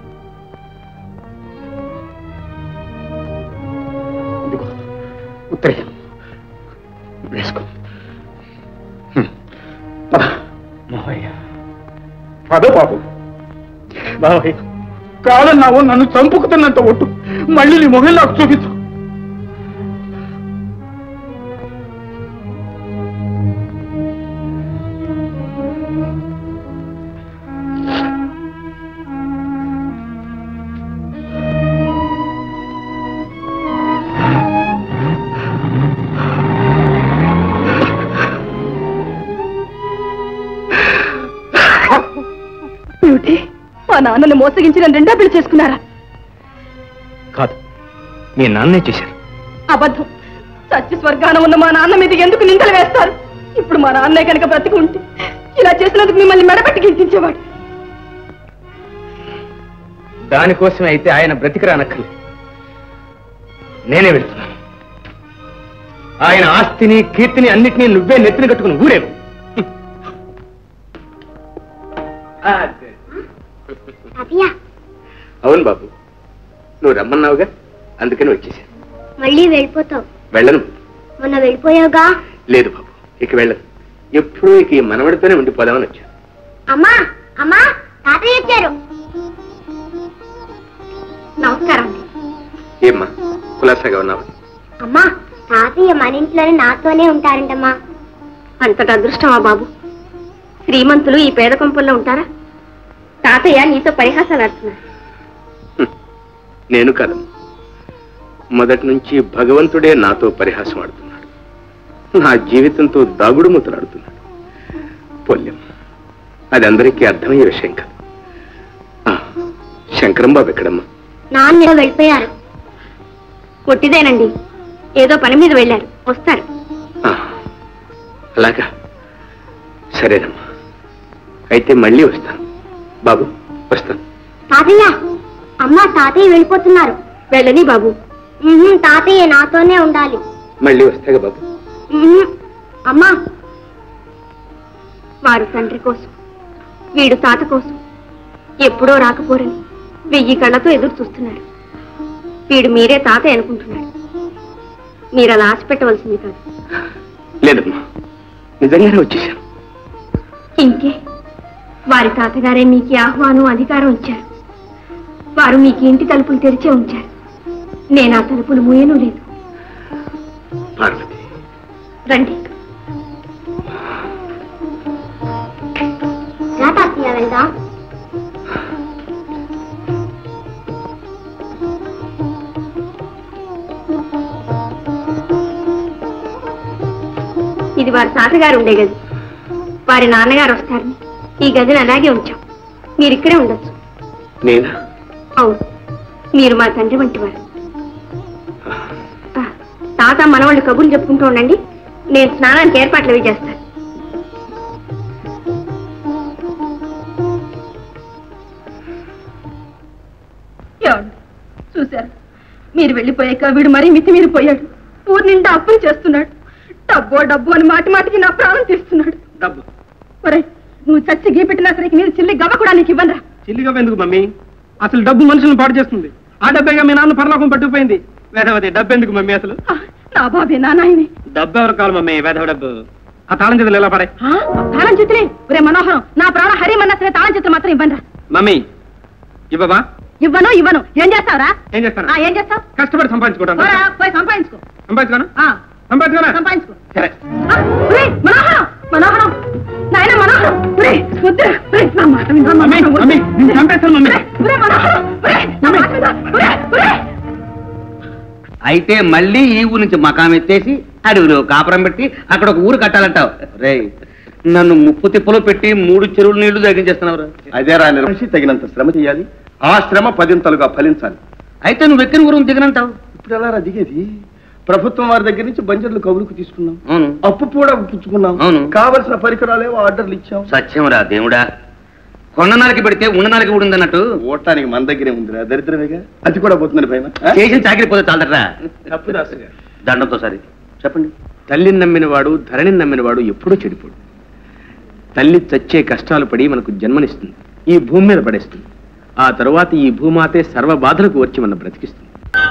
ఇదిగో ఉత్తరం వేసుకో.
మావయ్య,
పద బాబు. బాబాయ్, కాదన్నావు, నన్ను చంపుకుతున్నంత ఒట్టు మళ్ళీ నీ మొహం నాకు చూపించు.
మా నాన్నను మోసగించిన రెండో పెళ్లి చేసుకున్నారా?
కాదు, మీ నాన్నే చేశారు.
అబద్ధం. సత్య స్వర్గాన ఉన్న మా నాన్న మీద ఎందుకు నిందలు వేస్తారు? ఇప్పుడు మా నాన్నే కనుక బ్రతికి ఉంటే ఇలా చేసినందుకు మిమ్మల్ని మెడబెట్టి గింతించేవాడు.
దానికోసమే అయితే ఆయన బ్రతికిరానక్కర్లేదు. నేనే వెళ్తున్నాను. ఆయన ఆస్తిని కీర్తిని అన్నిటినీ నువ్వే నెత్తిన కట్టుకుని ఊరేవు. అవును బాబు, నువ్వు రమ్మన్నావుగా, అందుకని వచ్చేసాను.
మళ్ళీ వెళ్ళిపోతావు?
వెళ్ళను.
మొన్న వెళ్ళిపోయావుగా?
లేదు బాబు, ఇక వెళ్ళను. ఎప్పుడూ ఇక ఈ మనవడితోనే ఉండిపోదామని వచ్చాను.
అమ్మా అమ్మా, తాతయ్య వచ్చారు.
నమస్కారం.
ఏమ్మా, కులాసాగా ఉన్నావా?
అమ్మా, తాతయ్య మన ఇంట్లోనే నాతోనే ఉంటారంటమ్మా.
అంతటి అదృష్టమా బాబు? శ్రీమంతులు ఈ పేద కొంపల్లో ఉంటారా? తాతయ్య నీతో పరిహాసాలు ఆడుతున్నారు.
నేను కాదమ్మా, మొదటి నుంచి భగవంతుడే నాతో పరిహాసం ఆడుతున్నాడు. నా జీవితంతో దాగుడు మూతలాడుతున్నాడు. పొల్యం, అది అందరికీ అర్థమయ్యే విషయం కాదు. శంకరం బాబు ఎక్కడమ్మా?
నాన్న వెళ్ళిపోయారు.
పొట్టిదేనండి, ఏదో పని మీద వెళ్ళారు, వస్తారు.
అలాగా, సరేనమ్మా, అయితే మళ్ళీ వస్తాను. బాబు, వస్తాను.
తాతయ్య, అమ్మా తాతయ్య వెళ్ళిపోతున్నారు.
వెళ్ళని బాబు.
తాతయ్య నాతోనే ఉండాలి.
మళ్ళీ వస్తాగా బాబు.
అమ్మా,
వారు తండ్రి కోసం, వీడు తాత కోసం ఎప్పుడో రాకపోరని వెయ్యి కళ్ళతో ఎదురు చూస్తున్నాడు. వీడు మీరే తాతయ్య అనుకుంటున్నాడు. మీరు అలా ఆశ పెట్టవలసింది కాదు.
లేదమ్మా, నిజంగానే వచ్చేసాను.
ఇంకే, వారి తాతగారే మీకు ఆహ్వానం అధికారం ఇచ్చారు. వారు మీకు ఇంటి తలుపులు తెరిచే ఉంచారు. నేను ఆ తలుపులు మూయను లేదు.
పార్వతి,
రండి.
తాతయ్య వెళ్దాం.
ఇది వారి తాతగారు ఉండే గది. వారి నాన్నగారు వస్తారని ఈ గదిని అలాగే ఉంచాం. మీరు ఇక్కడే ఉండొచ్చు.
నేనా?
అవును, మీరు మా తండ్రి వంటి వారు. తాత మనవాళ్ళు కబుర్లు చెప్పుకుంటూ ఉండండి, నేను స్నానానికి ఏర్పాట్లు అవి చేస్తాను. చూశారు, మీరు వెళ్ళిపోయాక వీడు మరీ మితిమీరిపోయాడు. ఊరి నిండా అప్పులు చేస్తున్నాడు. డబ్బో డబ్బు అని మాటి మాటికి నా ప్రాణం తీస్తున్నాడు.
డబ్బు
ఒరే, నువ్వు చచ్చి గీ పెట్టినా సరే మీరు చిల్లి గవ్వ కూడా నీకు ఇవ్వనరా.
చిల్లి గవ్వ ఎందుకు మమ్మీ? అసలు డబ్బు మనుషులను పాడు చేస్తుంది. ఆ డబ్బేగా మీ నాన్న పరలోకం పట్టుకుపోయింది. వేదవతి, డబ్బు ఎందుకు మమ్మీ? అసలు
నా బాబే నా నాయనే.
డబ్బు ఎవరు కావాలి మమ్మీ? వేదవ డబ్బు. ఆ తాళం చేతులు ఎలా పడే?
తాళం చేతులే. ఒరే మనోహరం, నా ప్రాణ హరిమన్నా సరే తాళం చేతులు మాత్రం ఇవ్వనరా.
మమ్మీ ఇవ్వబా?
ఇవ్వను ఇవ్వను. ఏం చేస్తావురా?
ఏం చేస్తాను?
ఏం చేస్తావు?
కష్టపడి సంపాదించుకోవడం.
పోయి సంపాదించుకో.
సంపాదించుకోనా? సంపాదించుకోనా?
సంపాదించుకో.
సరే.
మనోహరం, మనోహరం, నాయన మనోహరం, వద్దురా. నా మాట వినరా?
మమ్మీ మమ్మీ నేను చంపేస్తాను మమ్మీ.
మనోహరం, నా మాట వినరా?
అయితే మళ్ళీ ఈ ఊరు నుంచి మకాం ఎత్తేసి అడవిలో కాపురం పెట్టి అక్కడ ఒక ఊరు కట్టాలంటావు. రే, నన్ను ముప్పు తిప్పలో పెట్టి మూడు చెరువులు నీళ్లు తగ్గించేస్తున్నావు.
అదే రా నిర్మషి, తగినంత శ్రమ చేయాలి. ఆ శ్రమ పదింతలుగా ఫలించాలి.
అయితే నువ్వు ఎక్కిన ఊరు దిగనంటావు.
ఇప్పుడు ఎలా రా దిగేది? ప్రభుత్వం వారి దగ్గర నుంచి బంజర్లు కవులుకు తీసుకున్నాం.
అవును.
అప్పు కూడా పుచ్చుకున్నాం.
అవును.
కావలసిన పరికరాలేవో ఆర్డర్లు ఇచ్చాం.
సత్యంరా దేవుడా, కొండనాలకి పెడితే ఉండనాలకి కూడా ఉందన్నట్టు
ఓటానికి మన దగ్గరే ఉందిరా. దరిద్రమేగా, అది కూడా పోతుందని భయమా?
చేసిన చాకరీ పోతే చాలరా.
తప్పు దాసు గారు.
దండంతో సరి చెప్పండి.
తల్లిని నమ్మినవాడు ధరణిని నమ్మినవాడు ఎప్పుడూ చెడిపోడు. తల్లి చచ్చే కష్టాలు పడి మనకు జన్మనిస్తుంది, ఈ భూమి మీద పడేస్తుంది. ఆ తరువాత ఈ భూమాతే సర్వ బాధలకు వచ్చి మన బ్రతికిస్తుంది.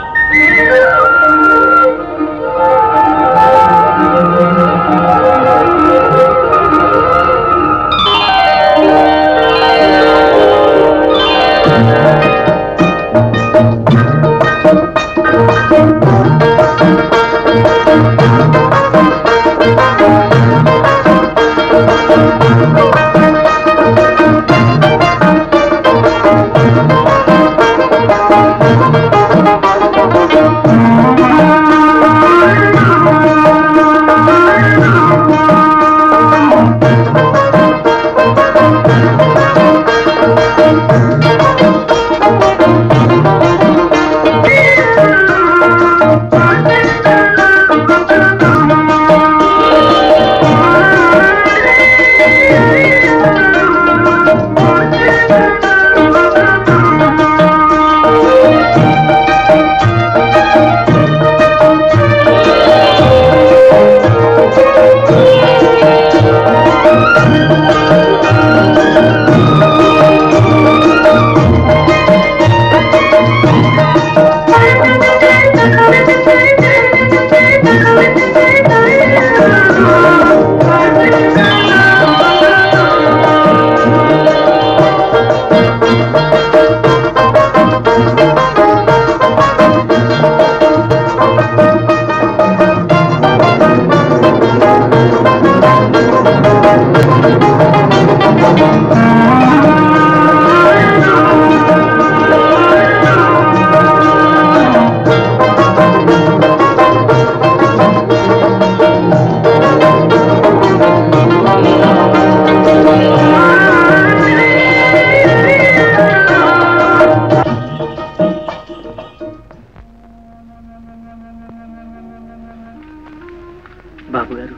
బాబు గారు,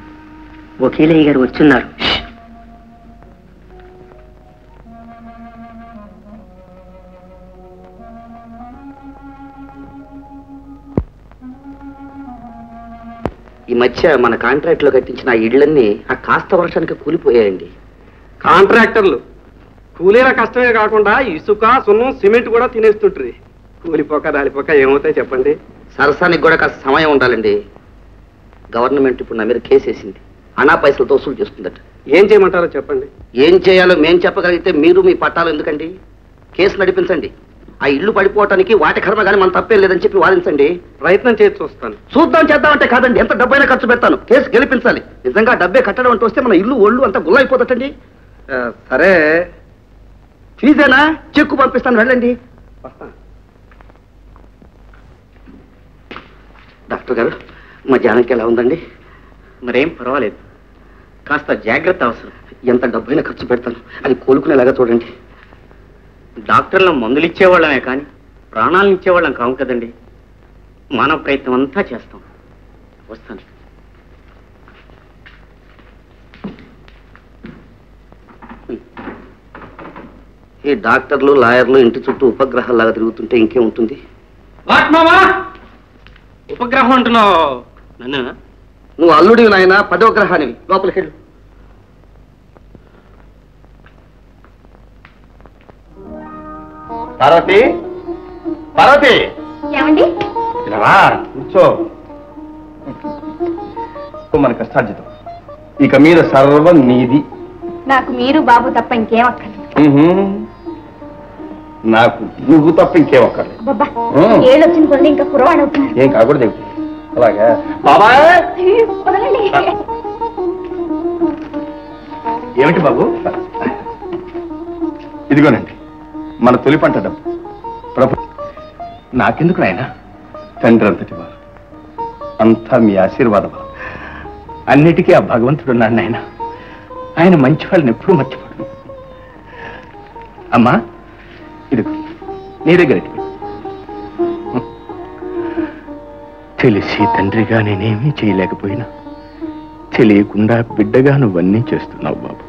వకీలయ్య గారు వచ్చున్నారు.
ఈ మధ్య మన కాంట్రాక్ట్ లో కట్టించిన ఆ ఇళ్లన్నీ ఆ కాస్త వర్షానికి కూలిపోయాయండి.
కాంట్రాక్టర్లు కూలీల కష్టమే కాకుండా ఇసుక సున్నం సిమెంట్ కూడా తినేస్తుంటారు. కూలిపోక రాలిపోక ఏమవుతాయి చెప్పండి.
సరసానికి కూడా కాస్త సమయం ఉండాలండి. గవర్నమెంట్ ఇప్పుడు నా మీద కేసు వేసింది. అనా పైసలతో వసూలు చేస్తుందట.
ఏం చేయమంటారో చెప్పండి.
ఏం చేయాలో మేం చెప్పగలిగితే మీరు మీ పట్టాలు ఎందుకండి? కేసు నడిపించండి. ఆ ఇల్లు పడిపోవటానికి వాటి కర్మ కానీ మన తప్పేం లేదని చెప్పి వాదించండి.
ప్రయత్నం చేసి చూస్తాను.
చూద్దాం చేద్దామంటే కాదండి, ఎంత డబ్బైనా ఖర్చు పెడతాను. కేసు గెలిపించాలి. నిజంగా డబ్బే కట్టడం అంటూ వస్తే మన ఇల్లు ఒళ్ళు అంతా గుల్లైపోతుందండి.
సరే,
ఫీజేనా? చెక్కు పంపిస్తాను, వెళ్ళండి. డాక్టర్ గారు, మా జానకి ఎలా ఉందండి?
మరేం పర్వాలేదు, కాస్త జాగ్రత్త అవసరం.
ఎంత డబ్బైనా ఖర్చు పెడతాను, అది కోలుకునేలాగా చూడండి.
డాక్టర్లు మందులు ఇచ్చేవాళ్ళమే కానీ ప్రాణాలను ఇచ్చేవాళ్ళం కావు కదండి. మానవ ప్రయత్నం అంతా చేస్తాం. వస్తాను.
ఈ డాక్టర్లు లాయర్లు ఇంటి చుట్టూ ఉపగ్రహాల్లాగా తిరుగుతుంటే ఇంకేం ఉంటుంది?
వాట్ మామా ఉపగ్రహం అంటున్నావు? నన్ను
నువ్వు అల్లుడివి నాయన, పదవ గ్రహానివి. లోపలికి వెళ్ళు.
పార్వతి, పార్వతి
ఏమండి?
రా కూర్చో. మన కష్టార్జితం ఇక మీద సర్వం నీది.
నాకు మీరు బాబు తప్ప ఇంకేం అక్కర్లేదు.
నాకు నువ్వు తప్ప ఇంకేం అక్కర్లేదు.
బాబా ఏళ్ళు వచ్చిన కొద్ది ఇంకా కురవాణి అవుతున్నారు.
ఏం కాకూడదు ఏమిటి? అలాగా బాబాయ్.
వదలండి.
ఏమిటి బాబు? ఇదిగోనండి మన తొలి పంట డబ్బు. ప్రభు నాకెందుకు నాయన? తండ్రి అంతటి వారు, అంతా మీ ఆశీర్వాదం. అన్నిటికీ ఆ భగవంతుడు ఉన్నాడు నాయన. ఆయన మంచి వాళ్ళని ఎప్పుడూ మర్చిపోడు. అమ్మా ఇదిగో నీ దగ్గర తెలిసి తండ్రిగా నేనేమీ చేయలేకపోయినా తెలియకుండా బిడ్డగా నువ్వన్నీ చేస్తున్నావు బాబు.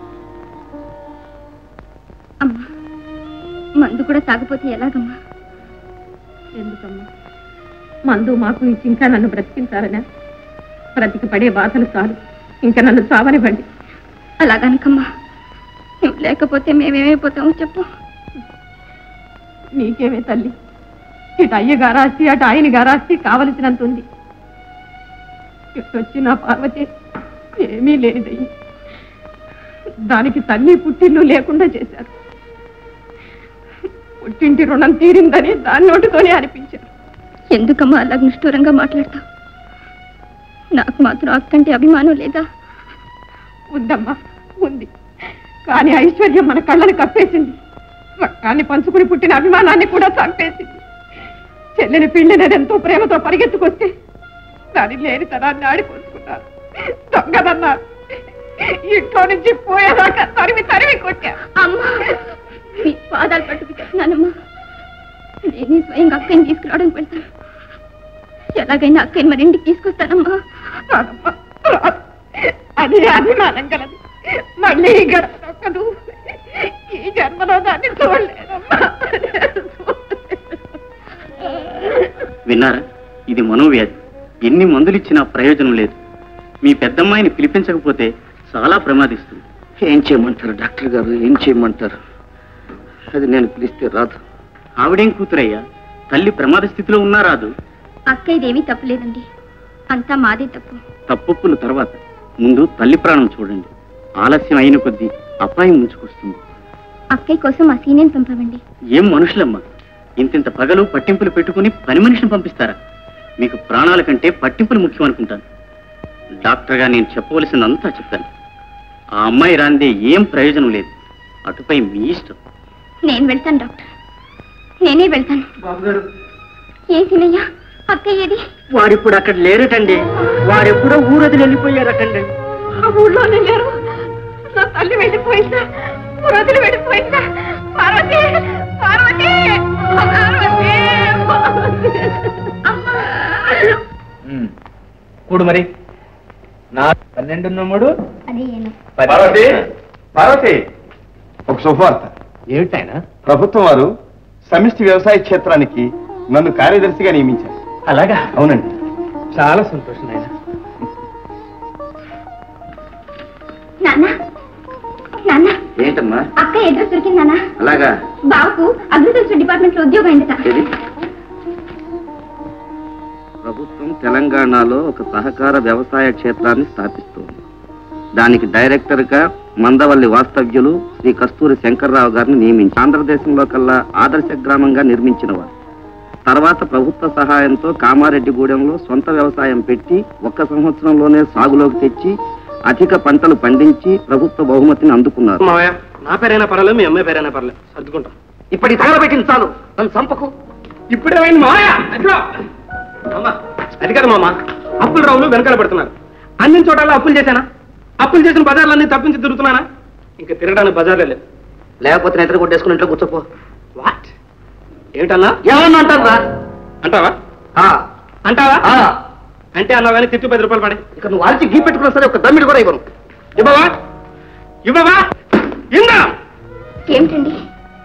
అమ్మా మందు కూడా తాగపోతే ఎలాగమ్మా? ఎందుకమ్మా? మందు మాకు ఇచ్చి ఇంకా నన్ను బ్రతికించాలనా? బ్రతికి పడే బాధలు చాలు, ఇంకా నన్ను చావనివ్వండి. అలాగనకమ్మా, నువ్వు లేకపోతే మేమేమైపోతామో చెప్పు. నీకేమే తల్లి, ఇటు అయ్య గారాస్తి అటు ఆయన గారాస్తి కావలసినంత ఉంది. ఇటు వచ్చి నా పార్వతి ఏమీ లేదయ్యి. దానికి తల్లి పుట్టిల్లు లేకుండా చేశారు. పుట్టింటి రుణం తీరిందని దాని నోటితోనే అనిపించారు. ఎందుకమ్మా అలా నిష్ఠూరంగా మాట్లాడతావు? నాకు మాత్రం అక్కంటే అభిమానం లేదా? ఉందమ్మా ఉంది, కానీ ఐశ్వర్యం మన కళ్ళని కప్పేసింది. రక్తాన్ని పంచుకుని పుట్టిన అభిమానాన్ని కూడా చంపేసింది. చెల్లెని పిండినది ఎంతో ప్రేమతో పరిగెత్తుకొస్తే దాని లేని తనాన్ని ఆడిపోసుకున్నారు. దొంగదన్నారు. ఇంట్లో నుంచి పోయేదాకా తరిమి తరిమి కొట్టా. అమ్మా మీ పాదాలు పట్టుకు చెప్తున్నానమ్మా. నేను స్వయంగా అక్కని తీసుకురావడానికి వెళ్తాను. ఎలాగైనా అక్కని మరి ఇంటికి తీసుకొస్తానమ్మా. అది అభిమానం కలదు. మళ్ళీ గడప దొక్కదు. ఈ జన్మలో దాన్ని చూడలేదమ్మా.
విన్నారా? ఇది మనోవ్యాధి. ఎన్ని మందులు ఇచ్చినా ప్రయోజనం లేదు. మీ పెద్దమ్మాయిని పిలిపించకపోతే చాలా ప్రమాదిస్తుంది.
ఏం చేయమంటారు డాక్టర్ గారు? ఏం చేయమంటారు? అది నేను పిలిస్తే రాదు.
ఆవిడేం కూతురయ్యా, తల్లి ప్రమాద స్థితిలో ఉన్నా రాదు.
అక్క ఇదేమీ తప్పులేదండి, అంతా మాదే తప్పు.
తప్పుల తర్వాత ముందు తల్లి ప్రాణం చూడండి. ఆలస్యం అయిన కొద్దీ అపాయం ముంచుకొస్తుంది.
అక్కయ్య కోసం ఆ సీనియన్ పంపవండి.
ఏం మనుషులమ్మా, ఇంతింత పగలు పట్టింపులు పెట్టుకుని పని మనిషిని పంపిస్తారా? మీకు ప్రాణాల కంటే పట్టింపులు ముఖ్యం అనుకుంటాను. డాక్టర్గా నేను చెప్పవలసిందంతా చెప్తాను. ఆ అమ్మాయి రాందే ఏం ప్రయోజనం లేదు. అటుపై మీ ఇష్టం.
నేను వెళ్తాను డాక్టర్, నేనే వెళ్తాను. ఏ సీనయ్య, అక్కయ్య ఏది?
వాడిప్పుడు అక్కడ లేరటండి. వాడెప్పుడో ఊరది వెళ్ళిపోయారటండి.
ఆ ఊళ్ళోనే లేరు. నా తల్లి వెళ్ళిపోయిందా? ఊరొదిలి వెళ్ళిపోయిందా? పార్వతి, పార్వతి, పార్వతి,
కూడు మరి. నా పన్నెండు మూడు
పార్వతి, పార్వతి ఒక శుభవార్త.
ఏమిటాయన?
ప్రభుత్వం వారు సమిష్టి వ్యవసాయ క్షేత్రానికి నన్ను కార్యదర్శిగా నియమించారు.
అలాగా?
అవునండి.
చాలా సంతోషం ఆయన.
నాన్న, నాన్న,
ఏంటమ్మా?
అక్క అడ్రస్ దొరికింది నాన్న.
అలాగా?
బాబుకు అగ్రికల్చర్ డిపార్ట్మెంట్ లో ఉద్యోగం అయిందట.
ప్రభుత్వం తెలంగాణలో ఒక సహకార వ్యవసాయ క్షేత్రాన్ని స్థాపిస్తోంది. దానికి డైరెక్టర్ గా మందవల్లి వాస్తవ్యులు శ్రీ కస్తూరి శంకర్రావు గారిని నియమించి ఆంధ్రదేశంలో కల్లా ఆదర్శ గ్రామంగా నిర్మించిన వారు. తర్వాత ప్రభుత్వ సహాయంతో కామారెడ్డిగూడెంలో సొంత వ్యవసాయం పెట్టి ఒక్క సంవత్సరంలోనే సాగులోకి తెచ్చి అధిక పంటలు పండించి ప్రభుత్వ బహుమతిని అందుకున్నారు.
నా పేరైనా పర్వాలేదు, మీ అమ్మాయి పేరైనా పర్లేదు, సర్దుకుంటాం.
ఇప్పటి తగలబెట్టింది చాలు, నన్ను చంపకు.
ఇప్పుడేమైంది మావయ్య? అది కాదు మామ, అప్పుల రావులు వెనకాల పడుతున్నారు. అన్ని చోట్ల అప్పులు చేశానా? అప్పులు చేసిన బజార్లన్నీ తప్పించి తిరుగుతున్నానా? ఇంకా తిరగడానికి బజార్లే లేదు.
లేకపోతే నిద్ర కొట్టేసుకుని ఇంట్లో కూర్చోపో.
వాట్? ఏమిటన్నా?
ఏమన్నా అంటారా?
అంటావా? అంటావా? అంటే అన్నా కానీ తిట్టు పది రూపాయలు పడే.
ఇక నువ్వు అరిచి గీ పెట్టుకున్నా సరే ఒక దమ్మిడి కూడా ఇవ్వను.
ఇవ్వవా? ఇవ్వవా? ఇందా
ఏమిటండి?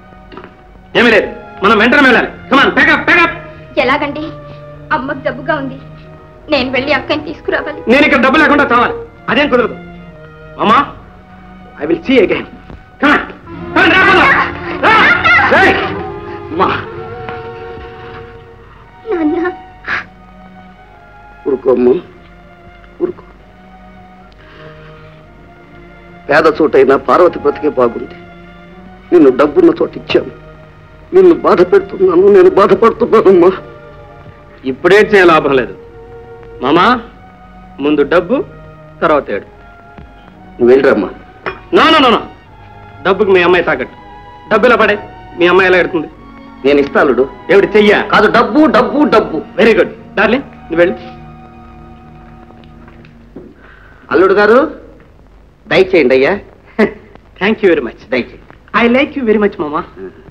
ఏమీ లేదు, మనం వెంటనే వెళ్ళాలి. Come on, pack up pack up.
ఎలాగండి? అమ్మకు జబ్బుగా ఉంది, నేను వెళ్ళి అక్కని తీసుకురావాలి.
నేను ఇక్కడ డబ్బు లేకుండా చావాలి, అదేం కుదరదు. మామా, I will see again. Come on come on, రా పోదాం. రా. ఏయ్, అమ్మా.
నాన్న,
ఊరుకోమ్మ, ఊరుకో. పేద చోటైనా పార్వతి బ్రతికే బాగుంది. నిన్ను డబ్బున్న చోట ఇచ్చాను, నిన్ను బాధ పెడుతున్నాను, నేను బాధపడుతున్నానమ్మా.
ఇప్పుడే చేయ లాభం లేదు మామా, ముందు డబ్బు తర్వాత ఏడు.
నువ్వు వెళ్ళరమ్మా.
నో నో నో, డబ్బుకి మీ అమ్మాయి తాకట్టు. డబ్బు ఇలా పడే, మీ అమ్మాయి ఎలా ఎడుతుంది?
నేను ఇస్తానుడు.
ఏమిటి చెయ్యా?
కాదు, డబ్బు డబ్బు డబ్బు.
వెరీ గుడ్ డార్లింగ్, నువ్వు వెళ్ళి.
అల్లుడు గారు దయచేయండి అయ్యా.
Thank you very much.
దయచేయండి.
I like you very much మామా.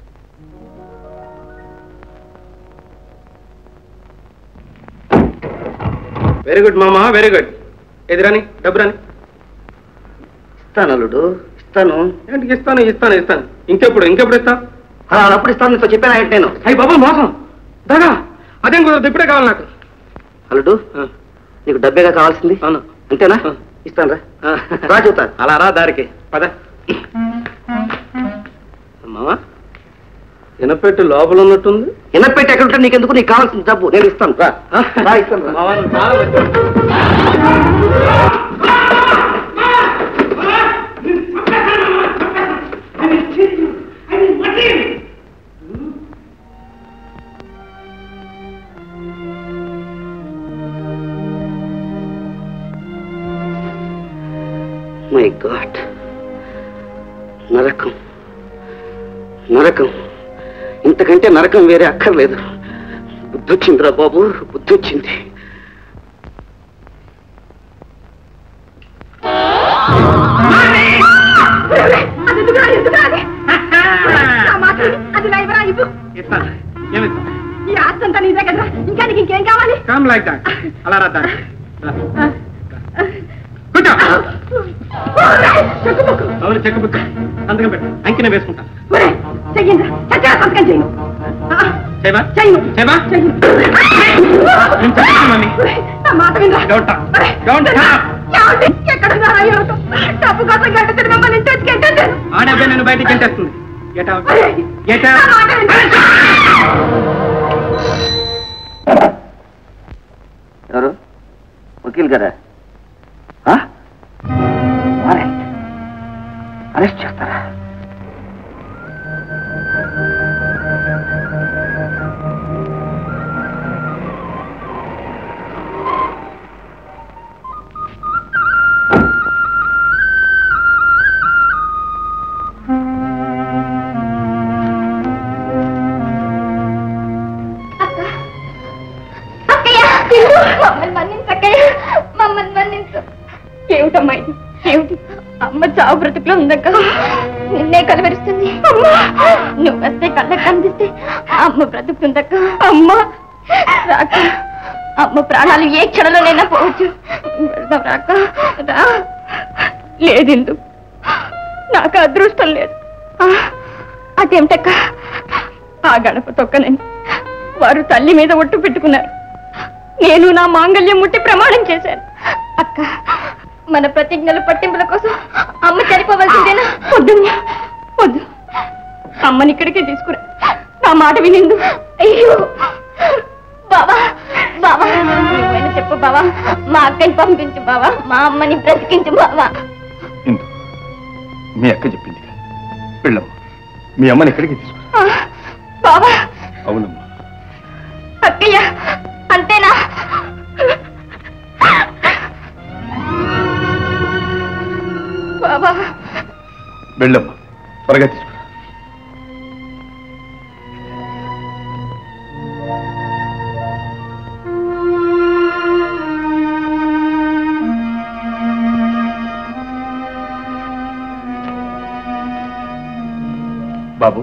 వెరీ గుడ్ మామా, వెరీ గుడ్. ఏది రాని, డబ్బు రాని.
ఇస్తాను అల్లుడు, ఇస్తాను.
ఏంటికి ఇస్తాను ఇస్తాను ఇస్తాను ఇంకెప్పుడు ఇంకెప్పుడు ఇస్తా?
అప్పుడు ఇస్తాను, నీతో చెప్పాను ఏంటి నేను.
అయ్యి బాబా, మోసం దాగా, అదేం కుదరదు, ఇప్పుడే కావాలి నాకు.
అల్లుడు, నీకు డబ్బేగా కావాల్సింది?
అవును.
అంతేనా? ఇస్తాను రా. రా చూతా.
అలా రా దారికి పద. మామా, ఎనపెట్టు లోపల ఉన్నట్టుంది.
ఎనపెట్టి ఎక్కడ ఉంటే నీకెందుకు? నీకు కావాల్సిన డబ్బు నేను ఇస్తాను. రా రా, ఇస్తాను రా. మై గాడ్, నరకం నరకం, ఇంతకంటే నరకం వేరే అక్కర్లేదు. బుద్ధి వచ్చిందిరా బాబు, బుద్ధి వచ్చింది.
ఈ ఆస్తంతా నీదే కదా, ఇంకా నీకు ఇంకేం కావాలి?
Come like that. అలా రా దారి. కూర్చో. అవును, చెక్ బుక్ సంతకం పెట్టు, అంకిన వేసుకుంటా.
చెయ్యండి, సంతకం చేయను.
చేయమా
చెయ్యను
చేయమా
చెయ్యను. నా మాట వినరా? ఎక్కడున్నారా? ఎవరితో డబ్బు కోసం గంట తిరిగి మమ్మల్ని ఇంటి వచ్చి గంటేశారు.
ఆ డబ్బే నేను బయటికి గంటేస్తుంది. Get out. Get
నా
out.
మాట వినరా?
ఎవరు? వకీల్ గారా? వారెంట్ అరెస్ట్ చేస్తారా?
మమ్మల్ని మన్నించక్కయ్య, మమ్మల్ని మన్నించు. ఏమిటమ్మా ఇది? ఏమిటి? అమ్మ చావు బ్రతుకులో ఉందక్క, నిన్నే కలవరిస్తుంది. నువ్వు వస్తే కళ్ళకి కనిపిస్తే అమ్మ బ్రతుకుతుందక్క. అమ్మ రాక, అమ్మ ప్రాణాలు ఏ క్షణంలోనైనా పోవచ్చు. వెళ్దాం రాక, రా. లేదు, నాకు అదృష్టం లేదు. అదేమిటక్క? ఆ గడప తొక్కనని వారు తల్లి మీద ఒట్టు పెట్టుకున్నారు. నేను నా మాంగళ్యం ముట్టి ప్రమాణం చేశాను. అక్క, మన ప్రతిజ్ఞల పట్టింపుల కోసం అమ్మ చనిపోవలసిందేనా? వద్దు వద్దు, అమ్మని ఇక్కడికే తీసుకురా. నా మాట వినిందు. అయ్యో బావా, బావా, నువ్వైనా చెప్పు బావా, మా అక్కని పంపించు బావా, మా అమ్మని బ్రతికించు బావా.
మీ అక్క చెప్పింది, వెళ్ళమ్మా, మీ అమ్మని ఇక్కడికి తీసుకురా.
బావా.
అవునమ్మా.
అక్కయ్య, అంతేనా? బాబా,
వెళ్ళమ్మా, త్వరగా తీసుకురా.
బాబు,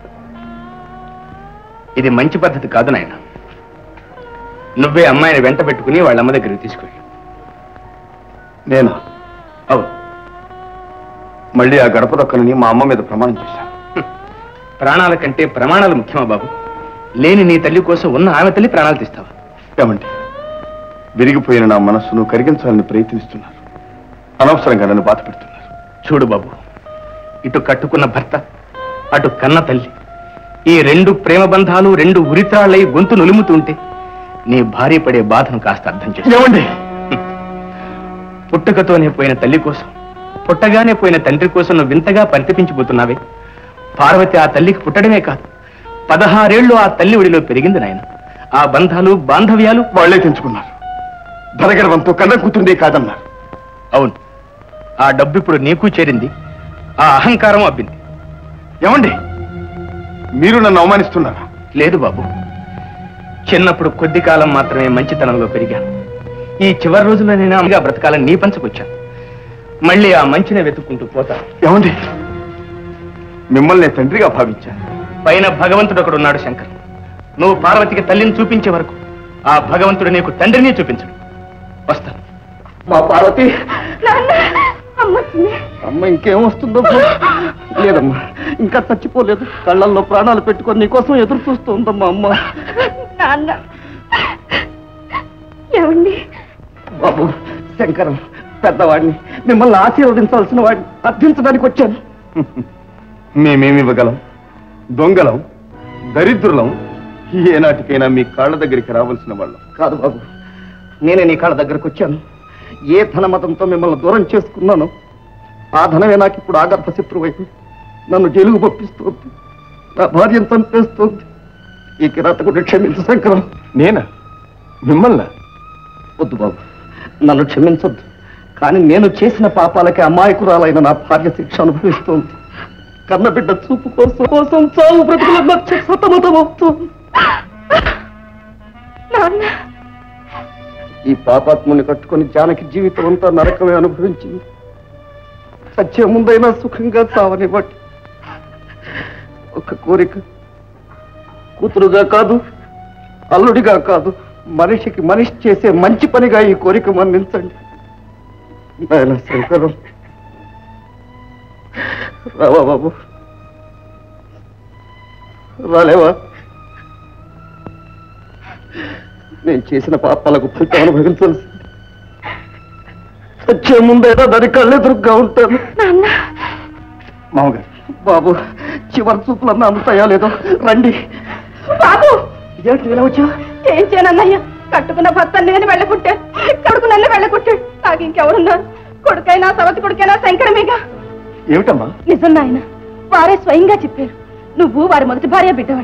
ఇది మంచి పద్ధతి కాదు నాయన. నువ్వే అమ్మాయిని వెంట పెట్టుకుని వాళ్ళ అమ్మ దగ్గరికి తీసుకెళ్ళి.
నేను
అవును,
మళ్ళీ ఆ గడప దొక్కనని మా అమ్మ మీద ప్రమాణం చేశాను.
ప్రాణాల కంటే ప్రమాణాలు ముఖ్యమా బాబు? లేని నీ తల్లి కోసం ఉన్న ఆమె తల్లి ప్రాణాలు తీస్తావా?
ఏమండి, విరిగిపోయిన నా మనస్సును కరిగించాలని ప్రయత్నిస్తున్నారు. అనవసరంగా నన్ను బాధ పెడుతున్నారు.
చూడు బాబు, ఇటు కట్టుకున్న భర్త, అటు కన్న తల్లి, ఈ రెండు ప్రేమ బంధాలు రెండు ఉరిత్రాళ్ళై గొంతు నులుముతుంటే నీ భార్య పడే బాధను కాస్త అర్థం చేసుకోండి. పుట్టుకతోనే పోయిన తల్లి కోసం, పుట్టగానే పోయిన తండ్రి కోసం నువ్వు వింతగా పరితపించిపోతున్నావే. పార్వతి ఆ తల్లికి పుట్టడమే కాదు, పదహారేళ్లు ఆ తల్లి ఒడిలో పెరిగింది నాయన. ఆ బంధాలు బాంధవ్యాలు
వాళ్లే తెంచుకున్నారు. ధనగర్వంతో కన్న కూతుండే కాదన్నారు.
అవును, ఆ డబ్బు ఇప్పుడు నీకు చేరింది, ఆ అహంకారం అబ్బింది.
ఏమండి, మీరు నన్ను అవమానిస్తున్నారా?
లేదు బాబు, చిన్నప్పుడు కొద్ది కాలం మాత్రమే మంచితనంలో పెరిగాను. ఈ చివరి రోజుల్లో నేను అమ్మగా బ్రతకాలని నీ పంచుకొచ్చాను. మళ్ళీ ఆ మంచినే వెతుక్కుంటూ పోతాను.
ఏమండి, మిమ్మల్ని తండ్రిగా భావించాను.
పైన భగవంతుడు ఒకడు ఉన్నాడు శంకర్. నువ్వు పార్వతికి తల్లిని చూపించే వరకు ఆ భగవంతుడు నీకు తండ్రిని చూపించడు. వస్తాను.
మా పార్వతి అమ్మ ఇంకేం వస్తుందో లేదమ్మా, ఇంకా చచ్చిపోలేదు. కళ్ళల్లో ప్రాణాలు పెట్టుకొని నీకోసం ఎదురు చూస్తూ ఉందమ్మా అమ్మ.
నాన్న ఏమండి?
బాబు, శంకరం పెద్దవాడిని, మిమ్మల్ని ఆశీర్వదించాల్సిన వాడిని అర్థించడానికి వచ్చాను.
మేమేమి ఇవ్వగలం? దొంగలం, దరిద్రులం. ఏనాటికైనా మీ కాళ్ళ దగ్గరికి రావాల్సిన వాళ్ళం
కాదు బాబు, నేనే నీ కాళ్ళ దగ్గరకు వచ్చాను. ఏ ధనమతంతో మిమ్మల్ని దూరం చేసుకున్నాను, ఆ ధనమే నాకు ఇప్పుడు ఆగర్భ శత్రువైపు నన్ను జైలుకు పంపిస్తోంది, నా భార్యను చంపేస్తోంది. ఈ కిరాతకుడు క్షమించు శంకరం.
నేనా? మిమ్మల్ని?
వద్దు బాబు, నన్ను క్షమించొద్దు. కానీ నేను చేసిన పాపాలకి అమాయకురాలైన నా భార్య శిక్ష అనుభవిస్తోంది. కన్నబిడ్డ చూపు కోసం కోసం చావు బ్రతుకుల మధ్య సతమతమవుతోంది. ఈ పాపాత్ముని కట్టుకొని జానకి జీవితం అంతా నరకమే అనుభవించింది. సత్యం ముందైనా సుఖంగా చావనివ్వండి. ఒక కోరిక, కూతురుగా కాదు, అల్లుడిగా కాదు, మనిషికి మనిషి చేసే మంచి పనిగా ఈ కోరిక మన్నించండి. నాయనా శంకరం, రావా బాబు, రాలేవా? నేను చేసిన పాపాలకు ఫలితం అనుభవించాల్సి వచ్చే ముందైనా దాని కళ్ళెదురుగ్గా ఉంటాను.
మామగారు,
బాబు, చివరి చూపులన్నా అందుతాయా లేదో రండి.
బాబు,
ఇదేంటి ఇలా వచ్చా?
ఏం చేయనన్నయ్యా? కట్టుకున్న భర్త నేను వెళ్ళకుంటాను, కొడుకు నన్ను వెళ్ళకుంటాడు. నాకు ఇంకెవరున్నారు? కొడుకైనా సవతి కొడుకైనా శంకరమేగా.
ఏమిటమ్మా?
నిజం నాయన, వారే స్వయంగా చెప్పారు. నువ్వు వారి మొదటి భార్య బిడ్డవట.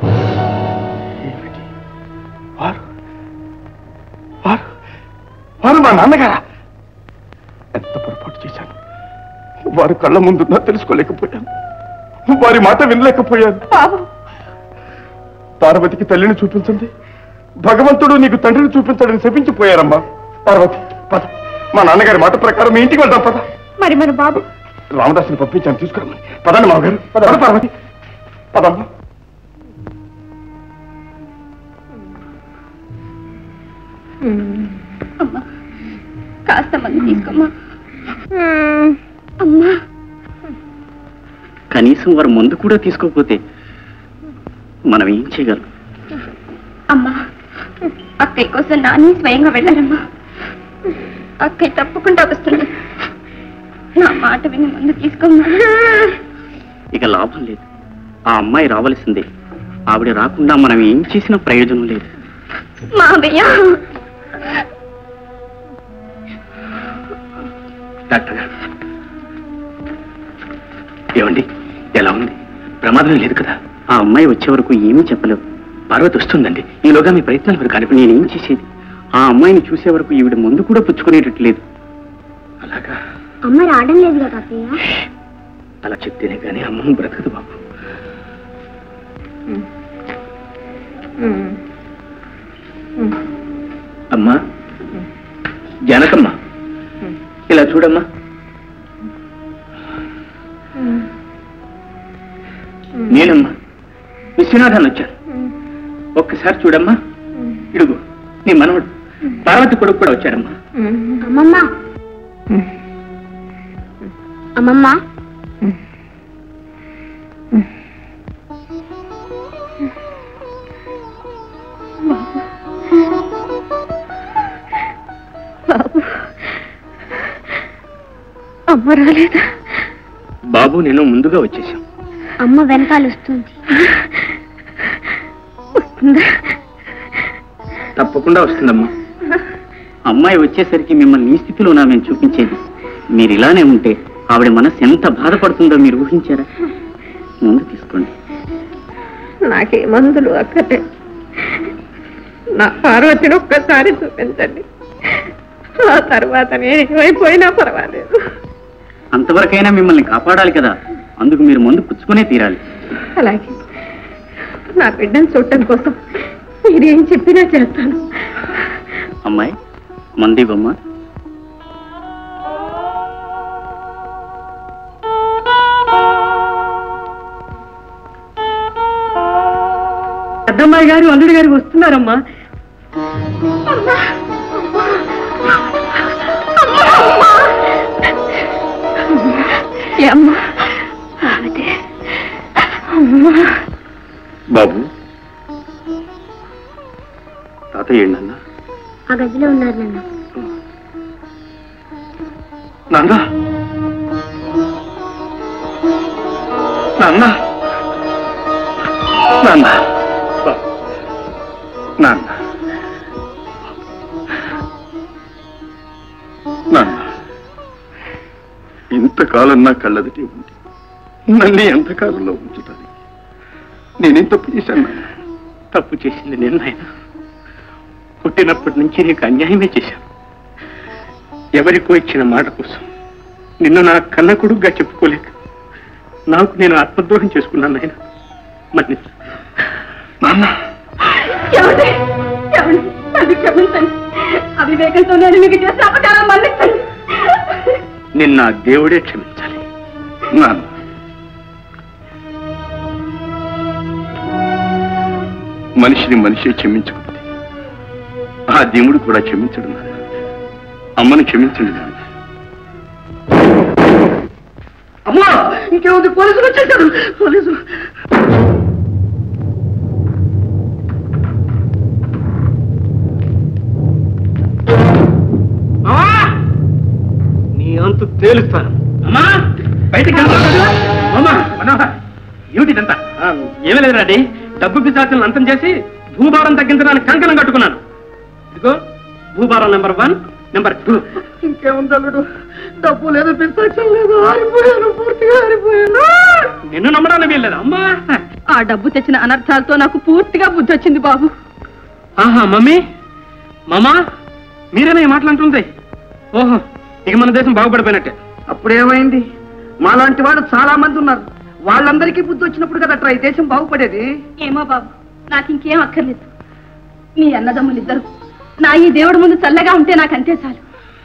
వారు మా నాన్నగారా? ఎంత పొరపాటు చేశాను. వారు కళ్ళ ముందున్నా తెలుసుకోలేకపోయాను, వారి మాట వినలేకపోయాను.
బాబు,
పార్వతికి తల్లిని చూపించండి, భగవంతుడు నీకు తండ్రిని చూపించాడని శపించిపోయారమ్మా. పార్వతి పద, మా నాన్నగారి మాట ప్రకారం మీ ఇంటికి వెళ్దాం పద.
మరి మన బాబు?
రామదాసుని పంపించాను, తీసుకురమ్మని. పదండి మామగారు, పద పార్వతి, పదమ్మా.
అమ్మా, కాస్త మంది తీసుకోమ్మా. అమ్మా,
కనీసం వారు మందు కూడా తీసుకోకపోతే మనం ఏం చేయగలం?
అమ్మా, అక్కయ్య కోసం నాని స్వయంగా వెళ్ళారమ్మా. అక్కయ్య తప్పకుండా వస్తుంది. నా మాట విని ముందు తీసుకోమ్మా.
ఇక లాభం లేదు, ఆ అమ్మాయి రావలసిందే. ఆవిడ రాకుండా మనం ఏం చేసినా ప్రయోజనం లేదు.
మావయ్య,
డాక్టర్ గారు, ఏమండి, ఎలా ఉంది? ప్రమాదం లేదు కదా?
ఆ అమ్మాయి వచ్చే వరకు ఏమీ చెప్పలేవు.
పార్వతి వస్తుందండి, ఈలోగా మీ ప్రయత్నాలు మీరు కనిపి.
నేనేం చేసేది? ఆ అమ్మాయిని చూసే వరకు ఈవిడ ముందు కూడా పుచ్చుకునేటట్టు లేదు.
అలాగా?
అమ్మ రావడం లేదు కదా అక్కయ్య?
అలా చెప్తేనే కానీ అమ్మను బ్రతకదు బాబు. అమ్మా, జానకమ్మా, ఇలా చూడమ్మా. నేనమ్మా విశ్వనాథాన్ని వచ్చాను. ఒక్కసారి చూడమ్మా. ఇడుగు నీ మనవడు పార్వతి కొడుకు కూడా వచ్చాడమ్మా.
అమ్మమ్మ, అమ్మమ్మ,
అమ్మ రాలేదా?
బాబు నేను ముందుగా వచ్చేసాం.
అమ్మ వెనకాల వస్తుంది.
తప్పకుండా వస్తుందమ్మా. అమ్మాయి వచ్చేసరికి మిమ్మల్ని ఈ స్థితిలోనా మేము చూపించేది. మీరు ఇలానే ఉంటే ఆవిడ మనసు ఎంత బాధపడుతుందో మీరు ఊహించారా? ముందు తీసుకోండి.
నాకే మందులు అక్కడే. నా పార్వతిని ఒక్కసారి చూపించండి. ఆ తర్వాత నేను ఏమైపోయినా పర్వాలేదు.
అంతవరకైనా మిమ్మల్ని కాపాడాలి కదా, అందుకు మీరు మందు పుచ్చుకునే తీరాలి.
అలాగే నా బిడ్డను చూడటం కోసం మీరేం చెప్పినా చేస్తాను.
అమ్మాయి మందివమ్మ.
పెద్దమ్మాయి గారు అల్లుడి గారు వస్తున్నారమ్మా.
బాబు తాతయ్య ఏంటన్న?
ఆ గదిలో ఉన్నారు నాన్న.
నాన్న నాన్న నాన్న నాన్న నాన్న ఇంతకాలం నా కళ్ళదిటి ఉంది. నన్ను ఎంతకాలంలో ఉంచుతాను? నేనేం తప్పు చేశాను నాన్న?
తప్పు చేసింది నేను నాయన. పుట్టినప్పటి నుంచి నీకు అన్యాయమే చేశాను. ఎవరికో ఇచ్చిన మాట కోసం నిన్ను నా కన్న కొడుకుగా చెప్పుకోలేక నాకు నేను ఆత్మద్రోహం చేసుకున్నాను నాయన. మరి
నాన్న
క్షమించండి. అవివేకంతో నేను మీకు చేసిన అపకారం మన్నించండి.
నిన్న దేవుడే క్షమించాలి.
నాన్న మనిషిని మనిషి క్షమించకపోతే ఆ దేవుడు కూడా క్షమించడు నాన్న. అమ్మను క్షమించండి నాన్న.
అమ్మా ఇంకేముంది, పోలీసులు వచ్చేసారు. పోలీసులు
నీ అంతు తేలుస్తాను. అమ్మా బయటికి అమ్మా మనోహర్ ఏమిటిదంతా? ఏమీ లేదు రాడి, డబ్బు పిశాచులను అంతం చేసి భూభారం తగ్గించడానికి కంకణం కట్టుకున్నాను. ఇదిగో భూభారం నెంబర్ వన్, నెంబర్ టూ.
ఇంకేముంది అల్లుడు, డబ్బు లేదు, పిస్తాచం లేదు, ఆరిపోయాను, పూర్తిగా ఆరిపోయాను.
నిన్ను నమ్మడానికి వీల్లేదు అమ్మా.
ఆ డబ్బు తెచ్చిన అనర్థాలతో నాకు పూర్తిగా బుద్ధి వచ్చింది బాబు.
ఆహా మమ్మీ మామా మీరేనా ఈ మాటలంటుంది? ఓహో ఇక మన దేశం బాగుపడిపోయినట్టే.
అప్పుడేమైంది? మాలాంటి వాళ్ళు చాలా మంది ఉన్నారు. వాళ్ళందరికీ బుద్ధి వచ్చినప్పుడు కదా ఈ దేశం బాగుపడేది.
ఏమో బాబు, నాకు ఇంకేం అక్కర్లేదు. మీ అన్నదమ్ములు ఇద్దరు నా ఈ దేవుడి ముందు చల్లగా ఉంటే నాకు అంతే చాలు.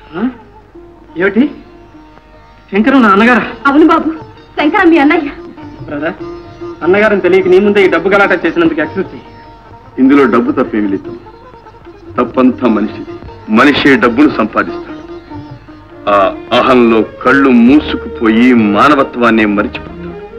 ఏమిటి శంకరం నా అన్నగారా?
అవును బాబు, శంకరం మీ అన్నయ్య.
బ్రదర్ అన్నగారని తెలియక నీ ముందే ఈ డబ్బు గలాట చేసినందుకు ఎక్స్క్యూజ్.
ఇందులో డబ్బు తప్పేమి లేదు. తప్పంతా మనిషిది. మనిషే డబ్బును సంపాదిస్తాడు. ఆ అహంలో కళ్ళు మూసుకుపోయి మానవత్వాన్ని మరిచిపోతాడు.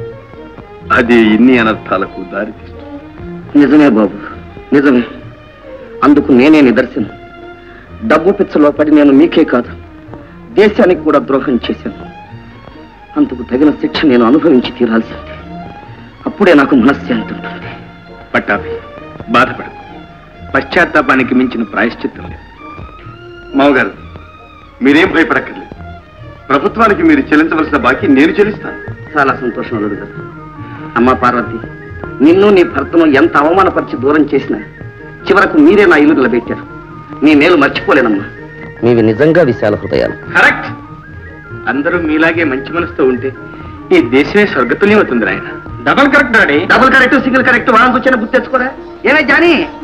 అదే ఇన్ని అనర్థాలకు దారితీస్తుంది.
నిజమే బాబు, నిజమే. అందుకు నేనే నిదర్శనం. డబ్బు పిచ్చలో పడి నేను మీకే కాదు దేశానికి కూడా ద్రోహం చేశాను. అందుకు తగిన శిక్ష నేను అనుభవించి తీరాల్సిందే. అప్పుడే నాకు మనశ్శాంతి ఉంటుంది.
పట్టాభి బాధపడకు, పశ్చాత్తాపానికి మించిన ప్రాయశ్చిత్తం లేదు.
మామగారు మీరేం భయపడక్కర్లేదు. ప్రభుత్వానికి మీరు చెల్లించవలసిన బాకీ నేను చెల్లిస్తాను.
చాలా సంతోషం అల్లుడు గారు. అమ్మా పార్వతి, నిన్ను నీ భర్తను ఎంత అవమానపరిచి దూరం చేసినా చివరకు మీరే నా ఇల్లు నిలబెట్టారు. మీ మేలు మర్చిపోలేనమ్మా. మీవి నిజంగా విశాల హృదయాలు.
కరెక్ట్. అందరూ మీలాగే మంచి మనసుతో ఉంటే ఈ దేశమే స్వర్గతుల్యం అవుతుంది ఆయన. Double correct daddy.
Double correct, single correct వాళ్ళకి వచ్చిన గుర్తు తెచ్చుకోరా. ఏమే జానీ,